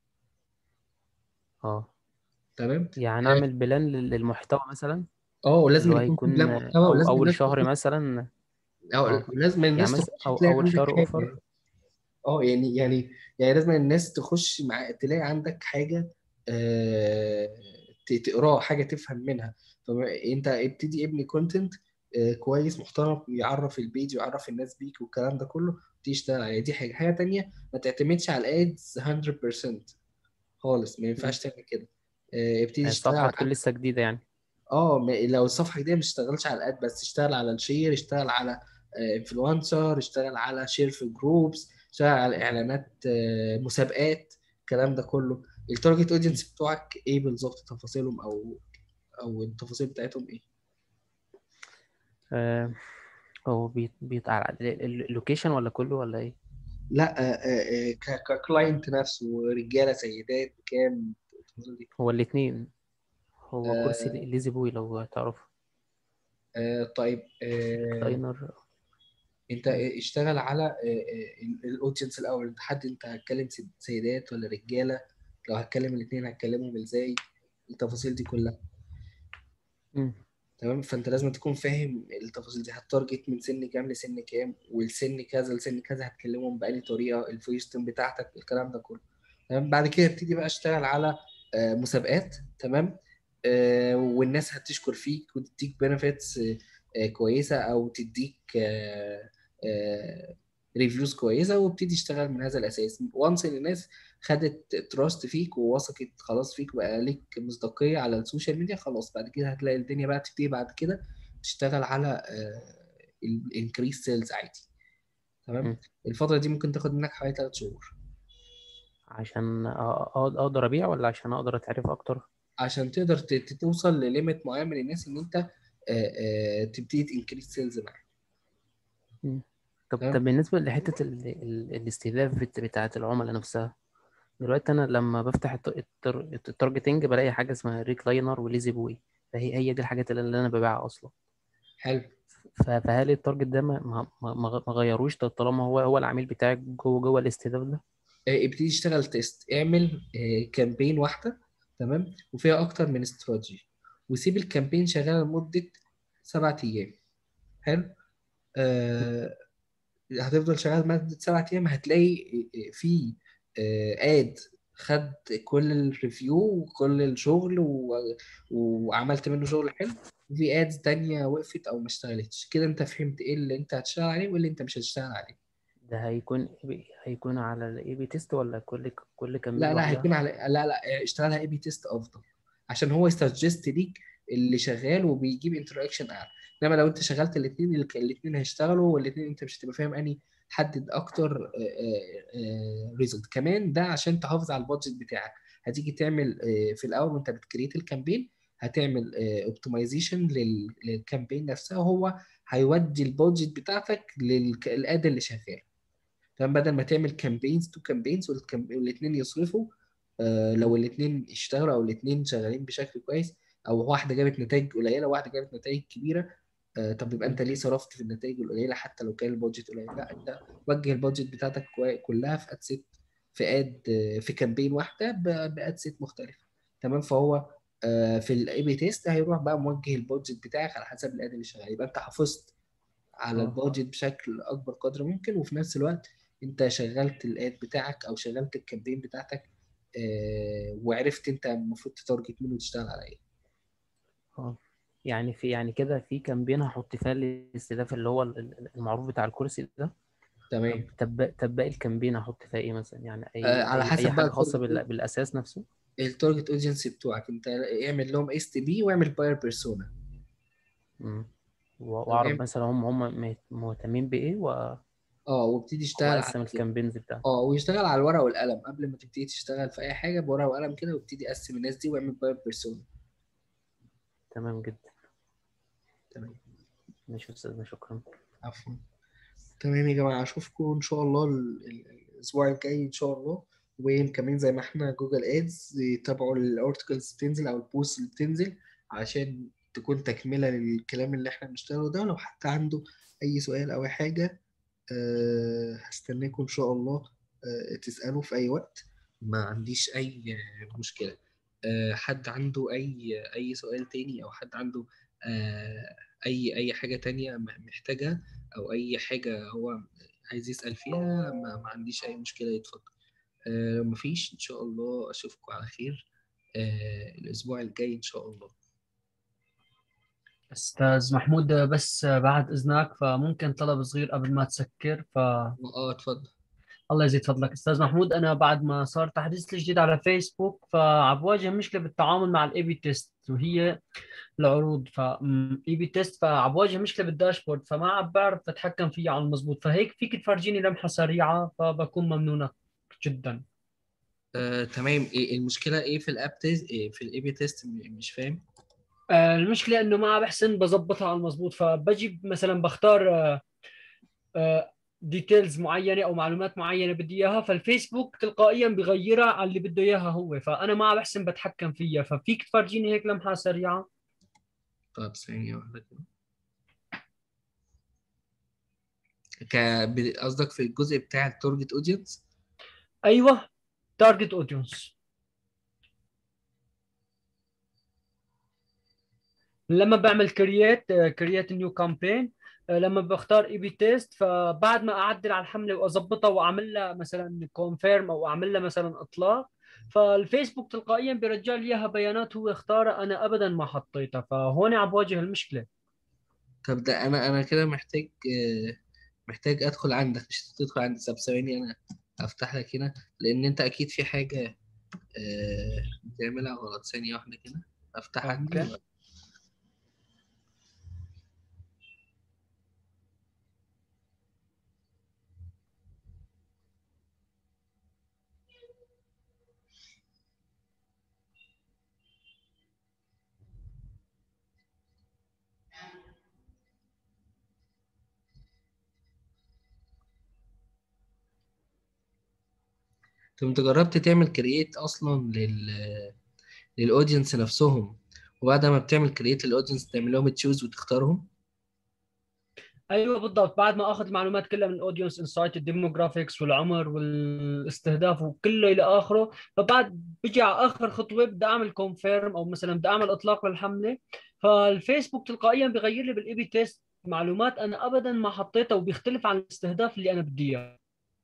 S8: اه،
S1: تمام.
S8: يعني اعمل بلان للمحتوى مثلا
S1: ولازم
S8: اللي هو
S1: يكون في
S8: هيكون
S1: بلان محتوى،
S8: او
S1: ولازم
S8: اول
S1: الناس
S8: شهر
S1: تخش.
S8: مثلا. اه،
S1: لازم
S8: يعني
S1: الناس
S8: مثلا
S1: تخش
S8: او
S1: تلاقي
S8: اول
S1: عندك
S8: شهر
S1: حاجه.
S8: اوفر.
S1: يعني لازم الناس تخش تلاقي عندك حاجة، تقراه، حاجة تفهم منها. فانت ابتدي ابني كونتنت كويس محترم، يعرف البيج ويعرف الناس بيك والكلام ده كله. تشتغل عليه، دي حاجة تانية. ما تعتمدش على الادز 100% خالص، ما
S8: مم.
S1: ينفعش تعمل كده. ابتدي اشتغل
S8: الصفحه
S1: على
S8: تكون لسه جديده يعني.
S1: لو الصفحه دي مش اشتغلش على الاد بس، اشتغل على الشير، اشتغل على انفلونسر، اشتغل على شير في جروبس، اشتغل على اعلانات، مسابقات، الكلام ده كله. التارجت
S8: مم.
S1: اودينس بتوعك ايه بالظبط، تفاصيلهم او التفاصيل بتاعتهم ايه؟
S8: آه، هو على اللوكيشن ولا كله ولا ايه؟
S1: لا، ككلاينت نفسه، رجاله سيدات كام، التفاصيل دي.
S8: هو الاثنين. هو كرسي
S1: آه،
S8: ليزي بوي لو تعرف.
S1: طيب.
S8: كلاينر.
S1: انت اشتغل على الاودينس الاول، تحدد انت هتكلم سيدات ولا رجاله. لو هتكلم الاثنين هتكلمهم ازاي، التفاصيل دي كلها.
S8: مم.
S1: تمام، فانت لازم تكون فاهم التفاصيل دي، هتارجت من سن كام لسن كام، والسن كذا لسن كذا هتكلمهم بأي طريقه، الفويس تون بتاعتك، الكلام ده كله. تمام، بعد كده ابتدي بقى اشتغل على مسابقات. تمام. والناس هتشكر فيك وتديك بنفيتس كويسه، او تديك ريفيوز كويسه، وابتدي اشتغل من هذا الاساس. وانس ان الناس خدت تراست فيك ووثقت خلاص فيك، بقى ليك مصداقيه على السوشيال ميديا، خلاص بعد كده هتلاقي الدنيا بقى تبتدي بعد كده تشتغل على الانكريس سيلز عادي. تمام.
S8: مم.
S1: الفتره دي ممكن تاخد منك حوالي 3 شهور
S8: عشان اقدر ابيع ولا عشان اقدر اتعرف اكتر؟
S1: عشان تقدر توصل لليميت معين من الناس، ان انت تبتدي تنكريس سيلز معاك.
S8: مم. طب
S1: تمام.
S8: بالنسبه لحته الاستهداف بتاعه العملاء نفسها. دلوقتي انا لما بفتح التارجتنج بلاقي حاجه اسمها ريكلاينر وليزي بوي. فهي دي الحاجات اللي انا ببيعها اصلا.
S1: حلو.
S8: فهل التارجت ده ما غيروش طالما هو العميل بتاعك جوه الاستهداف ده؟
S1: ابتدي اشتغل تيست، اعمل كامبين واحده. تمام، وفيها اكتر من استراتيجي، وسيب الكامبين شغاله لمده 7 ايام. حلو. آه هتفضل شغال مدة 7 أيام، هتلاقي في اد خد كل الريفيو وكل الشغل وعملت منه شغل حلو. وفي ادز تانية وقفت أو ما اشتغلتش. كده أنت فهمت إيه اللي أنت هتشتغل عليه وإيه اللي أنت مش هتشتغل عليه.
S8: ده هيكون على الاي بي تيست ولا كل كمين
S1: لا لا،
S8: لوحدها؟
S1: هيكون على، لا لا، اشتغلها اي بي تيست أفضل، عشان هو يسجست ليك اللي شغال وبيجيب انتراكشن أعلى. انما لو انت شغلت الاثنين، الاثنين هيشتغلوا، والاثنين انت مش هتبقى فاهم اني حدد اكتر ريزلت. كمان ده عشان تحافظ على البادجت بتاعك. هتيجي تعمل في الاول وانت بتكريت الكامبين، هتعمل اوبتمايزيشن للكامبين نفسها، وهو هيودي البادجت بتاعتك للاد اللي شغال. تمام، بدل ما تعمل كامبينز تو كامبينز والاثنين يصرفوا، لو الاثنين اشتغلوا او الاثنين شغالين بشكل كويس، او واحده جابت نتائج قليله وواحده جابت نتائج كبيره، طب يبقى انت ليه صرفت في النتائج القليله حتى لو كان البادجت قليل؟ لا، انت وجه البادجت بتاعتك كلها في اد سيت، في اد في كامبين واحده باد سيت مختلفه. تمام، فهو في الاي بي تيست هيروح بقى موجه البادجت بتاعك على حسب الاد اللي شغال. يبقى انت حافظت على البادجت بشكل اكبر قدر ممكن، وفي نفس الوقت انت شغلت الاد بتاعك او شغلت الكامبين بتاعتك، وعرفت انت المفروض تتارجت منه وتشتغل على ايه.
S8: اه يعني كده في كامبين هحط فيها الاستهداف اللي هو المعروف بتاع الكرسي ده.
S1: تمام.
S8: طب باقي الكامبين هحط فيها ايه مثلا؟ يعني
S1: على
S8: اي
S1: حسب بقى
S8: حاجه خاصه بالاساس نفسه.
S1: التارجت اودينسي بتوعك، انت اعمل لهم اس تي بي واعمل باير بيرسونا.
S8: واعرف
S1: تمام،
S8: مثلا هم مهتمين بايه
S1: وابتدي اشتغل على
S8: واقسم الكامبينز بتاعتي.
S1: ويشتغل على الورقه والقلم قبل ما تبتدي تشتغل في اي حاجه، بورقه وقلم كده، وابتدي اقسم الناس دي واعمل باير بيرسونا.
S8: تمام جدا.
S1: تمام.
S8: ماشي يا استاذنا، شكرا.
S1: عفوا. تمام يا جماعة، أشوفكم إن شاء الله الأسبوع الجاي إن شاء الله. وكمان زي ما إحنا جوجل أدز، تابعوا الأرتكلز بتنزل أو البوست اللي بتنزل عشان تكون تكملة للكلام اللي إحنا بنشتغله ده. لو حتى عنده أي سؤال أو أي حاجة، هستناكم إن شاء الله تسألوا في أي وقت، ما عنديش أي مشكلة. حد عنده أي سؤال تاني، أو حد عنده أي حاجة تانية محتاجها، او اي حاجه هو عايز يسال فيها، ما عنديش اي مشكله، يتفضل. مفيش، ان شاء الله اشوفكم على خير الاسبوع الجاي ان شاء الله.
S3: أستاذ محمود، بس بعد إذنك فممكن طلب صغير قبل ما تسكر
S1: اتفضل.
S3: الله يزيد فضلك أستاذ محمود. أنا بعد ما صار تحديث الجديد على فيسبوك فعم بواجه مشكلة بالتعامل مع الإي بي تيست، وهي العروض. اي بي تيست فعم بواجه مشكلة بالداشبورد، فما عم بعرف أتحكم فيها على المضبوط. فهيك فيك تفرجيني لمحة سريعة فبكون ممنونك جدا.
S1: تمام. ايه المشكله؟ ايه في الاب تيست؟ إيه في الاي بي تيست؟ مش فاهم.
S3: المشكلة إنه ما بحسن بظبطها على المضبوط، فبجي مثلا بختار ديتيلز معينه او معلومات معينه بدي اياها، فالفيسبوك تلقائيا بغيرها على اللي بده اياها هو، فانا ما بحسن بتحكم فيها. ففيك تفرجيني هيك لمحه سريعه؟
S1: طب ثانيه واحده قصدك في الجزء بتاع التارجت اودينس؟
S3: ايوه، تارجت اودينس. لما بعمل كرييت نيو كامبين، لما بختار اي بي تيست، فبعد ما اعدل على الحمله واظبطها واعمل لها مثلا كونفيرم او اعمل لها مثلا اطلاق، فالفيسبوك تلقائيا بيرجع لي اياها بيانات هو اختارها، انا ابدا ما حطيتها. فهون عم بواجه المشكله.
S1: طب ده انا كده محتاج ادخل عندك، مش تدخل عندي. طب ثواني، انا افتح لك هنا، لان انت اكيد في حاجه بتعملها غلط. ثانيه واحده كده افتحك
S3: اوكي.
S1: كده. طب انت جربت تعمل كرييت اصلا للاودينس نفسهم، وبعد ما بتعمل كرييت للاودينس تعمل لهم تشوز وتختارهم؟
S3: ايوه بالضبط، بعد ما اخذ المعلومات كلها من الاودينس انسايت، الديموغرافيكس والعمر والاستهداف وكله الى اخره، فبعد بيجي على اخر خطوه بدي اعمل كونفيرم او مثلا بدي اعمل اطلاق للحمله، فالفيسبوك تلقائيا بيغير لي بالاي بي تيست معلومات انا ابدا ما حطيتها، وبيختلف عن الاستهداف اللي انا بدي اياه.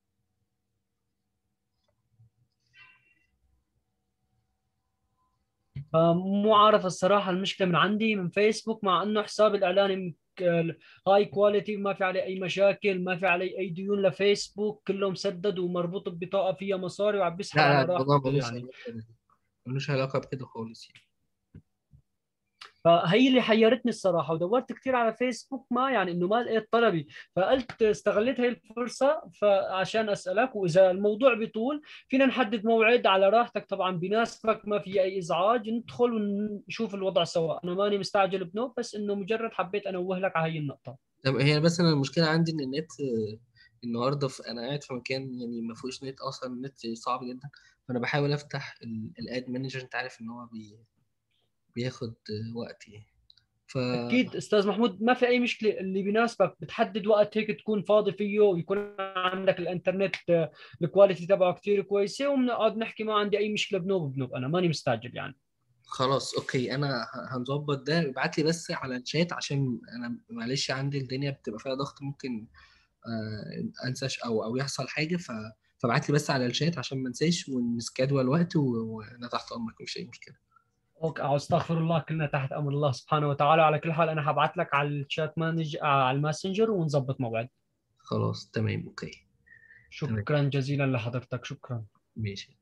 S3: فمو عارف الصراحه المشكله من عندي من فيسبوك، مع انه حساب الاعلاني هاي كواليتي، ما في عليه اي مشاكل، ما في عليه اي ديون لفيسبوك، كله مسدد ومربوط ببطاقه فيها مصاري وعم بيسحب
S1: لا
S3: على
S1: الموضوع
S3: راحته يعني.
S1: ملوش علاقه بكده خالص يعني.
S3: فهي اللي حيرتني الصراحه، ودورت كثير على فيسبوك ما يعني انه ما لقيت طلبي، فقلت استغليت هي الفرصه فعشان اسالك. واذا الموضوع بيطول فينا نحدد موعد على راحتك طبعا بيناسبك، ما في اي ازعاج، ندخل ونشوف الوضع سوا. انا ماني مستعجل بنوب، بس انه مجرد حبيت انوه لك على هي النقطه.
S1: طب هي بس انا المشكله عندي ان النت النهارده انا قاعد في مكان يعني ما فيهوش نت اصلا، النت صعب جدا. فانا بحاول افتح الاد مانجر، انت عارف ان هو بياخد وقت يعني. ف
S3: اكيد استاذ محمود، ما في اي مشكله، اللي بيناسبك بتحدد وقت هيك تكون فاضي فيه ويكون عندك الانترنت الكواليتي تبعه كثير كويسه، وبنقعد نحكي. ما عندي اي مشكله، بنوب انا ماني مستعجل يعني.
S1: خلاص اوكي، انا هنظبط ده. ابعت لي بس على الشات عشان انا معلش عندي الدنيا بتبقى فيها ضغط، ممكن انساش او يحصل حاجه. فابعت لي بس على الشات عشان ما انساش، ونسكادول وقت وانا تحت امرك، مفيش اي مشكله.
S3: اوكي، استغفر الله، كلنا تحت امر الله سبحانه وتعالى. على كل حال انا هبعت لك على الشات مانج على الماسنجر ونظبط موعد.
S1: خلاص تمام اوكي. تمام
S3: شكرا جزيلا لحضرتك، شكرا.
S1: ماشي.